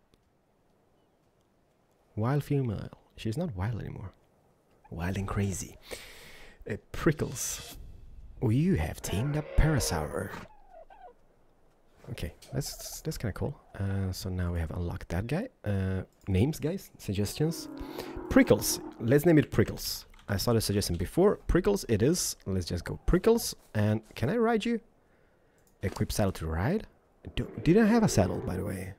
Wild female. She's not wild anymore. Wild and crazy. Uh, Prickles. Oh, you have tamed up Parasaur. Okay, that's that's kind of cool. Uh, so now we have unlocked that guy. Uh, names, guys, suggestions. Prickles. Let's name it Prickles. I saw the suggestion before. Prickles, it is. Let's just go Prickles. And can I ride you? Equip saddle to ride. Do, did I have a saddle, by the way?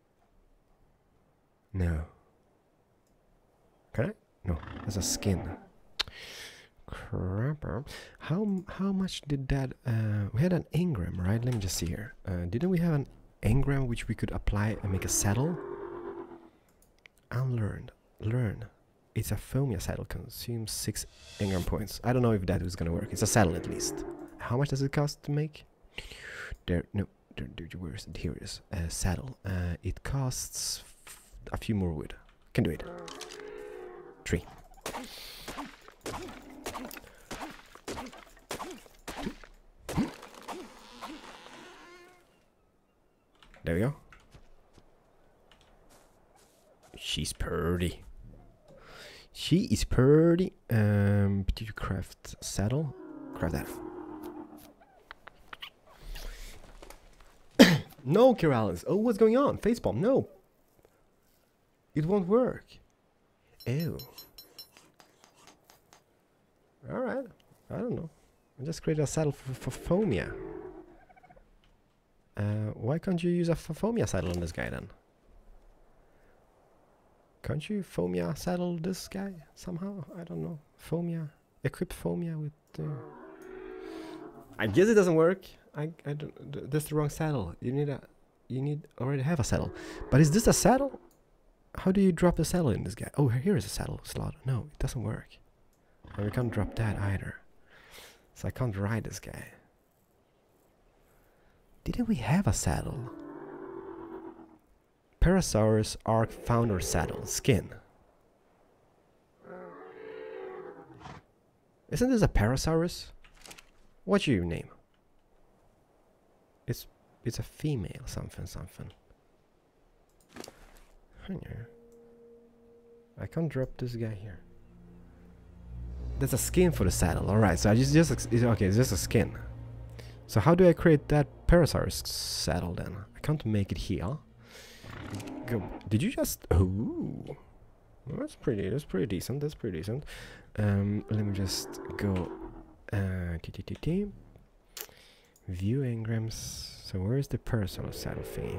No. Can I? No, that's a skin. Crap. How how much did that? Uh, we had an engram, right? Let me just see here. Uh, didn't we have an engram which we could apply and make a saddle? Unlearned. Learn. It's a Fomia saddle. Consumes six engram points. I don't know if that was gonna work. It's a saddle at least. How much does it cost to make? There. No. There, there, where is it? Here it is. Uh, saddle. Uh, it costs f a few more wood. Can do it. Three. There we go. She's pretty. She is pretty. Um, did you craft saddle? Craft that. No, Kiralis. Oh, what's going on? Facepalm. No. It won't work. Ew. Alright. I don't know. I just created a saddle for, for Fomia. Uh, why can't you use a Fomia saddle on this guy then? Can't you Fomia saddle this guy somehow? I don't know. Fomia. Equip Fomia with... Uh... I guess it doesn't work. I, I don't... Th that's the wrong saddle. You need a... You need already have a saddle. But is this a saddle? How do you drop the saddle in this guy? Oh, here is a saddle slot. No, it doesn't work. And we can't drop that either. So I can't ride this guy. Didn't we have a saddle? Parasaurus Arc Founder Saddle. Skin. Isn't this a Parasaurus? What's your name? It's it's a female something something. I can't drop this guy here. There's a skin for the saddle. Alright, so I just just okay, it's just a skin. So how do I create that Parasaurus saddle then? I can't make it here. Go. Did you just? Ooh, well, that's pretty. That's pretty decent. That's pretty decent. Um, let me just go. Uh, t -t -t -t. View engrams. So where is the Parasaurus saddle thingy?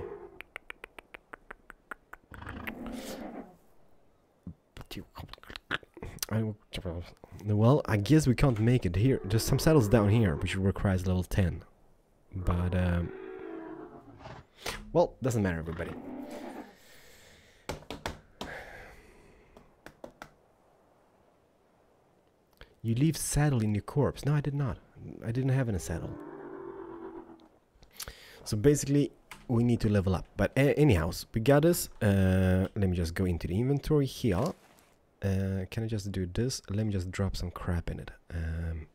I well, I guess we can't make it here. There's some saddles down here, which requires level ten. But um, well, doesn't matter, everybody. You leave saddle in your corpse. No, I did not. I didn't have any saddle. So basically, we need to level up. But uh, anyhow, we got this. Uh, let me just go into the inventory here. Uh, can I just do this? Let me just drop some crap in it. Um,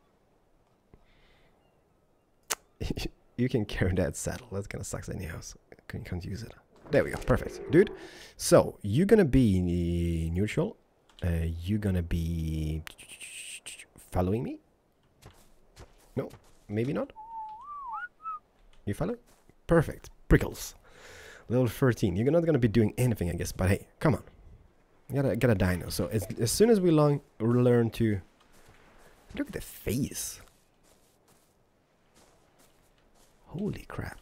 you can carry that saddle. That's gonna suck anyhow. So you can't use it. There we go. Perfect, dude. So you're gonna be neutral. Uh, you're gonna be following me. No, maybe not. You follow? Perfect. Prickles. Level thirteen. You're not gonna be doing anything, I guess. But hey, come on. You gotta get a dino. So as, as soon as we long, learn to look at the face. Holy crap.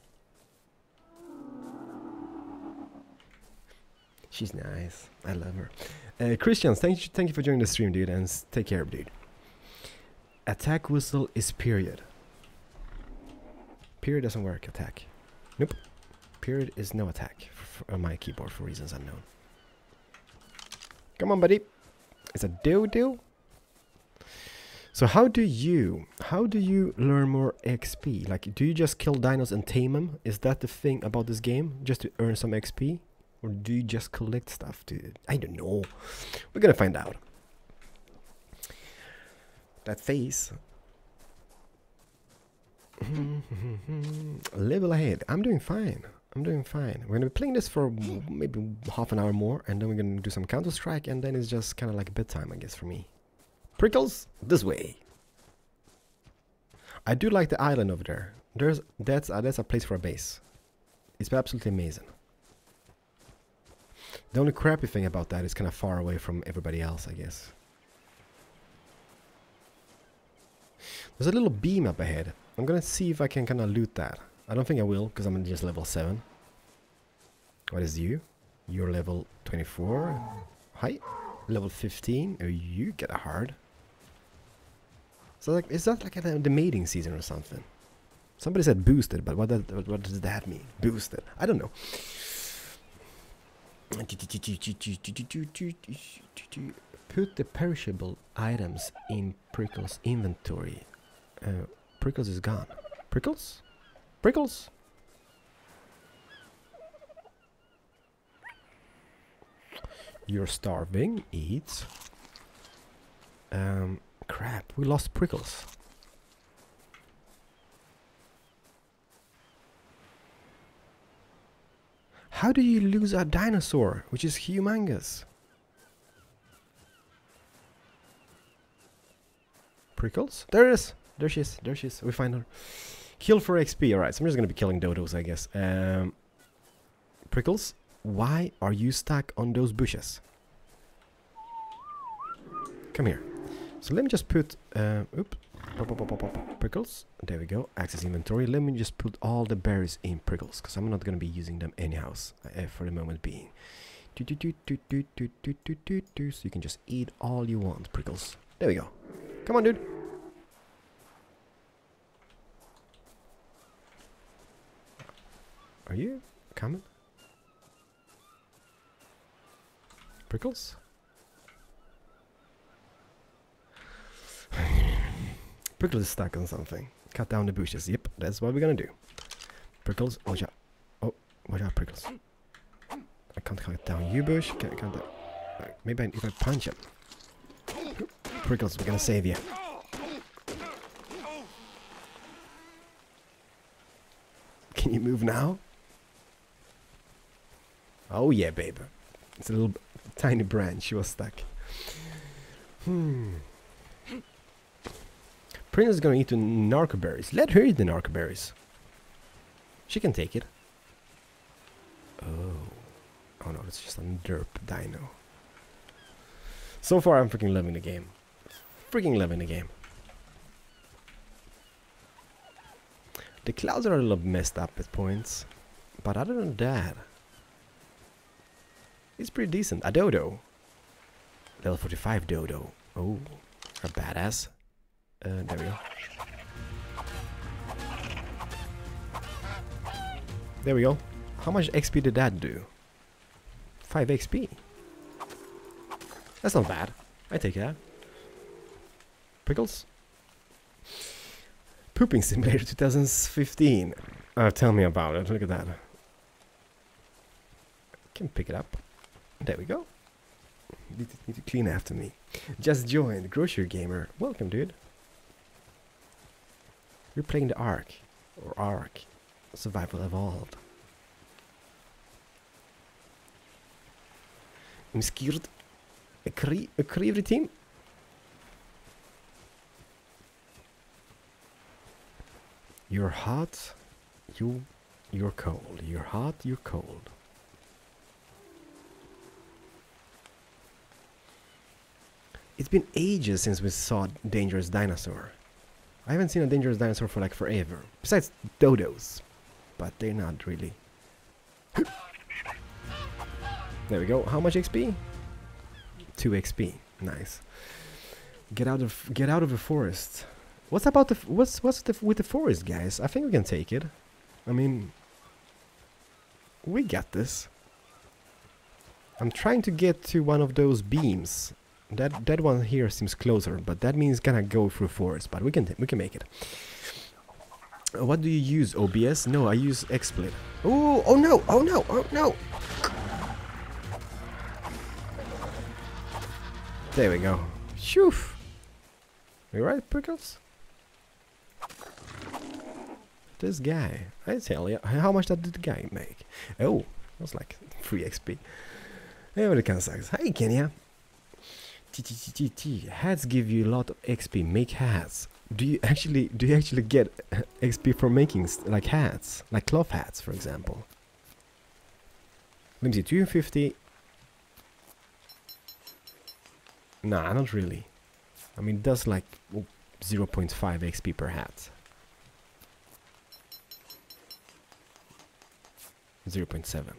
She's nice. I love her. Uh, Christians, thank you, thank you for joining the stream, dude, and s take care, dude. Attack whistle is period. Period doesn't work. Attack. Nope. Period is no attack f on my keyboard for reasons unknown. Come on, buddy. It's a do-do. So how do you, how do you learn more X P? Like, do you just kill dinos and tame them? Is that the thing about this game? Just to earn some X P? Or do you just collect stuff to... I don't know. We're gonna find out. That face. Level ahead. I'm doing fine. I'm doing fine. We're gonna be playing this for maybe half an hour more, and then we're gonna do some Counter-Strike, and then it's just kind of like bedtime, I guess, for me. Prickles, this way. I do like the island over there. There's that's uh, that's a place for a base. It's absolutely amazing. The only crappy thing about that is kind of far away from everybody else, I guess. There's a little beam up ahead. I'm gonna see if I can kind of loot that. I don't think I will, because I'm just level seven. What is you? You're level twenty-four. Hi. Level fifteen. Oh, you get a hard. So like, is that like a, the mating season or something? Somebody said boosted, but what, that, what, what does that mean? Boosted. I don't know. Put the perishable items in Prickles' inventory. Uh, Prickles is gone. Prickles? Prickles? You're starving. Eat. Um, crap. We lost Prickles. How do you lose a dinosaur, which is humongous? Prickles? There it is. There she is. There she is. We find her. Kill for X P. Alright, so I'm just gonna be killing dodos, I guess. Um, Prickles, why are you stuck on those bushes? Come here. So let me just put... Uh, oops. Pop, pop, pop, pop, pop. Prickles. There we go. Access inventory. Let me just put all the berries in Prickles, because I'm not gonna be using them anyhow uh, for the moment being. Do, do, do, do, do, do, do, do, do, do. So you can just eat all you want, Prickles. There we go. Come on, dude. Are you coming? Prickles? Prickles is stuck on something. Cut down the bushes. Yep, that's what we're gonna do. Prickles, watch out. Oh, watch out, Prickles. I can't cut down you, bush. Can't cut down. Maybe I, if I punch him. Prickles, we're gonna save you. Can you move now? Oh yeah, babe. It's a little tiny branch. She was stuck. Hmm. Princess is gonna eat the narco berries. Let her eat the narco berries. She can take it. Oh. Oh no, it's just a derp dino. So far, I'm freaking loving the game. Freaking loving the game. The clouds are a little messed up at points, but other than that, it's pretty decent. A dodo. Level forty-five dodo. Oh, a badass. Uh, there we go. There we go. How much X P did that do? five X P. That's not bad. I take that. Prickles? Pooping Simulator two thousand fifteen. Uh, tell me about it. Look at that. Can pick it up. There we go. Need to, need to clean after me. Just joined. Grocery Gamer. Welcome, dude. You're playing the Ark. Or Ark. Survival Evolved. I'm scared. Agree, agree every team. You're hot. You, you're cold. You're hot. You're cold. It's been ages since we saw Dangerous Dinosaur. I haven't seen a Dangerous Dinosaur for like forever. Besides dodos. But they're not really. There we go. How much X P? two X P. Nice. Get out of get out of the forest. What's about the f what's what's the f with the forest, guys? I think we can take it. I mean, we got this. I'm trying to get to one of those beams. That that one here seems closer, but that means gonna go through forest. But we can we can make it. Uh, what do you use? O B S? No, I use XSplit. Oh oh no! Oh no! Oh no! There we go. Shoo! You right, Prickles? this guy. I tell you, how much did the guy make? Oh, that was like free X P. Yeah, but it kind of sucks. Hey, Kenya. T T T T T. Hats give you a lot of X P. Make hats. Do you actually do you actually get X P for making like hats, like cloth hats, for example? Let me see. two hundred fifty. Nah, not really. I mean, it does like oh, zero point five X P per hat. zero point seven.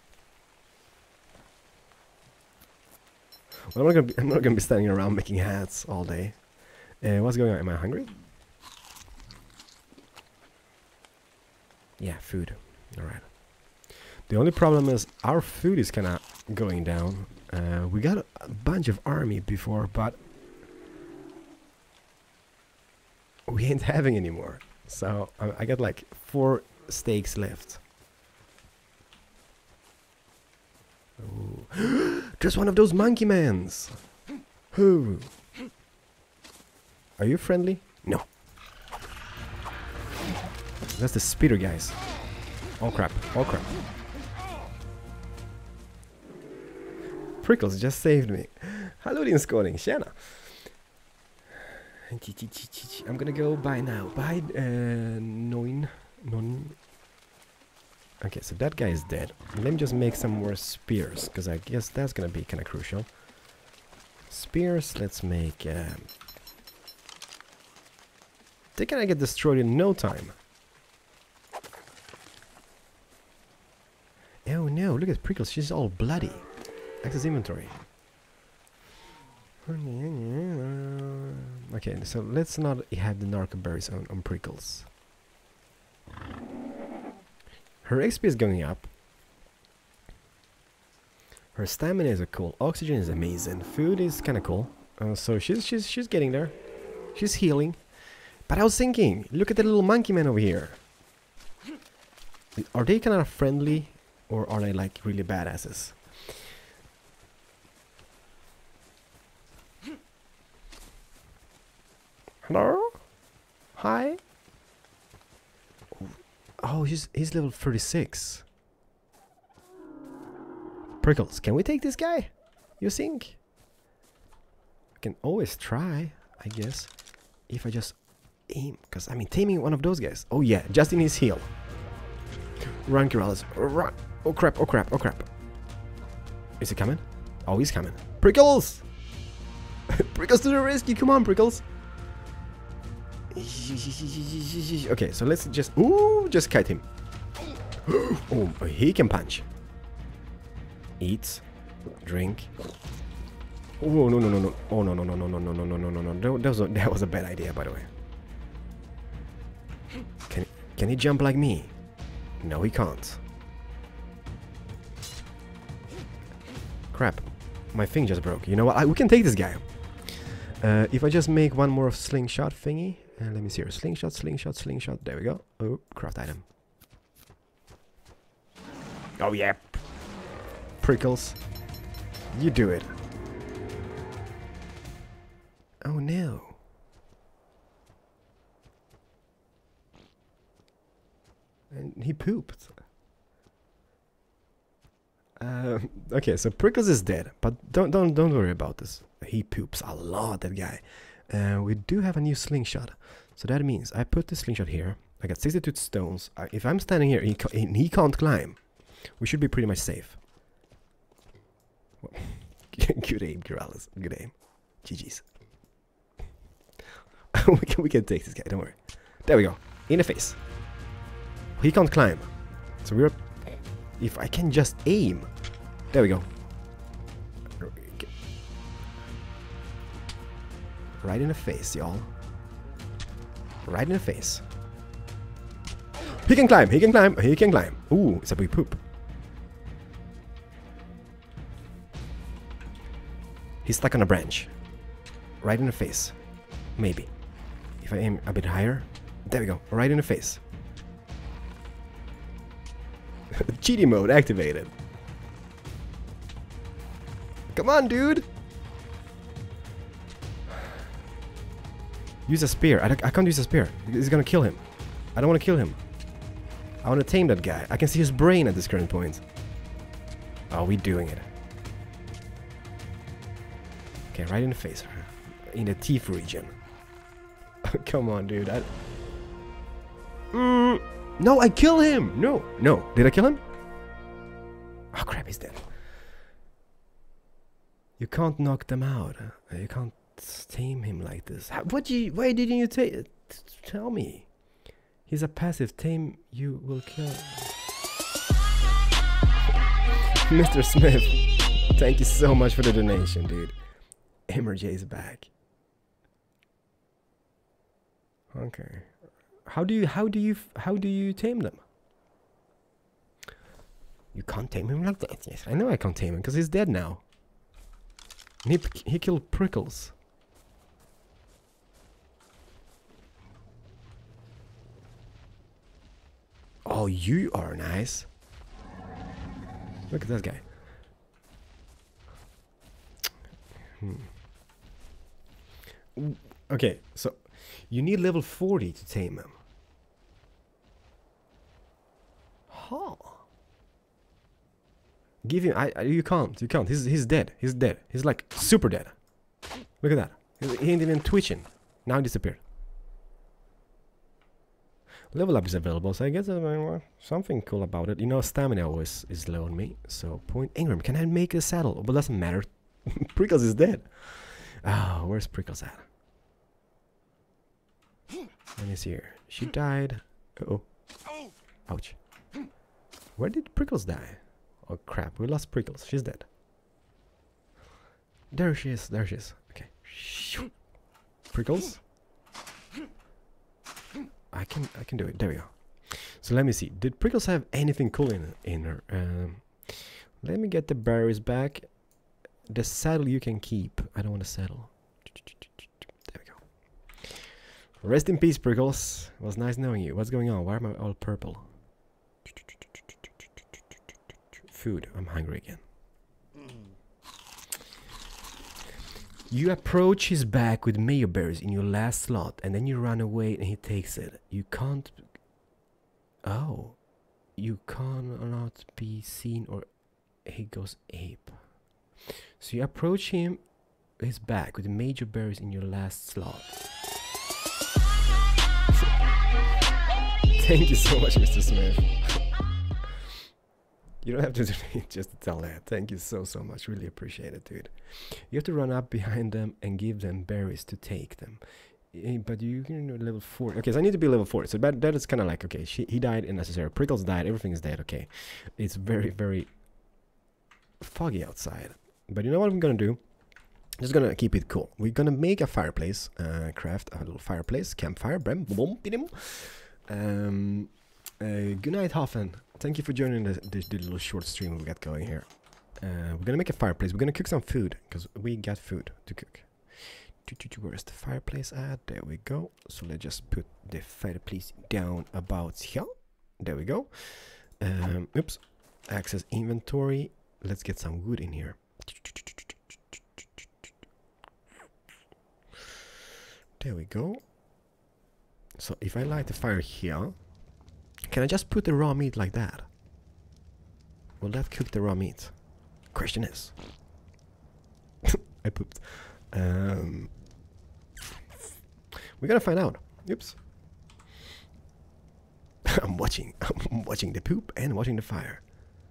Well, I'm not gonna be, I'm not gonna be standing around making hats all day. Uh, what's going on? Am I hungry? Yeah, food. All right. The only problem is our food is kind of going down. Uh, we got a, a bunch of army before, but we ain't having anymore. So I, I got like four steaks left. Ooh. Just one of those monkey mans. Who? Are you friendly? No. That's the speeder guys. Oh crap! Oh crap! Prickles just saved me. Hallå din skåning, tjena! I'm gonna go by now. Bye, uh, Noin. Non. Okay, so that guy is dead. Let me just make some more spears, because I guess that's gonna be kind of crucial. Spears, let's make... Um, they can get destroyed in no time. Oh no, look at Prickles, she's all bloody. Access inventory. Okay, so let's not have the narco berries on, on Prickles. Her X P is going up. Her stamina is cool. Oxygen is amazing. Food is kind of cool. Uh, so she's she's she's getting there. She's healing. But I was thinking, look at the little monkey man over here. Are they kind of friendly, or are they like really badasses? Hello? Hi? Oh, he's, he's level thirty-six. Prickles, can we take this guy? You think? We can always try, I guess. If I just aim. Because, I mean, taming one of those guys. Oh, yeah, just in his heel. Run, Keralis. Run. Oh, crap. Oh, crap. Oh, crap. Is he coming? Oh, he's coming. Prickles! Prickles to the rescue. Come on, Prickles. Okay, so let's just... Ooh, just kite him. Oh, he can punch. Eats. Drink. Oh, no, no, no, no. Oh, no, no, no, no, no, no, no, no, no, no, no. That was a, that was a bad idea, by the way. Can, can he jump like me? No, he can't. Crap. My thing just broke. You know what? I, we can take this guy. Uh, if I just make one more slingshot thingy. Uh, let me see here. Slingshot, slingshot, slingshot. There we go. Oh, craft item. Oh, yeah. Prickles. You do it. Oh, no. And he pooped. Uh, okay, so Prickles is dead, but don't don't don't worry about this. He poops a lot, that guy. Uh, we do have a new slingshot, so that means I put the slingshot here. I got sixty-two stones. I, if I'm standing here, he ca he can't climb. We should be pretty much safe. Well, good aim, Keralis. Good aim. G G's. we can we can take this guy. Don't worry. There we go. In the face. He can't climb, so we're. If I can just aim. There we go. Right in the face, y'all. Right in the face. He can climb, he can climb, he can climb. Ooh, it's a big poop. He's stuck on a branch. Right in the face. Maybe. If I aim a bit higher. There we go. Right in the face. Cheaty mode activated. Come on, dude. Use a spear. I, I can't use a spear. It's gonna kill him. I don't want to kill him. I want to tame that guy. I can see his brain at this current point. Are we doing it? Okay, right in the face. In the teeth region. Come on, dude. I... Mm, no, I kill him! No, no. Did I kill him? Oh, crap, he's dead. You can't knock them out. You can't tame him like this. How, what you? Why didn't you ta tell me? He's a passive. Tame you will kill. Mister Smith, thank you so much for the donation, dude. Emerjay is back. Okay. How do you? How do you? How do you tame them? You can't tame him like that. Yes, I know I can't tame him because he's dead now. He, he killed Prickles. Oh, you are nice. Look at this guy. Hmm. Okay, so you need level forty to tame him. Huh. Give him. I, I. You can't. You can't. He's he's dead. He's dead. He's like super dead. Look at that. He, he ain't even twitching. Now he disappeared. Level up is available, so I guess uh, something cool about it. You know, stamina always is low on me. So point Ingram. Can I make a saddle? Well, doesn't matter. Prickles is dead. Ah, oh, where's Prickles at? Let me see here. She died. Uh oh. Ouch. Where did Prickles die? Oh crap, we lost Prickles. She's dead. There she is. There she is. Okay. Prickles. I can I can do it. There we go. So let me see. Did Prickles have anything cool in in her? Um, let me get the berries back. The saddle you can keep. I don't want to saddle. There we go. Rest in peace, Prickles. It was nice knowing you. What's going on? Why am I all purple? Food. I'm hungry again. You approach his back with mayo berries in your last slot, and then you run away and he takes it. You can't... Oh. You cannot be seen or he goes ape. So you approach him, his back with the major berries in your last slot. Thank you so much, Mister Smith. You don't have to do it just to tell that. Thank you so, so much. Really appreciate it, dude. You have to run up behind them and give them berries to take them. Eh, but you can do level four. Okay, so I need to be level four. So that, that is kind of like, okay, she, he died unnecessary. Prickles died. Everything is dead. Okay. It's very, very foggy outside. But you know what I'm going to do? I'm just going to keep it cool. We're going to make a fireplace. Uh, craft a little fireplace. Campfire. Um, uh, good night, Hoffen. Thank you for joining the, the, the little short stream we got going here. Uh, we're gonna make a fireplace. We're gonna cook some food because we got food to cook. Where's the fireplace at? There we go. So let's just put the fireplace down about here. There we go. Um, oops. Access inventory. Let's get some wood in here. There we go. So if I light the fire here, can I just put the raw meat like that? Will that cook the raw meat? Question is. I pooped. Um, we gotta find out. Oops. I'm watching. I'm watching the poop and watching the fire.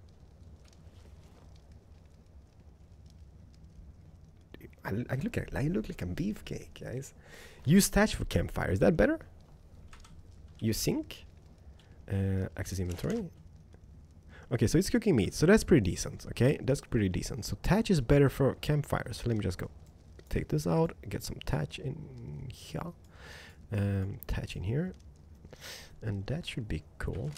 I, I look at. I look like a beefcake, guys. Use thatch for campfire. Is that better? Use sink. Uh, access inventory. Okay, so it's cooking meat, so that's pretty decent. Okay, that's pretty decent. So thatch is better for campfire. So let me just go take this out, get some thatch in here, um, thatch in here, and that should be cool.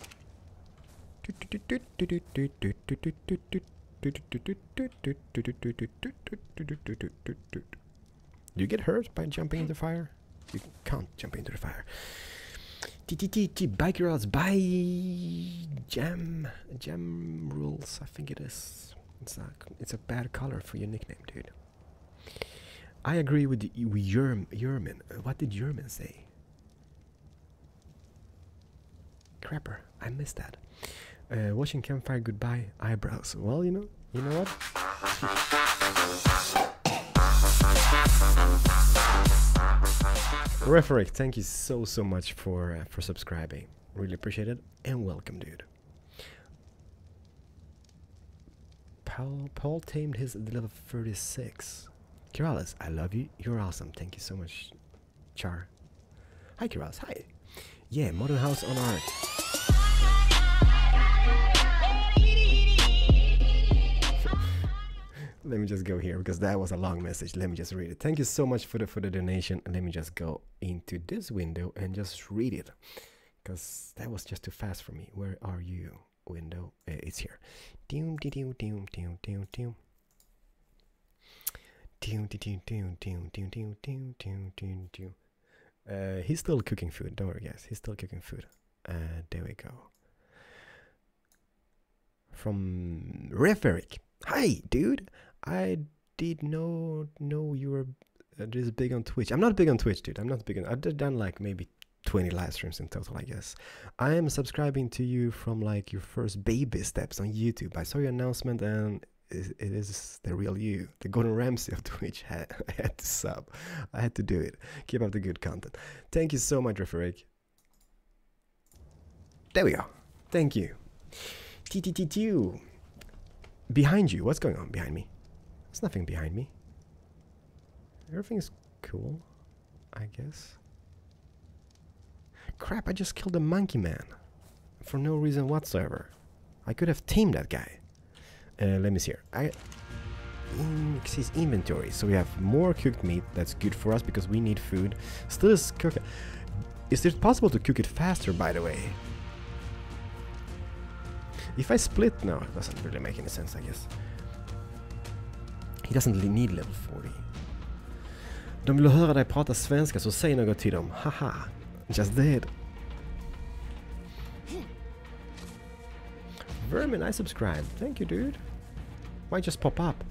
Do you get hurt by jumping into fire? You can't jump into the fire. T T T T bike rods by Jam Jam Rules, I think it is. It's a it's a bad color for your nickname, dude. I agree with the, with Yerm Yerman. What did Yerman say? Crapper, I missed that. Uh, watching campfire goodbye eyebrows. Well, you know, you know what? Referic, thank you so so much for uh, for subscribing. Really appreciate it, and welcome, dude. Paul Paul tamed his at level thirty-six. Kiralis, I love you. You're awesome. Thank you so much, Char. Hi, Kiralis. Hi. Yeah, Modern House on Art. Let me just go here because that was a long message. Let me just read it. Thank you so much for the for the donation. Let me just go into this window and just read it because that was just too fast for me. Where are you? Window. Uh, it's here. Doom doom doom doom doom doom. Doom doom doom doom doom doom doom doom doom doom. Uh, he's still cooking food. Don't worry, guys. He's still cooking food. Uh, there we go. From Referic. Hi, dude. I did not know you were uh, this big on Twitch. I'm not big on Twitch, dude. I'm not big on. I've done like maybe twenty live streams in total, I guess. I am subscribing to you from like your first baby steps on YouTube. I saw your announcement and it, it is the real you, the Gordon Ramsay of Twitch. I had to sub. I had to do it. Keep up the good content. Thank you so much, Referic. There we go. Thank you. T T T two. Behind you. What's going on behind me? There's nothing behind me. Everything's cool, I guess. Crap, I just killed a monkey man. For no reason whatsoever. I could have tamed that guy. Uh, let me see here. I in his inventory. So we have more cooked meat. That's good for us because we need food. Still is cooking. Is it possible to cook it faster, by the way? If I split... No, it doesn't really make any sense, I guess. He doesn't need level forty. De vill höra dig prata svenska, så säg något till dem. Haha. Just did. Vermin, I subscribe. Thank you, dude. Why just pop up?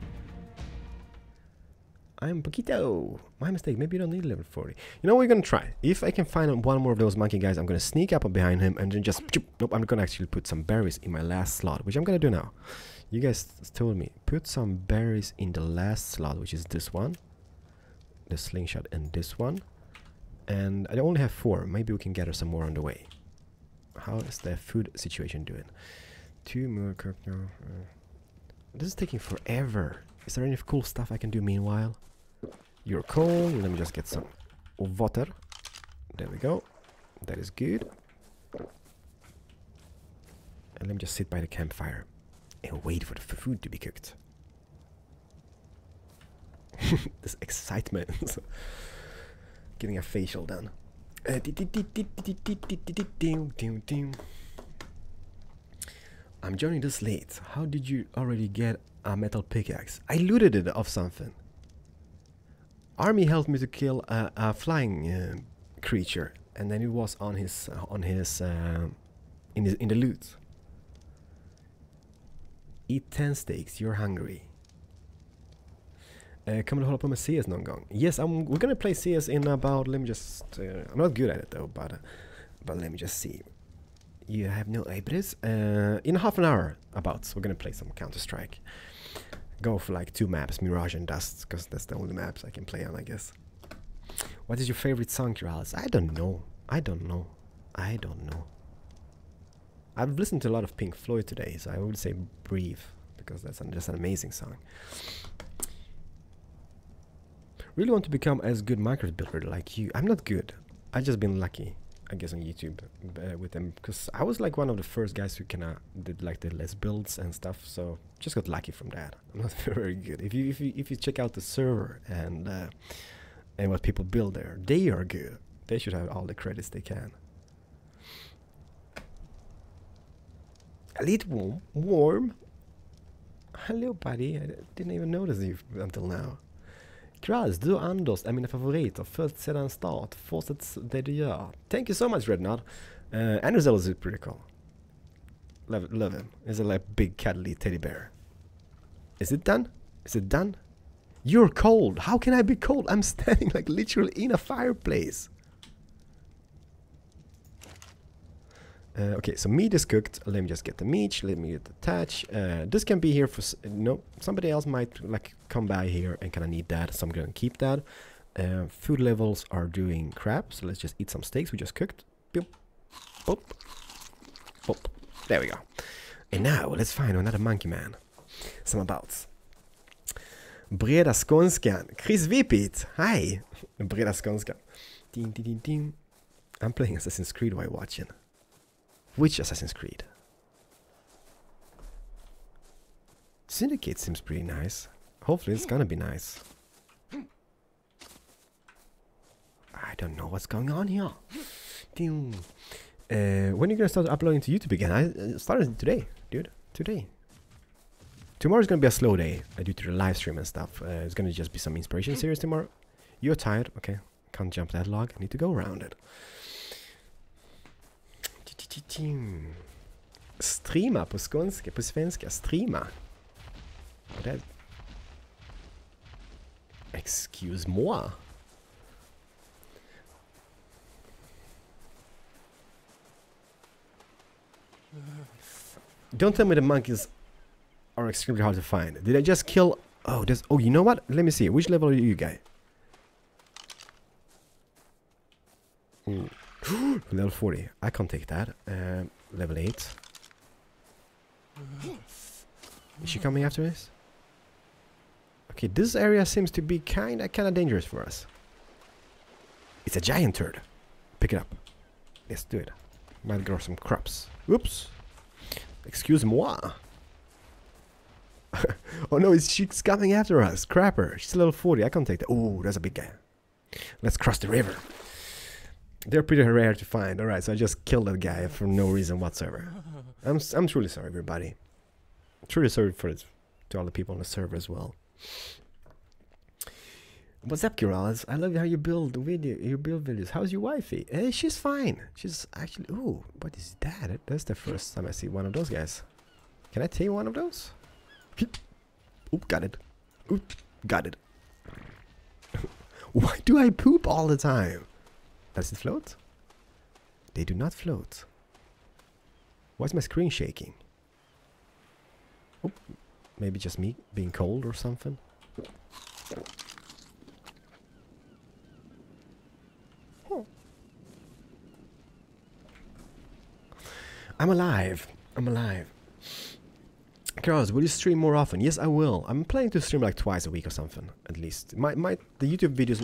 I'm Paquito. My mistake. Maybe you don't need level forty. You know what we're gonna try? If I can find one more of those monkey guys, I'm gonna sneak up behind him and then just... Nope, I'm gonna actually put some berries in my last slot, which I'm gonna do now. You guys told me, put some berries in the last slot, which is this one. The slingshot and this one. And I only have four. Maybe we can gather some more on the way. How is the food situation doing? Two more cooked now. Uh, this is taking forever. Is there any cool stuff I can do meanwhile? You're cold. Let me just get some water. There we go. That is good. And let me just sit by the campfire and wait for the food to be cooked. This excitement. Getting a facial done. I'm joining this late. How did you already get a metal pickaxe? I looted it off something. Army helped me to kill a, a flying uh, creature, and then it was on his uh, on his uh, in his in the loot. Eat ten steaks. You're hungry. Uh, kommer du hålla på med C S någon gång? Yes, I'm, we're gonna play C S in about, let me just, uh, I'm not good at it though, but, uh, but let me just see. You have no eyebrows? Uh, in half an hour, about, so we're gonna play some Counter-Strike. Go for like two maps, Mirage and Dust, because that's the only maps I can play on, I guess. What is your favorite song, Kiralis? I don't know. I don't know. I don't know. I've listened to a lot of Pink Floyd today, so I would say Breathe, because that's an, just an amazing song. Really want to become as good Minecraft builder like you. I'm not good. I've just been lucky, I guess, on YouTube uh, with them, because I was like one of the first guys who kind of did like the less builds and stuff. So just got lucky from that. I'm not very good. If you if you if you check out the server and uh, and what people build there, they are good. They should have all the credits they can. A little warm, warm. Hello, buddy. I didn't even notice you until now. Kraz, du och Anders är mina favoriter. Följt sedan start. Fortsätt det du gör. Thank you so much, Rednard. Uh, Anders is pretty cool. Love, love him. He's a like big cuddly teddy bear. Is it done? Is it done? You're cold. How can I be cold? I'm standing like literally in a fireplace. Uh, okay, so meat is cooked. Let me just get the meat. Let me get the attach. Uh, this can be here for s no. Somebody else might like come by here and kind of need that, so I'm gonna keep that. Uh, food levels are doing crap, so let's just eat some steaks we just cooked. Boop, boop, boop. There we go. And now let's find another monkey man. Some abouts. Breda Skånskan. Chris Vipit. Hi. Breda Skånskan. Ding, ding, ding, ding. I'm playing Assassin's Creed while watching. Which Assassin's Creed? Syndicate seems pretty nice. Hopefully it's gonna be nice. I don't know what's going on here. Uh, when are you gonna start uploading to YouTube again? I uh, started today, dude. Today. Tomorrow's gonna be a slow day uh, due to the live stream and stuff. Uh, it's gonna just be some inspiration series tomorrow. You're tired? Okay. Can't jump that log. I need to go around it. Streama på skånska, på svenska. Streama. That... Excuse moi. Don't tell me the monkeys are extremely hard to find. Did I just kill... Oh, there's... Oh, you know what? Let me see. Which level are you, guy? Ooh. Level forty. I can't take that. Uh, level eight. Is she coming after us? Okay, this area seems to be kinda kinda dangerous for us. It's a giant turd. Pick it up. Let's do it. Might grow some crops. Oops. Excuse moi. Oh no, it's, she's coming after us. Crapper. She's level forty. I can't take that. Oh, that's a big guy. Let's cross the river. They're pretty rare to find. Alright, so I just killed that guy for no reason whatsoever. I'm I'm truly sorry, everybody. Truly sorry for it to all the people on the server as well. What's up, Kiraz? I love how you build video. You build videos. How's your wifey? Eh, she's fine. She's actually. Ooh, what is that? That's the first time I see one of those guys. Can I take one of those? Oop, got it. Oop, got it. Why do I poop all the time? Does it float? They do not float. Why is my screen shaking? Oop, maybe just me being cold or something. Oh. I'm alive. I'm alive. Carlos, will you stream more often? Yes, I will. I'm planning to stream like twice a week or something, at least. My, my, the YouTube videos...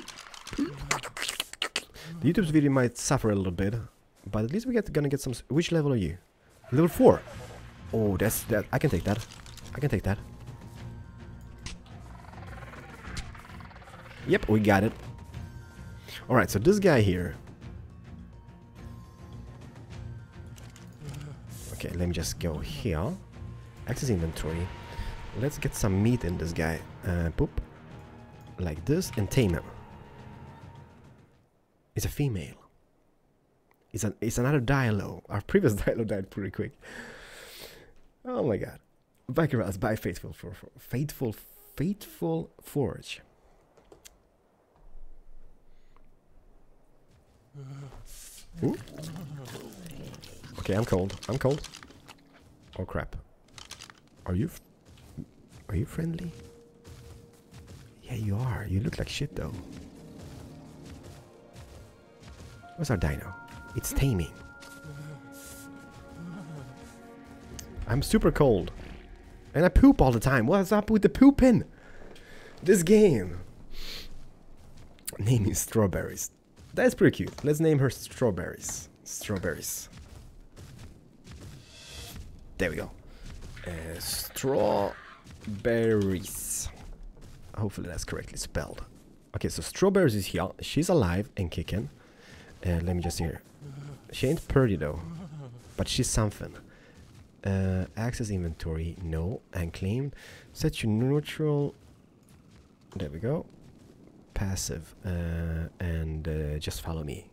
The YouTube video might suffer a little bit, but at least we get gonna get some... Which level are you? Level four. Oh, that's... that. I can take that. I can take that. Yep, we got it. Alright, so this guy here... Okay, let me just go here. Access inventory. Let's get some meat in this guy. Uh, poop. Like this, and tame him. It's a female. It's an it's another Dialo. Our previous Dialo died pretty quick. Oh my god. Bikeras by Faithful for, for Faithful Faithful Forge. Ooh. Okay, I'm cold. I'm cold. Oh crap. Are you f are you friendly? Yeah, you are. You look like shit though. Where's our dino? It's taming. I'm super cold. And I poop all the time. What's up with the pooping? This game. Naming strawberries. That's pretty cute. Let's name her strawberries. Strawberries. There we go. Uh, strawberries. Hopefully that's correctly spelled. Okay, so strawberries is here. She's alive and kicking. Uh, let me just see her. She ain't pretty though, but she's something. Uh, access inventory, no. Unclaimed. Set your neutral. There we go. Passive. Uh, and uh, just follow me.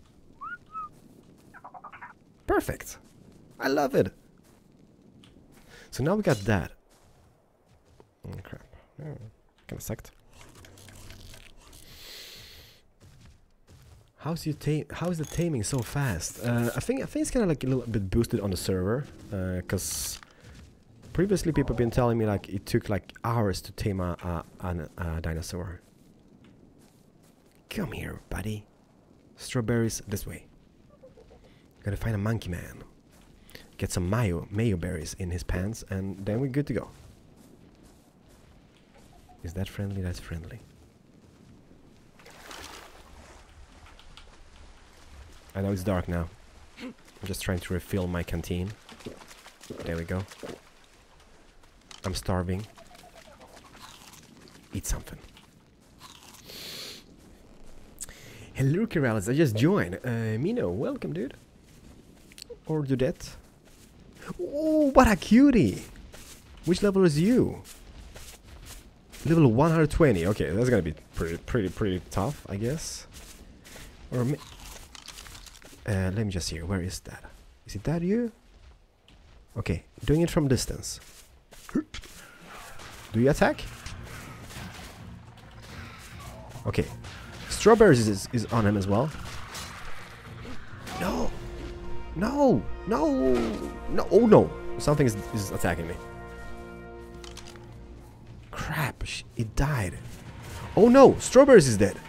Perfect. I love it. So now we got that. Oh crap. Oh, kind of sucked. How's you ta how is the taming so fast? Uh, I think I think it's kind of like a little bit boosted on the server, because uh, previously people have been telling me like it took like hours to tame a, a, a, a dinosaur. Come here, buddy. Strawberries this way. Gotta find a monkey man. Get some mayo mayo berries in his pants, and then we're good to go. Is that friendly? That's friendly. I know it's dark now. I'm just trying to refill my canteen. There we go. I'm starving. Eat something. Hello, Kiralis. I just joined. Uh, Mino, welcome, dude. Or Dudette. Oh, what a cutie! Which level is you? Level one hundred twenty. Okay, that's gonna be pretty, pretty, pretty tough, I guess. Or me uh, let me just see. Where is that? Is it that you? Okay, doing it from distance. Do you attack? Okay, strawberries is, is on him as well. No, no, no, no! Oh no! Something is, is attacking me. Crap! It died. Oh no! Strawberries is dead.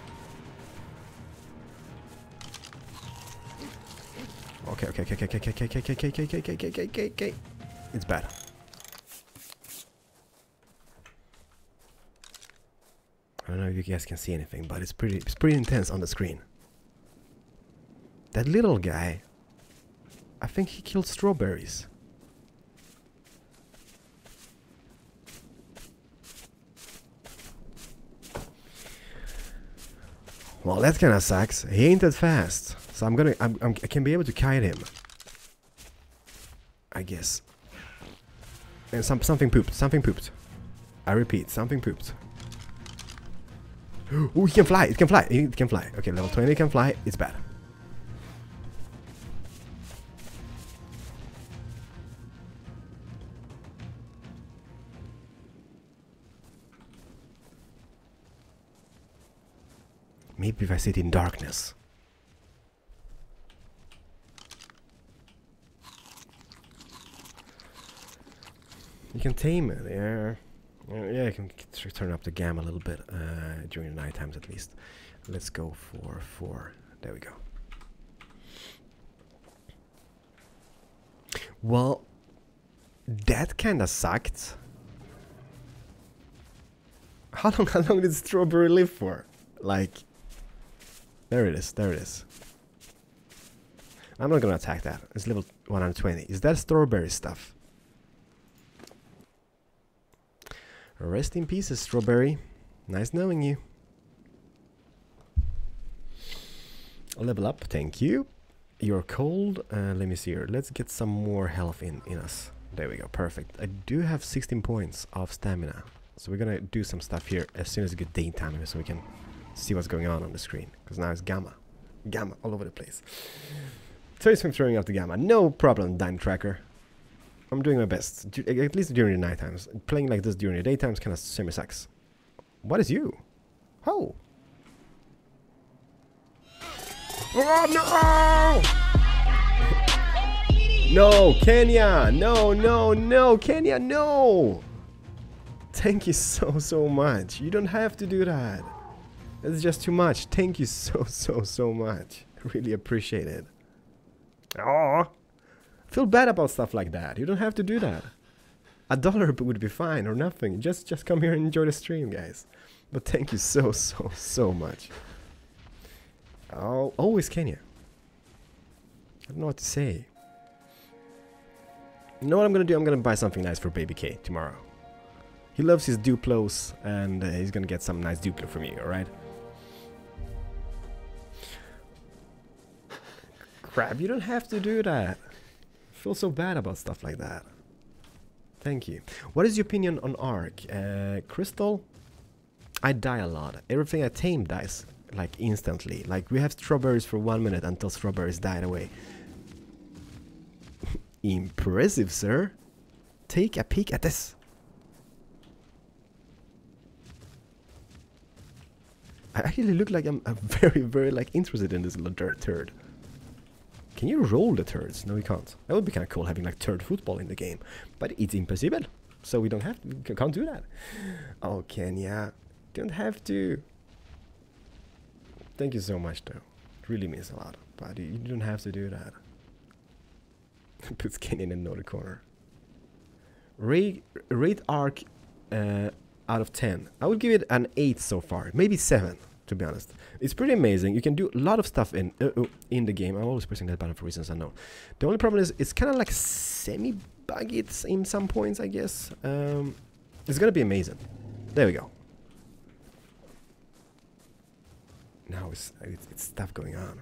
Okay, okay, okay, okay, okay, okay, okay, okay, okay, okay, okay, okay, okay, okay, okay. It's bad. I don't know if you guys can see anything, but it's pretty, it's pretty intense on the screen. That little guy, I think he killed strawberries. Well, that kind of sucks. He ain't that fast, so I'm gonna, I'm, I'm, I can be able to kite him, I guess. And some, something pooped. Something pooped. I repeat, something pooped. Oh, he can fly. It can fly. It can fly. Okay, level twenty can fly. It's bad. Maybe if I sit in darkness. You can tame it, yeah. Uh, yeah, I can turn up the gamma a little bit uh, during the night times at least. Let's go for four. There we go. Well, that kinda sucked. How long? How long did Strawberry live for? Like, there it is. There it is. I'm not gonna attack that. It's level one hundred twenty. Is that Strawberry stuff? Rest in peace, Strawberry. Nice knowing you. Level up, thank you. You're cold. Uh, let me see here. Let's get some more health in, in us. There we go, perfect. I do have sixteen points of stamina. So we're gonna do some stuff here as soon as we get daytime so we can see what's going on on the screen. Because now it's gamma. Gamma all over the place. Sorry for throwing out the gamma. No problem, Dino Tracker. I'm doing my best, du at least during the night times. Playing like this during the daytimes kind of semi-sucks. What is you? Oh! Oh no! No, Kenya! No, no, no, Kenya, no! Thank you so, so much. You don't have to do that. That's just too much. Thank you so, so, so much. I really appreciate it. Aww. Feel bad about stuff like that. You don't have to do that. A dollar would be fine or nothing. Just just come here and enjoy the stream, guys. But thank you so, so, so much. Oh, always Kenya. I don't know what to say. You know what I'm gonna do? I'm gonna buy something nice for Baby K tomorrow. He loves his Duplos, and uh, he's gonna get some nice Duplo from you, alright? Crap, you don't have to do that. I feel so bad about stuff like that. Thank you. What is your opinion on Ark? Uh, Crystal? I die a lot. Everything I tame dies, like, instantly. Like, we have strawberries for one minute until strawberries died away. Impressive, sir. Take a peek at this. I actually look like I'm, I'm very, very like interested in this little dirt turd. Can you roll the turds? No, you can't. That would be kind of cool having like turd football in the game, but it's impossible. So we don't have, to, can't do that. Oh, Kenya, don't have to. Thank you so much, though. It really means a lot, but you don't have to do that. Puts Kenya in another corner. Rate, rate arc uh, out of ten. I would give it an eight so far, maybe seven. To be honest, it's pretty amazing. You can do a lot of stuff in uh, uh, in the game. I'm always pressing that button for reasons I know. The only problem is it's kind of like semi-buggy in some points, I guess. Um, it's gonna be amazing. There we go. Now it's it's, it's stuff going on.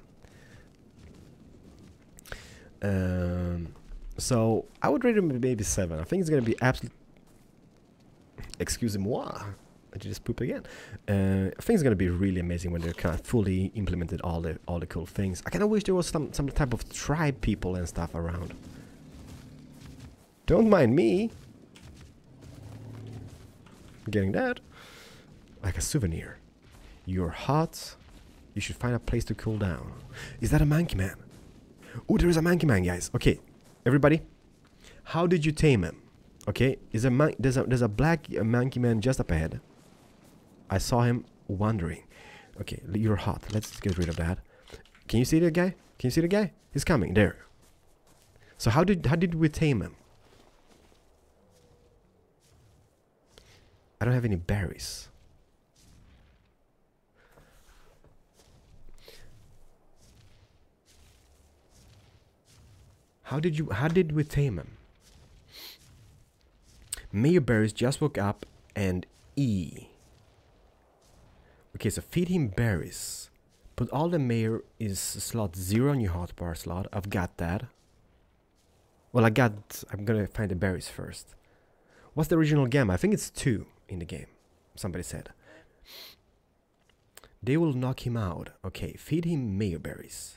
Um, so I would rate it maybe seven. I think it's gonna be absolute. Excusez-moi. I just pooped again. Uh, I think it's gonna be really amazing when they're kind of fully implemented all the all the cool things. I kind of wish there was some some type of tribe people and stuff around. Don't mind me getting that like a souvenir. You're hot. You should find a place to cool down. Is that a monkey man? Oh, there is a monkey man, guys. Okay, everybody, how did you tame him? Okay, is a mon there's a there's a black uh, monkey man just up ahead. I saw him wandering. Okay, you're hot. Let's get rid of that. Can you see the guy? Can you see the guy? He's coming there. So how did how did we tame him? I don't have any berries. How did you how did we tame him? Mayor berries just woke up and E. Okay, so feed him berries. Put all the mayor is slot zero on your hotbar slot. I've got that. Well, I got. I'm gonna find the berries first. What's the original gamma? I think it's two in the game. Somebody said. They will knock him out. Okay, feed him mayor berries.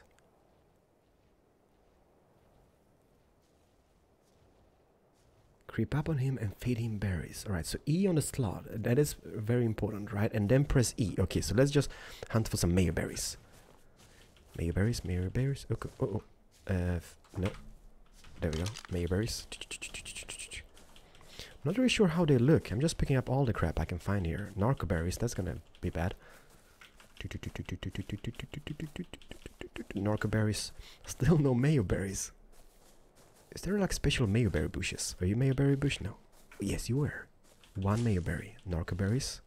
Creep up on him and feed him berries. Alright, so E on the slot. That is very important, right? And then press E. Okay, so let's just hunt for some mayor berries. Mayor berries, mayor berries. Okay. Oh, oh. Uh, no. There we go. Mayor berries. I'm not really sure how they look. I'm just picking up all the crap I can find here. Narco berries, that's gonna be bad. Narco berries. Still no mayo berries. Is there like special mayoberry bushes? Are you mayoberry bush? No. Yes, you were. One mayoberry. Narco berries.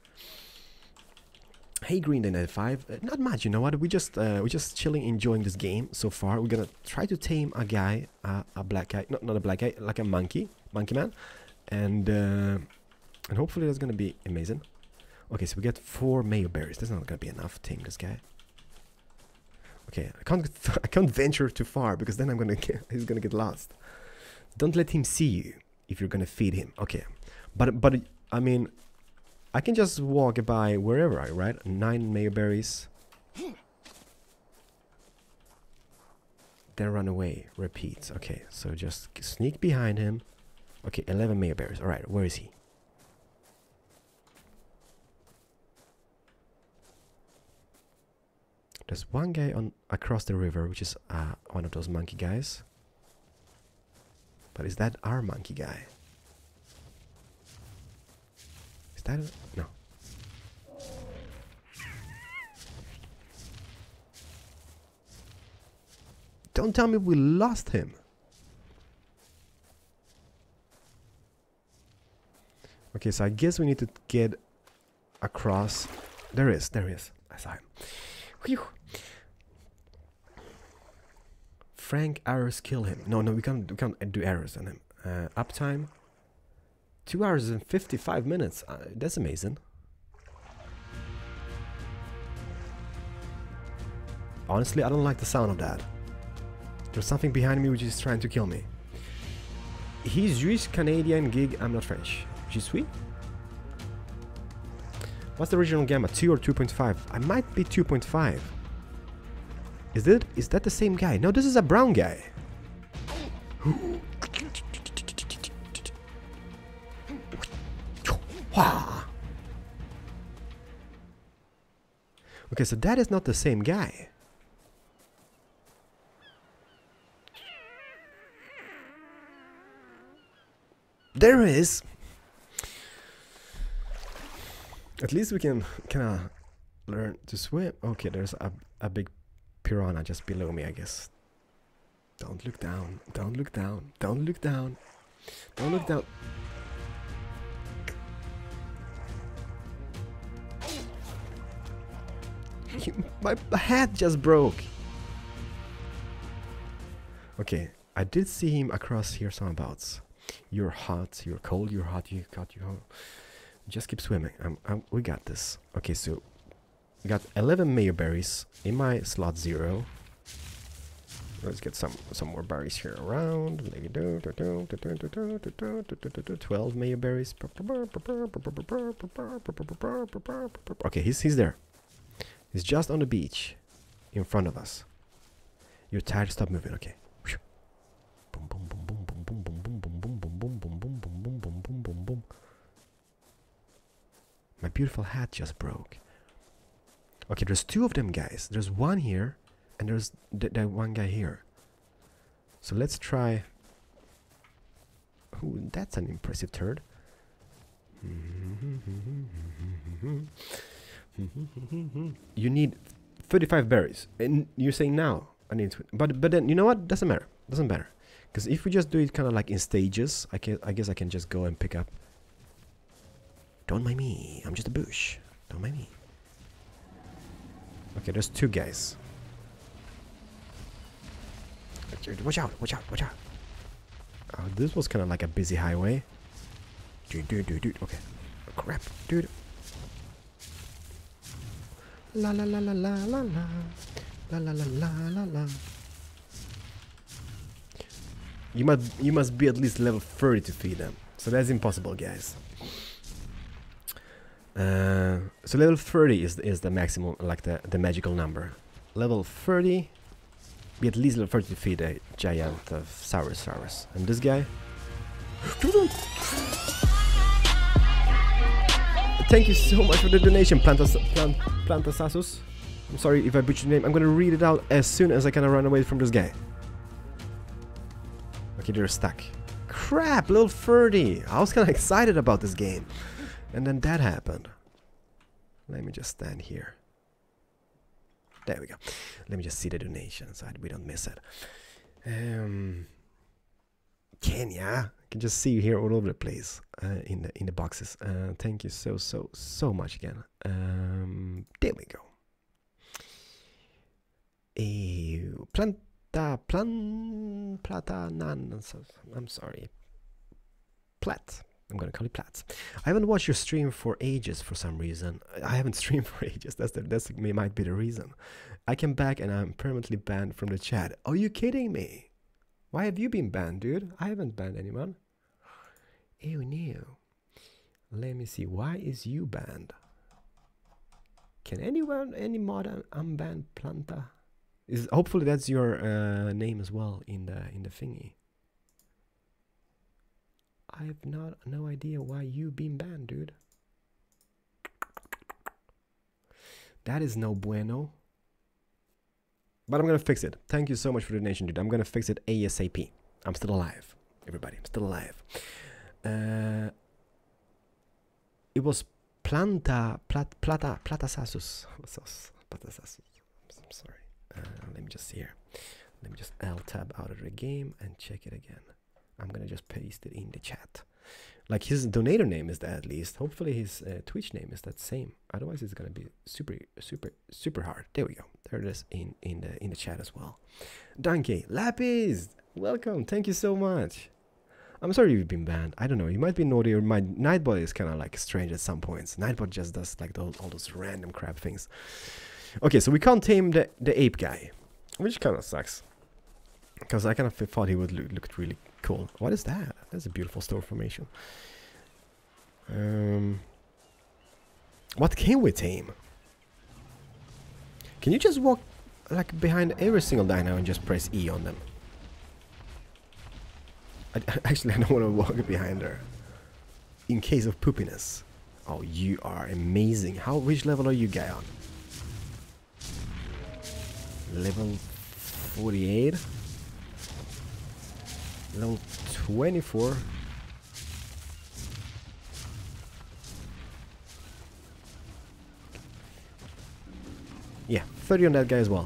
Hey, Green Day ninety-five. Uh, not much, you know what? We just uh, we're just chilling, enjoying this game so far. We're gonna try to tame a guy, uh, a black guy, not not a black guy, like a monkey, monkey man, and uh, and hopefully that's gonna be amazing. Okay, so we get four mayoberries. That's not gonna be enough to tame this guy. Okay, I can't I can't venture too far because then I'm gonna get, he's gonna get lost. Don't let him see you if you're gonna feed him. Okay, but but I mean, I can just walk by wherever I right. Nine mayoberries. Then run away. Repeat. Okay, so just sneak behind him. Okay, eleven mayoberries. All right, where is he? There's one guy on across the river, which is uh, one of those monkey guys. But is that our monkey guy? Is that a, no? Don't tell me we lost him. Okay, so I guess we need to get across. There is, there is. I saw him. Whew. Frank arrows kill him. No, no, we can't. We can't do arrows on him. Uh, uptime. Two hours and fifty-five minutes. Uh, that's amazing. Honestly, I don't like the sound of that. There's something behind me which is trying to kill me. He's Jewish, Canadian, gig. I'm not French. Je suis? What's the original gamma? two or two point five? I might be two point five. Is that is that the same guy? No, this is a brown guy. Okay, so that is not the same guy. There is. At least we can kind of learn to swim. Okay, there's a, a big piranha just below me, I guess. Don't look down. Don't look down. Don't look down. Don't look down. My hat just broke. Okay, I did see him across here somewhereabouts. You're hot, you're cold, you're hot, you got you. Just keep swimming. I'm, I'm, we got this. Okay, so we got eleven mayo berries in my slot zero. Let's get some some more berries here around. twelve mayo berries. Okay, he's he's there. He's just on the beach, in front of us. You're tired? Stop moving. Okay. Boom, boom, boom, boom, boom, boom, boom, boom, boom, boom, boom, boom, boom, boom, boom, boom, boom, boom, boom. My beautiful hat just broke. Okay, there's two of them guys. There's one here, and there's th that one guy here. So let's try. Ooh, that's an impressive turd. You need thirty-five berries, and you're saying now I need to, but but then you know what? Doesn't matter. Doesn't matter, because if we just do it kind of like in stages, I can I guess I can just go and pick up. Don't mind me. I'm just a bush. Don't mind me. Okay, there's two guys. Watch out! Watch out! Watch out! Oh, this was kind of like a busy highway. Dude, dude, dude, dude. Okay. Oh, crap, dude. La la la la la la la la la la la la la. You must you must be at least level thirty to feed them. So that's impossible, guys. Uh, so level thirty is is the maximum, like the the magical number. Level thirty, be at least level thirty to feed a giant of Saurosaurus. And this guy. Thank you so much for the donation, Plantas Plant Plantasasus. I'm sorry if I butchered your name. I'm gonna read it out as soon as I kind of run away from this guy. Okay, they're stuck. Crap, level thirty. I was kind of excited about this game, and then that happened. Let me just stand here. There we go. Let me just see the donation so we don't miss it. Um, Kenya. I can just see you here all over the place uh, in the in the boxes. Uh, thank you so so so much again. Um, there we go. Ew. Planta plan plata nan. I'm sorry. Plat. I'm gonna call it Plat. I haven't watched your stream for ages for some reason. I haven't streamed for ages. That's the, that's may might be the reason. I came back and I'm permanently banned from the chat. Are you kidding me? Why have you been banned, dude? I haven't banned anyone. Ew, no. Let me see. Why is you banned? Can anyone, any mod un unban Planta? Is hopefully that's your uh, name as well in the in the thingy. I have not no idea why you been banned, dude. That is no bueno. But I'm gonna fix it. Thank you so much for the donation, dude. I'm gonna fix it ASAP. I'm still alive, everybody. I'm still alive. Uh, it was Planta Plat Plata Platasasus. Platasasus. I'm sorry. Uh, let me just see here. Let me just L tab out of the game and check it again. I'm gonna just paste it in the chat. Like his donator name is that at least. Hopefully his uh, Twitch name is that same. Otherwise it's gonna be super super super hard. There we go. There it is in in the in the chat as well. Donkey Lapis, welcome. Thank you so much. I'm sorry you've been banned. I don't know. You might be naughty, or my Nightbot is kind of like strange at some points. Nightbot just does like those, all those random crap things. Okay, so we can't tame the the ape guy, which kind of sucks. Because I kind of thought he would look, look really cool. What is that? That's a beautiful store formation. Um, what can we tame? Can you just walk like behind every single dino and just press E on them? I, actually, I don't want to walk behind her. In case of poopiness. Oh, you are amazing. How which level are you guy on? Level forty-eight. Level twenty-four. Yeah, thirty on that guy as well.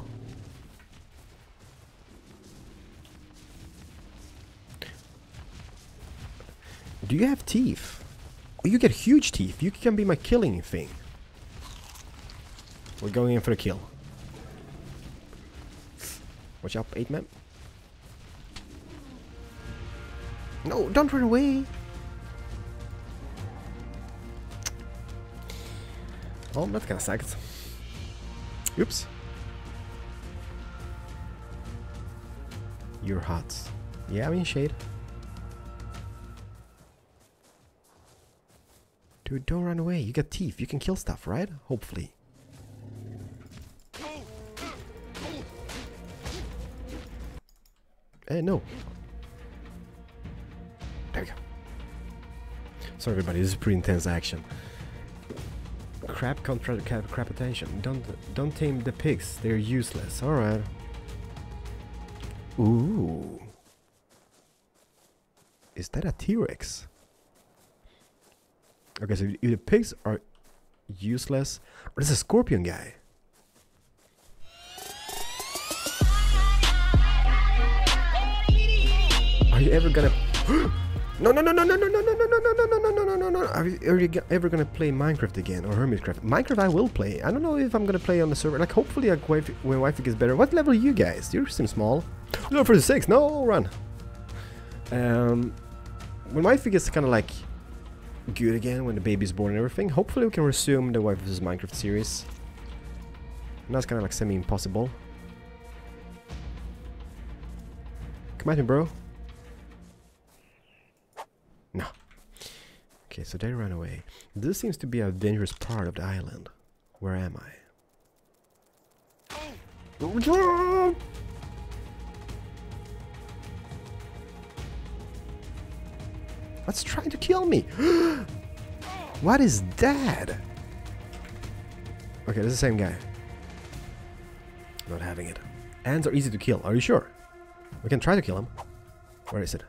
Do you have teeth? Oh, you get huge teeth. You can be my killing thing. We're going in for the kill. Watch out, eight man. No, don't run away. Oh, that kind of sucked. Oops. You're hot. Yeah, I'm in shade. Dude, don't run away. You got teeth. You can kill stuff, right? Hopefully. Eh, no. There we go. Sorry everybody, this is pretty intense action. Crap contra crap, crap attention. Don't don't tame the pigs. They're useless. Alright. Ooh. Is that a T-Rex? Okay, so if the pigs are useless. Oh, there's a scorpion guy. Are you ever gonna No no no no no no no no no no no no no no no no no Are you, are you ever gonna play Minecraft again or Hermitcraft? Minecraft I will play. I don't know if I'm gonna play on the server. Like hopefully like, when Wi-Fi gets better. What level are you guys? You seem small. Level forty-six. No, run. Um, when Wi-Fi gets kind of like good again, when the baby's born and everything, hopefully we can resume the Wi-Fi versus Minecraft series. And that's kind of like semi-impossible. Come at me, bro. No. Okay, so they ran away. This seems to be a dangerous part of the island. Where am I? What's trying to kill me? What is that? Okay, this is the same guy. Not having it. Ants are easy to kill. Are you sure? We can try to kill him. Where is it?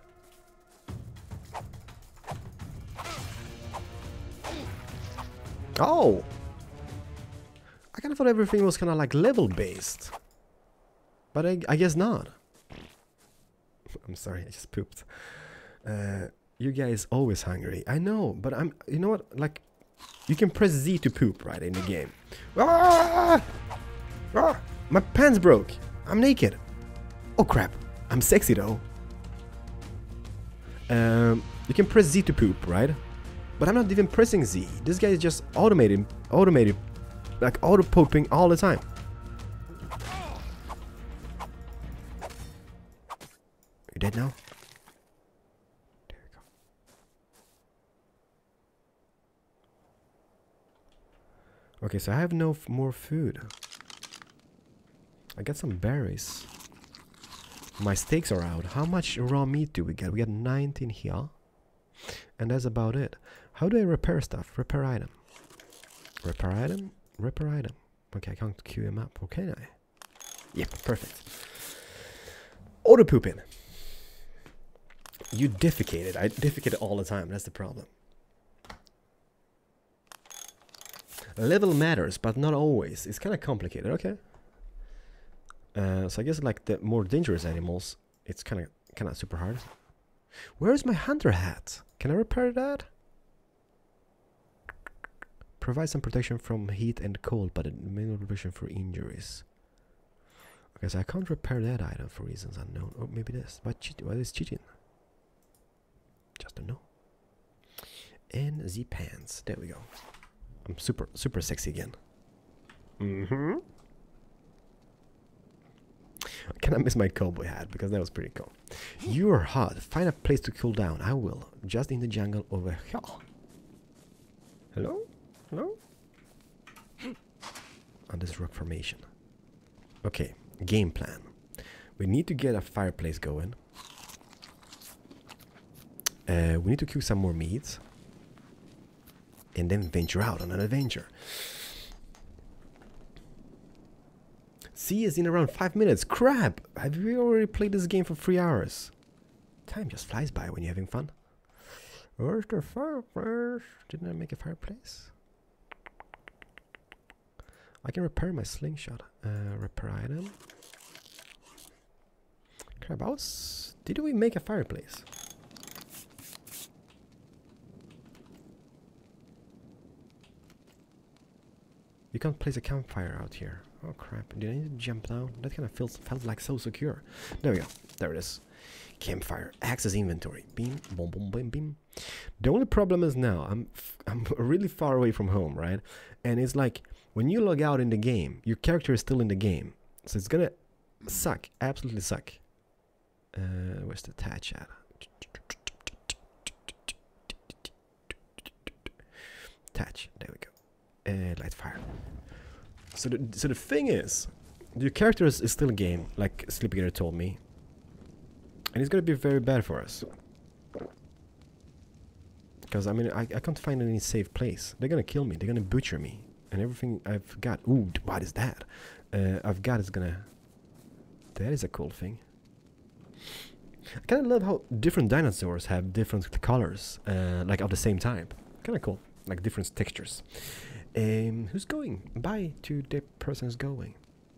Oh! I kind of thought everything was kind of like level based. But I, I guess not. I'm sorry, I just pooped. Uh, you guys always hungry. I know, but I'm... You know what? Like, you can press Z to poop, right, in the game. Ah! Ah! My pants broke. I'm naked. Oh, crap. I'm sexy, though. Um, you can press Z to poop, right? But I'm not even pressing Z. This guy is just automated, automated, like auto-pooping all the time. You dead now? There we go. Okay, so I have no f more food. I got some berries. My steaks are out. How much raw meat do we get? We got nineteen here. And that's about it. How do I repair stuff? Repair item. Repair item? Repair item. Okay, I can't queue him up. Or can I? Yep, perfect. Auto pooping. You defecated. I defecate all the time. That's the problem. Level matters, but not always. It's kind of complicated. Okay. Uh, so I guess like the more dangerous animals, it's kind of kind of super hard. Where's my hunter hat? Can I repair that? Provide some protection from heat and cold, but minimal protection for injuries. Okay, so I can't repair that item for reasons unknown. Or maybe this. What, cheat what is cheating? Just don't know. And the pants. There we go. I'm super, super sexy again. Mm-hmm. Can I miss my cowboy hat? Because that was pretty cool. You're hot. Find a place to cool down. I will. Just in the jungle over here. Hello? Hello? On this rock formation. Okay. Game plan. We need to get a fireplace going. Uh, we need to cook some more meat. And then venture out on an adventure. See us in around five minutes. Crap! Have you already played this game for three hours? Time just flies by when you're having fun. Where's the fireplace? Didn't I make a fireplace? I can repair my slingshot. Uh, repair item. Crap, I was... Did we make a fireplace? You can't place a campfire out here. Oh crap, did I need to jump down? That kind of feels felt like so secure. There we go, there it is. Campfire, access inventory. Beam, boom, boom, boom, beam. The only problem is now, I'm, f I'm really far away from home, right? And it's like, when you log out in the game, your character is still in the game. So it's gonna suck, absolutely suck. Uh, where's the attach at? Attach, there we go. Uh, light fire. So the, so the thing is, your character is, is still a game, like Sleepygator told me. And it's gonna be very bad for us. Because, I mean, I, I can't find any safe place. They're gonna kill me, they're gonna butcher me. And everything I've got... Ooh, what is that? Uh, I've got is gonna... That is a cool thing. I kinda love how different dinosaurs have different colors, uh, like of the same type. Kinda cool, like different textures. Um, who's going? Bye to the person who's going.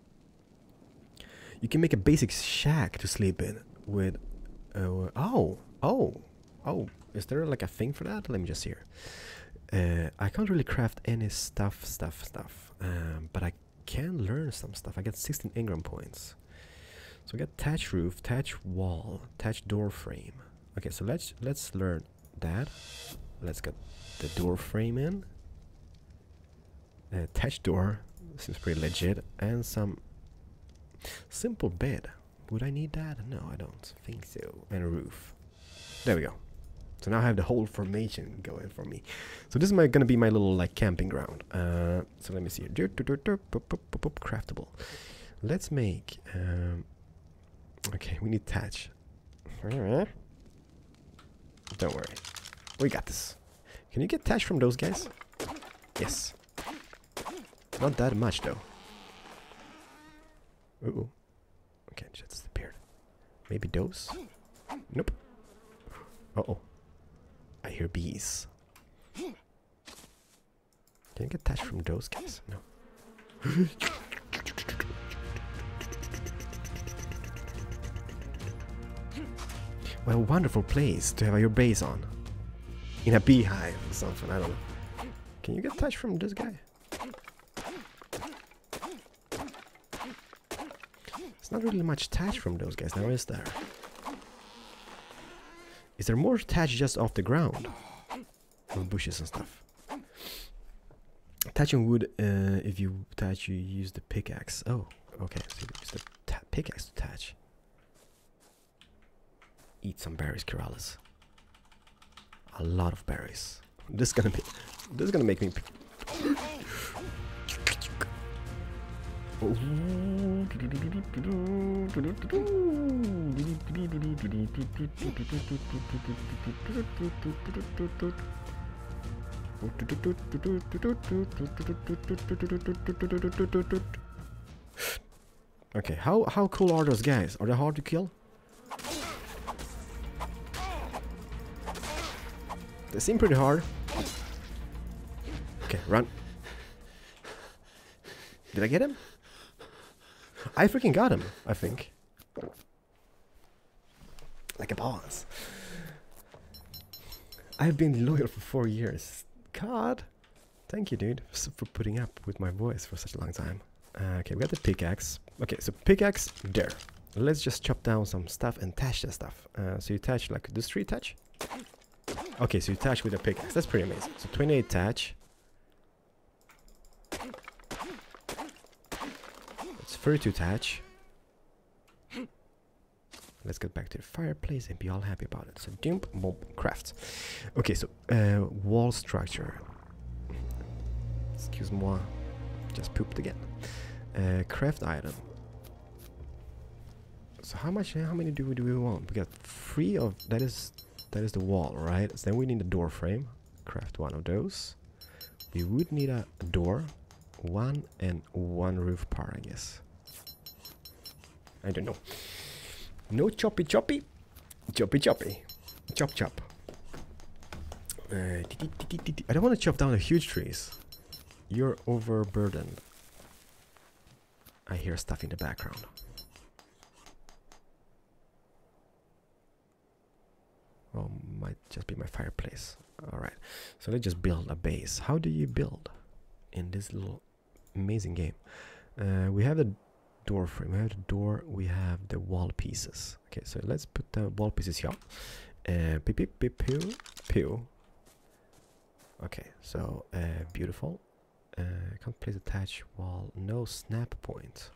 You can make a basic shack to sleep in with... Uh, oh, oh, oh. Is there like a thing for that? Let me just hear. Uh, I can't really craft any stuff, stuff, stuff. Um, but I can learn some stuff. I got sixteen engram points. So we got thatch roof, thatch wall, thatch door frame. Okay, so let's let's learn that. Let's get the door frame in. Uh, thatch door seems pretty legit, and some simple bed. Would I need that? No, I don't think so. And a roof. There we go. So now I have the whole formation going for me. So this is my gonna be my little like camping ground. Uh, so let me see here. Craftable. Let's make. Um, okay, we need thatch. Don't worry, we got this. Can you get thatch from those guys? Yes. Not that much though. Uh oh. Okay, just disappeared. Maybe those? Nope. Uh oh. I hear bees. Can you get thatch from those guys? No. What a wonderful place to have your base on. In a beehive or something, I don't know. Can you get thatch from this guy? It's not really much thatch from those guys now, is there? Is there more thatch just off the ground? Or bushes and stuff. Thatching wood, uh, if you thatch, you use the pickaxe. Oh, okay. So you use the ta pickaxe to thatch. Eat some berries, Keralis. A lot of berries. This is gonna be. This is gonna make me. Okay, how how cool are those guys? Are they hard to kill? They seem pretty hard. Okay, run. Did I get him? I freaking got him, I think. Like a boss. I've been loyal for four years. God. Thank you, dude, for putting up with my voice for such a long time. Uh, okay, we got the pickaxe. Okay, so pickaxe, there. Let's just chop down some stuff and attach that stuff. Uh, so you attach like this tree attach? Okay, so you attach with a pickaxe. That's pretty amazing. So twenty-eight attach. It's thirty-two attach. Let's get back to the fireplace and be all happy about it. So dump, boom, craft. Okay, so uh, wall structure. Excuse moi, just pooped again. Uh, craft item. So how much? How many do we do we want? We got three of that is that is the wall, right? So then we need a door frame. Craft one of those. We would need a, a door, one and one roof part, I guess. I don't know. No choppy choppy. Choppy choppy. Chop chop. Uh, I don't want to chop down the huge trees. You're overburdened. I hear stuff in the background. Oh, might just be my fireplace. Alright, so let's just build a base. How do you build in this little amazing game? Uh, we have the door frame, we have the door, we have the wall pieces. Okay, so let's put the wall pieces here. Uh, pew, pew, pew, pew, pew. Okay, so uh, beautiful. Uh, can't place attach wall. No snap point.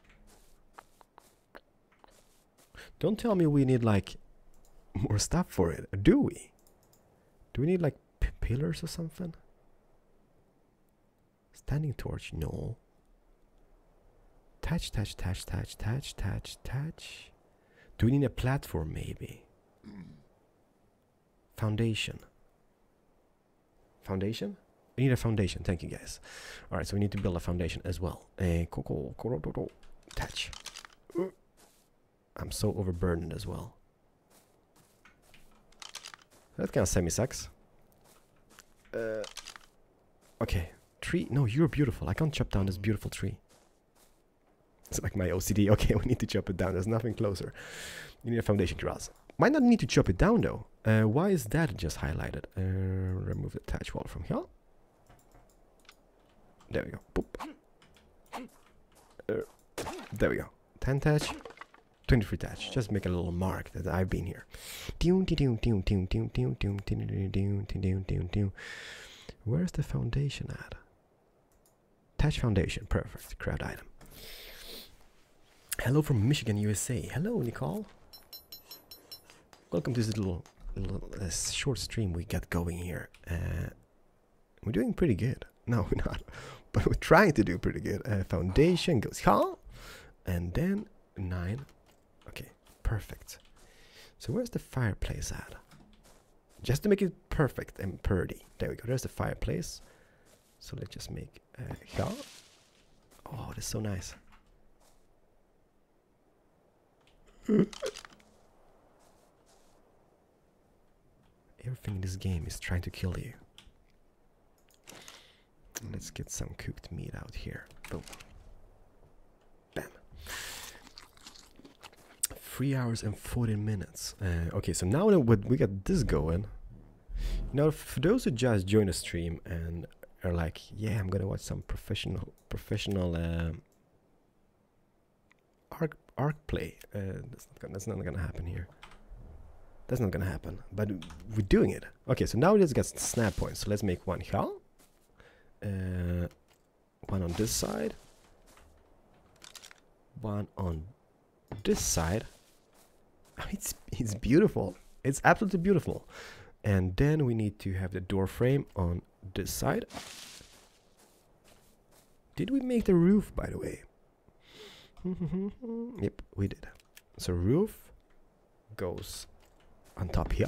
Don't tell me we need like more stuff for it. Do we? Do we need like p pillars or something? Standing torch? No. Touch, touch, touch, touch, touch, touch, touch. Do we need a platform maybe? Foundation. Foundation? We need a foundation. Thank you guys. Alright, so we need to build a foundation as well. Uh, touch. I'm so overburdened as well. That kind of semi-sucks. Uh, okay. Tree. No, you're beautiful. I can't chop down this beautiful tree. It's like my O C D. Okay, we need to chop it down. There's nothing closer. You need a foundation grass. Might not need to chop it down though. Uh, why is that just highlighted? Uh, remove the attach wall from here. There we go. Boop. Uh, there we go. ten touch. twenty-three touch. Just make a little mark that I've been here. Where's the foundation at? Touch foundation. Perfect. Crowd item. Hello from Michigan, U S A. Hello, Nicole. Welcome to this little, little uh, short stream we got going here. Uh, we're doing pretty good. No, we're not. But we're trying to do pretty good. Uh, foundation goes here. And then nine. Okay, perfect. So where's the fireplace at? Just to make it perfect and purdy. There we go. There's the fireplace. So let's just make uh, here. Oh, that's so nice. Everything in this game is trying to kill you. Let's get some cooked meat out here. Boom. Bam. Three hours and forty minutes. Uh, okay, so now that we got this going, you know, for those who just join the stream and are like, yeah, I'm gonna watch some professional, professional um, arc arc play. Uh, that's not gonna, that's not gonna happen here. That's not gonna happen. But we're doing it. Okay, so now let's get snap points. So let's make one here. Uh, one on this side. One on this side. It's it's beautiful. It's absolutely beautiful. And then we need to have the door frame on this side. Did we make the roof, by the way? Yep, we did. So roof goes on top here.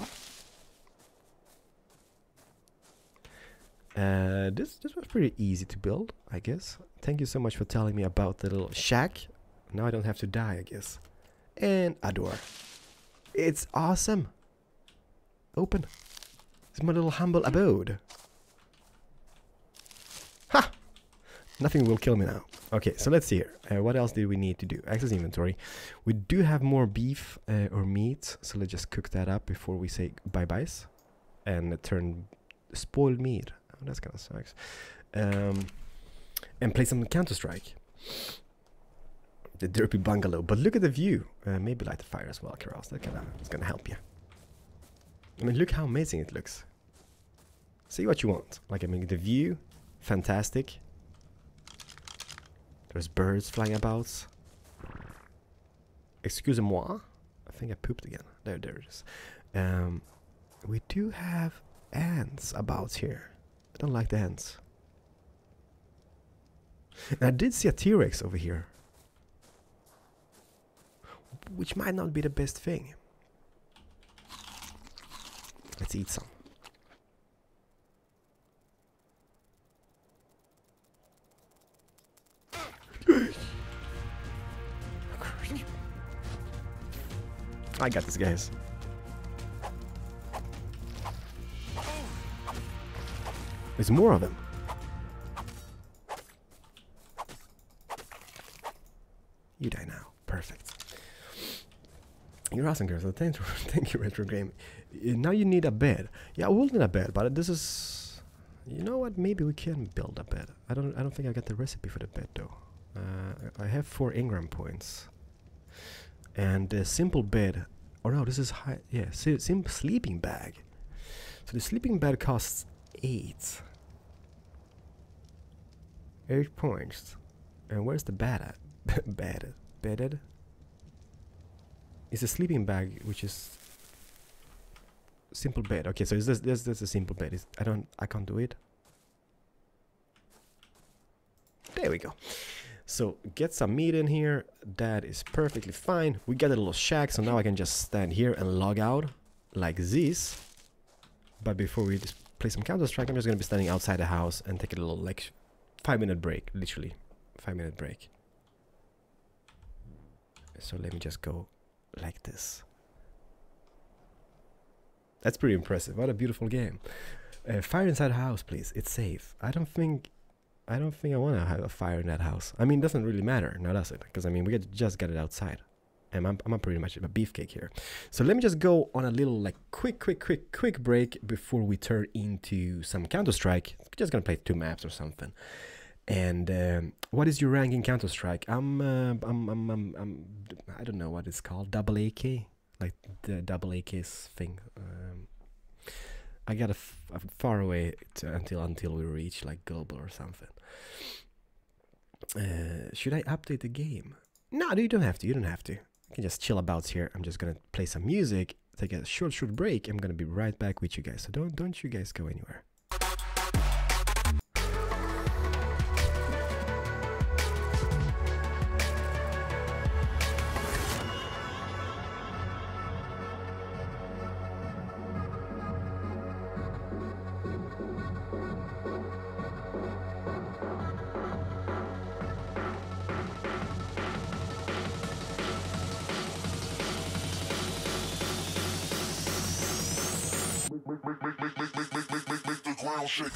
Uh, this this was pretty easy to build, I guess. Thank you so much for telling me about the little shack. Now I don't have to die, I guess. And a door. It's awesome. Open. It's my little humble abode. Ha! Nothing will kill me now. Okay, so let's see here. Uh, what else did we need to do? Access inventory. We do have more beef uh, or meat, so let's just cook that up before we say bye-byes. And uh, turn spoiled meat. Oh, that's kind of sucks. Um, and play some Counter-Strike. The derpy bungalow. But look at the view. Uh, maybe light the fire as well, Karos. That kinda, it's gonna help you. I mean, look how amazing it looks. See what you want. Like, I mean, the view, fantastic. There's birds flying about. Excusez-moi. I think I pooped again. There, there it is. Um, we do have ants about here. I don't like the ants. And I did see a T-Rex over here. Which might not be the best thing. Let's eat some. I got this, guys. There's more of them. You die now. Perfect. You're awesome, girls. So thank you, thank you, Retro Game. Uh, Now you need a bed. Yeah, we'll need a bed, but this is. You know what? Maybe we can build a bed. I don't. I don't think I got the recipe for the bed though. Uh, I have four Ingram points. And a simple bed. Oh no, this is high. Yeah, si simple sleeping bag. So the sleeping bed costs eight. Eight points. And where's the bed at? bed. Bedded? It's a sleeping bag, which is simple bed. Okay, so is this this this a simple bed? Is I don't I can't do it. There we go. So get some meat in here. That is perfectly fine. We got a little shack, so now I can just stand here and log out like this. But before we just play some Counter-Strike, I'm just gonna be standing outside the house and take a little like five minute break, literally five minute break. So let me just go like this. That's pretty impressive. What a beautiful game. Uh, fire inside a house, please. It's safe. I don't think I don't think I want to have a fire in that house. I mean, it doesn't really matter, now does it? Because I mean, we get, just got it outside. And I'm, I'm pretty much a beefcake here. So let me just go on a little like quick, quick, quick, quick break before we turn into some Counter-Strike. Just gonna play two maps or something. And um, what is your rank in Counter-Strike? I'm, uh, I'm, I'm, I'm, I'm, I don't know what it's called. Double A K, like the double A K's thing. Um, I got a, f a far away to, until until we reach like global or something. Uh, should I update the game? No, you don't have to. You don't have to. You can just chill about here. I'm just gonna play some music, take a short, short break. I'm gonna be right back with you guys. So don't, don't you guys go anywhere. Make, make, make, make, make, make, make, make, make, make the ground shake.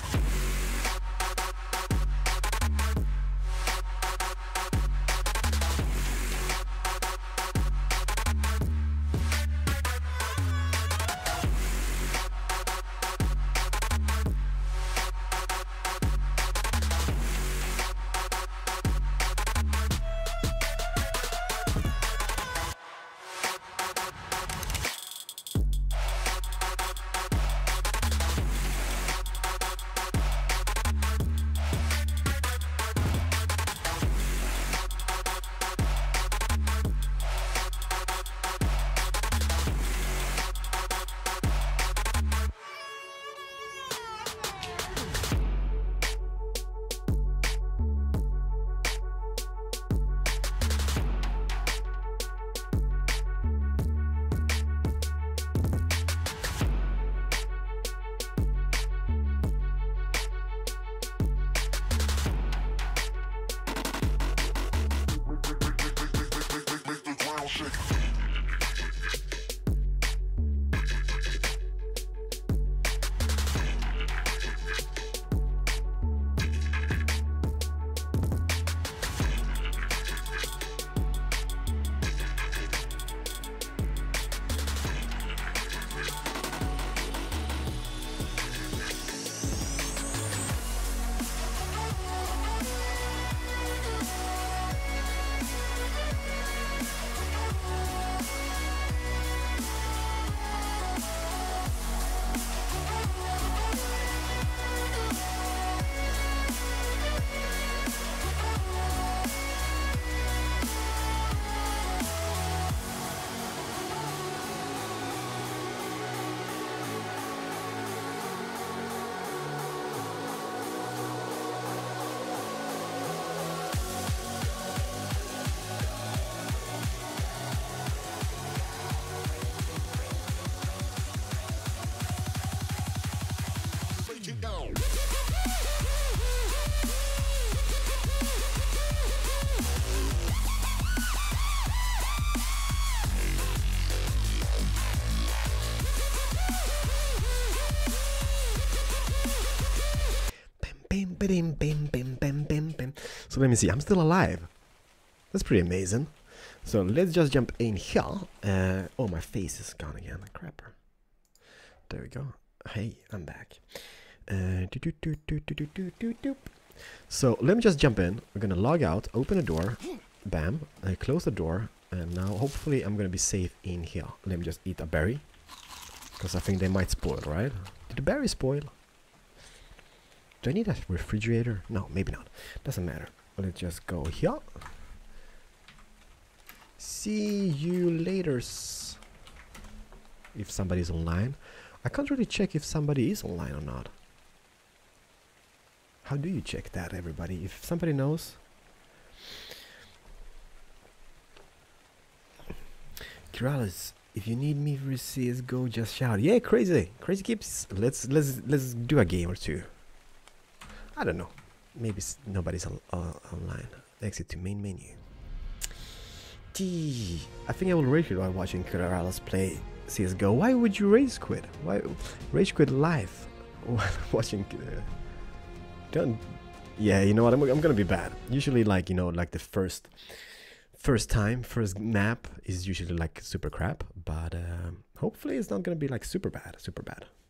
bim, bim, bim, bim, bim, bim. So let me see. I'm still alive. That's pretty amazing. So let's just jump in here. Uh, oh, my face is gone again. Crapper. There we go. Hey, I'm back. Uh, doo -doo -doo -doo -doo -doo -doo -doo. So let me just jump in. We're gonna log out, open the door, bam, I close the door, and now hopefully I'm gonna be safe in here. Let me just eat a berry, because I think they might spoil, right? Did the berry spoil? Do I need a refrigerator? No, maybe not. Doesn't matter. Let's just go here. See you laters. If somebody's online. I can't really check if somebody is online or not. How do you check that, everybody? If somebody knows. Kiralis, if you need me for C S G O, just shout. Yeah, crazy. Crazy keeps. Let's let's let's do a game or two. I don't know. Maybe s nobody's on, uh, online. Exit to main menu. Gee, I think I will rage quit while watching Kiralis play C S G O. Why would you rage quit? Why rage quit live while watching? Uh, don't. Yeah, you know what? I'm I'm gonna be bad. Usually, like you know, like the first. First time, first map is usually like super crap, but um, hopefully it's not gonna be like super bad, super bad.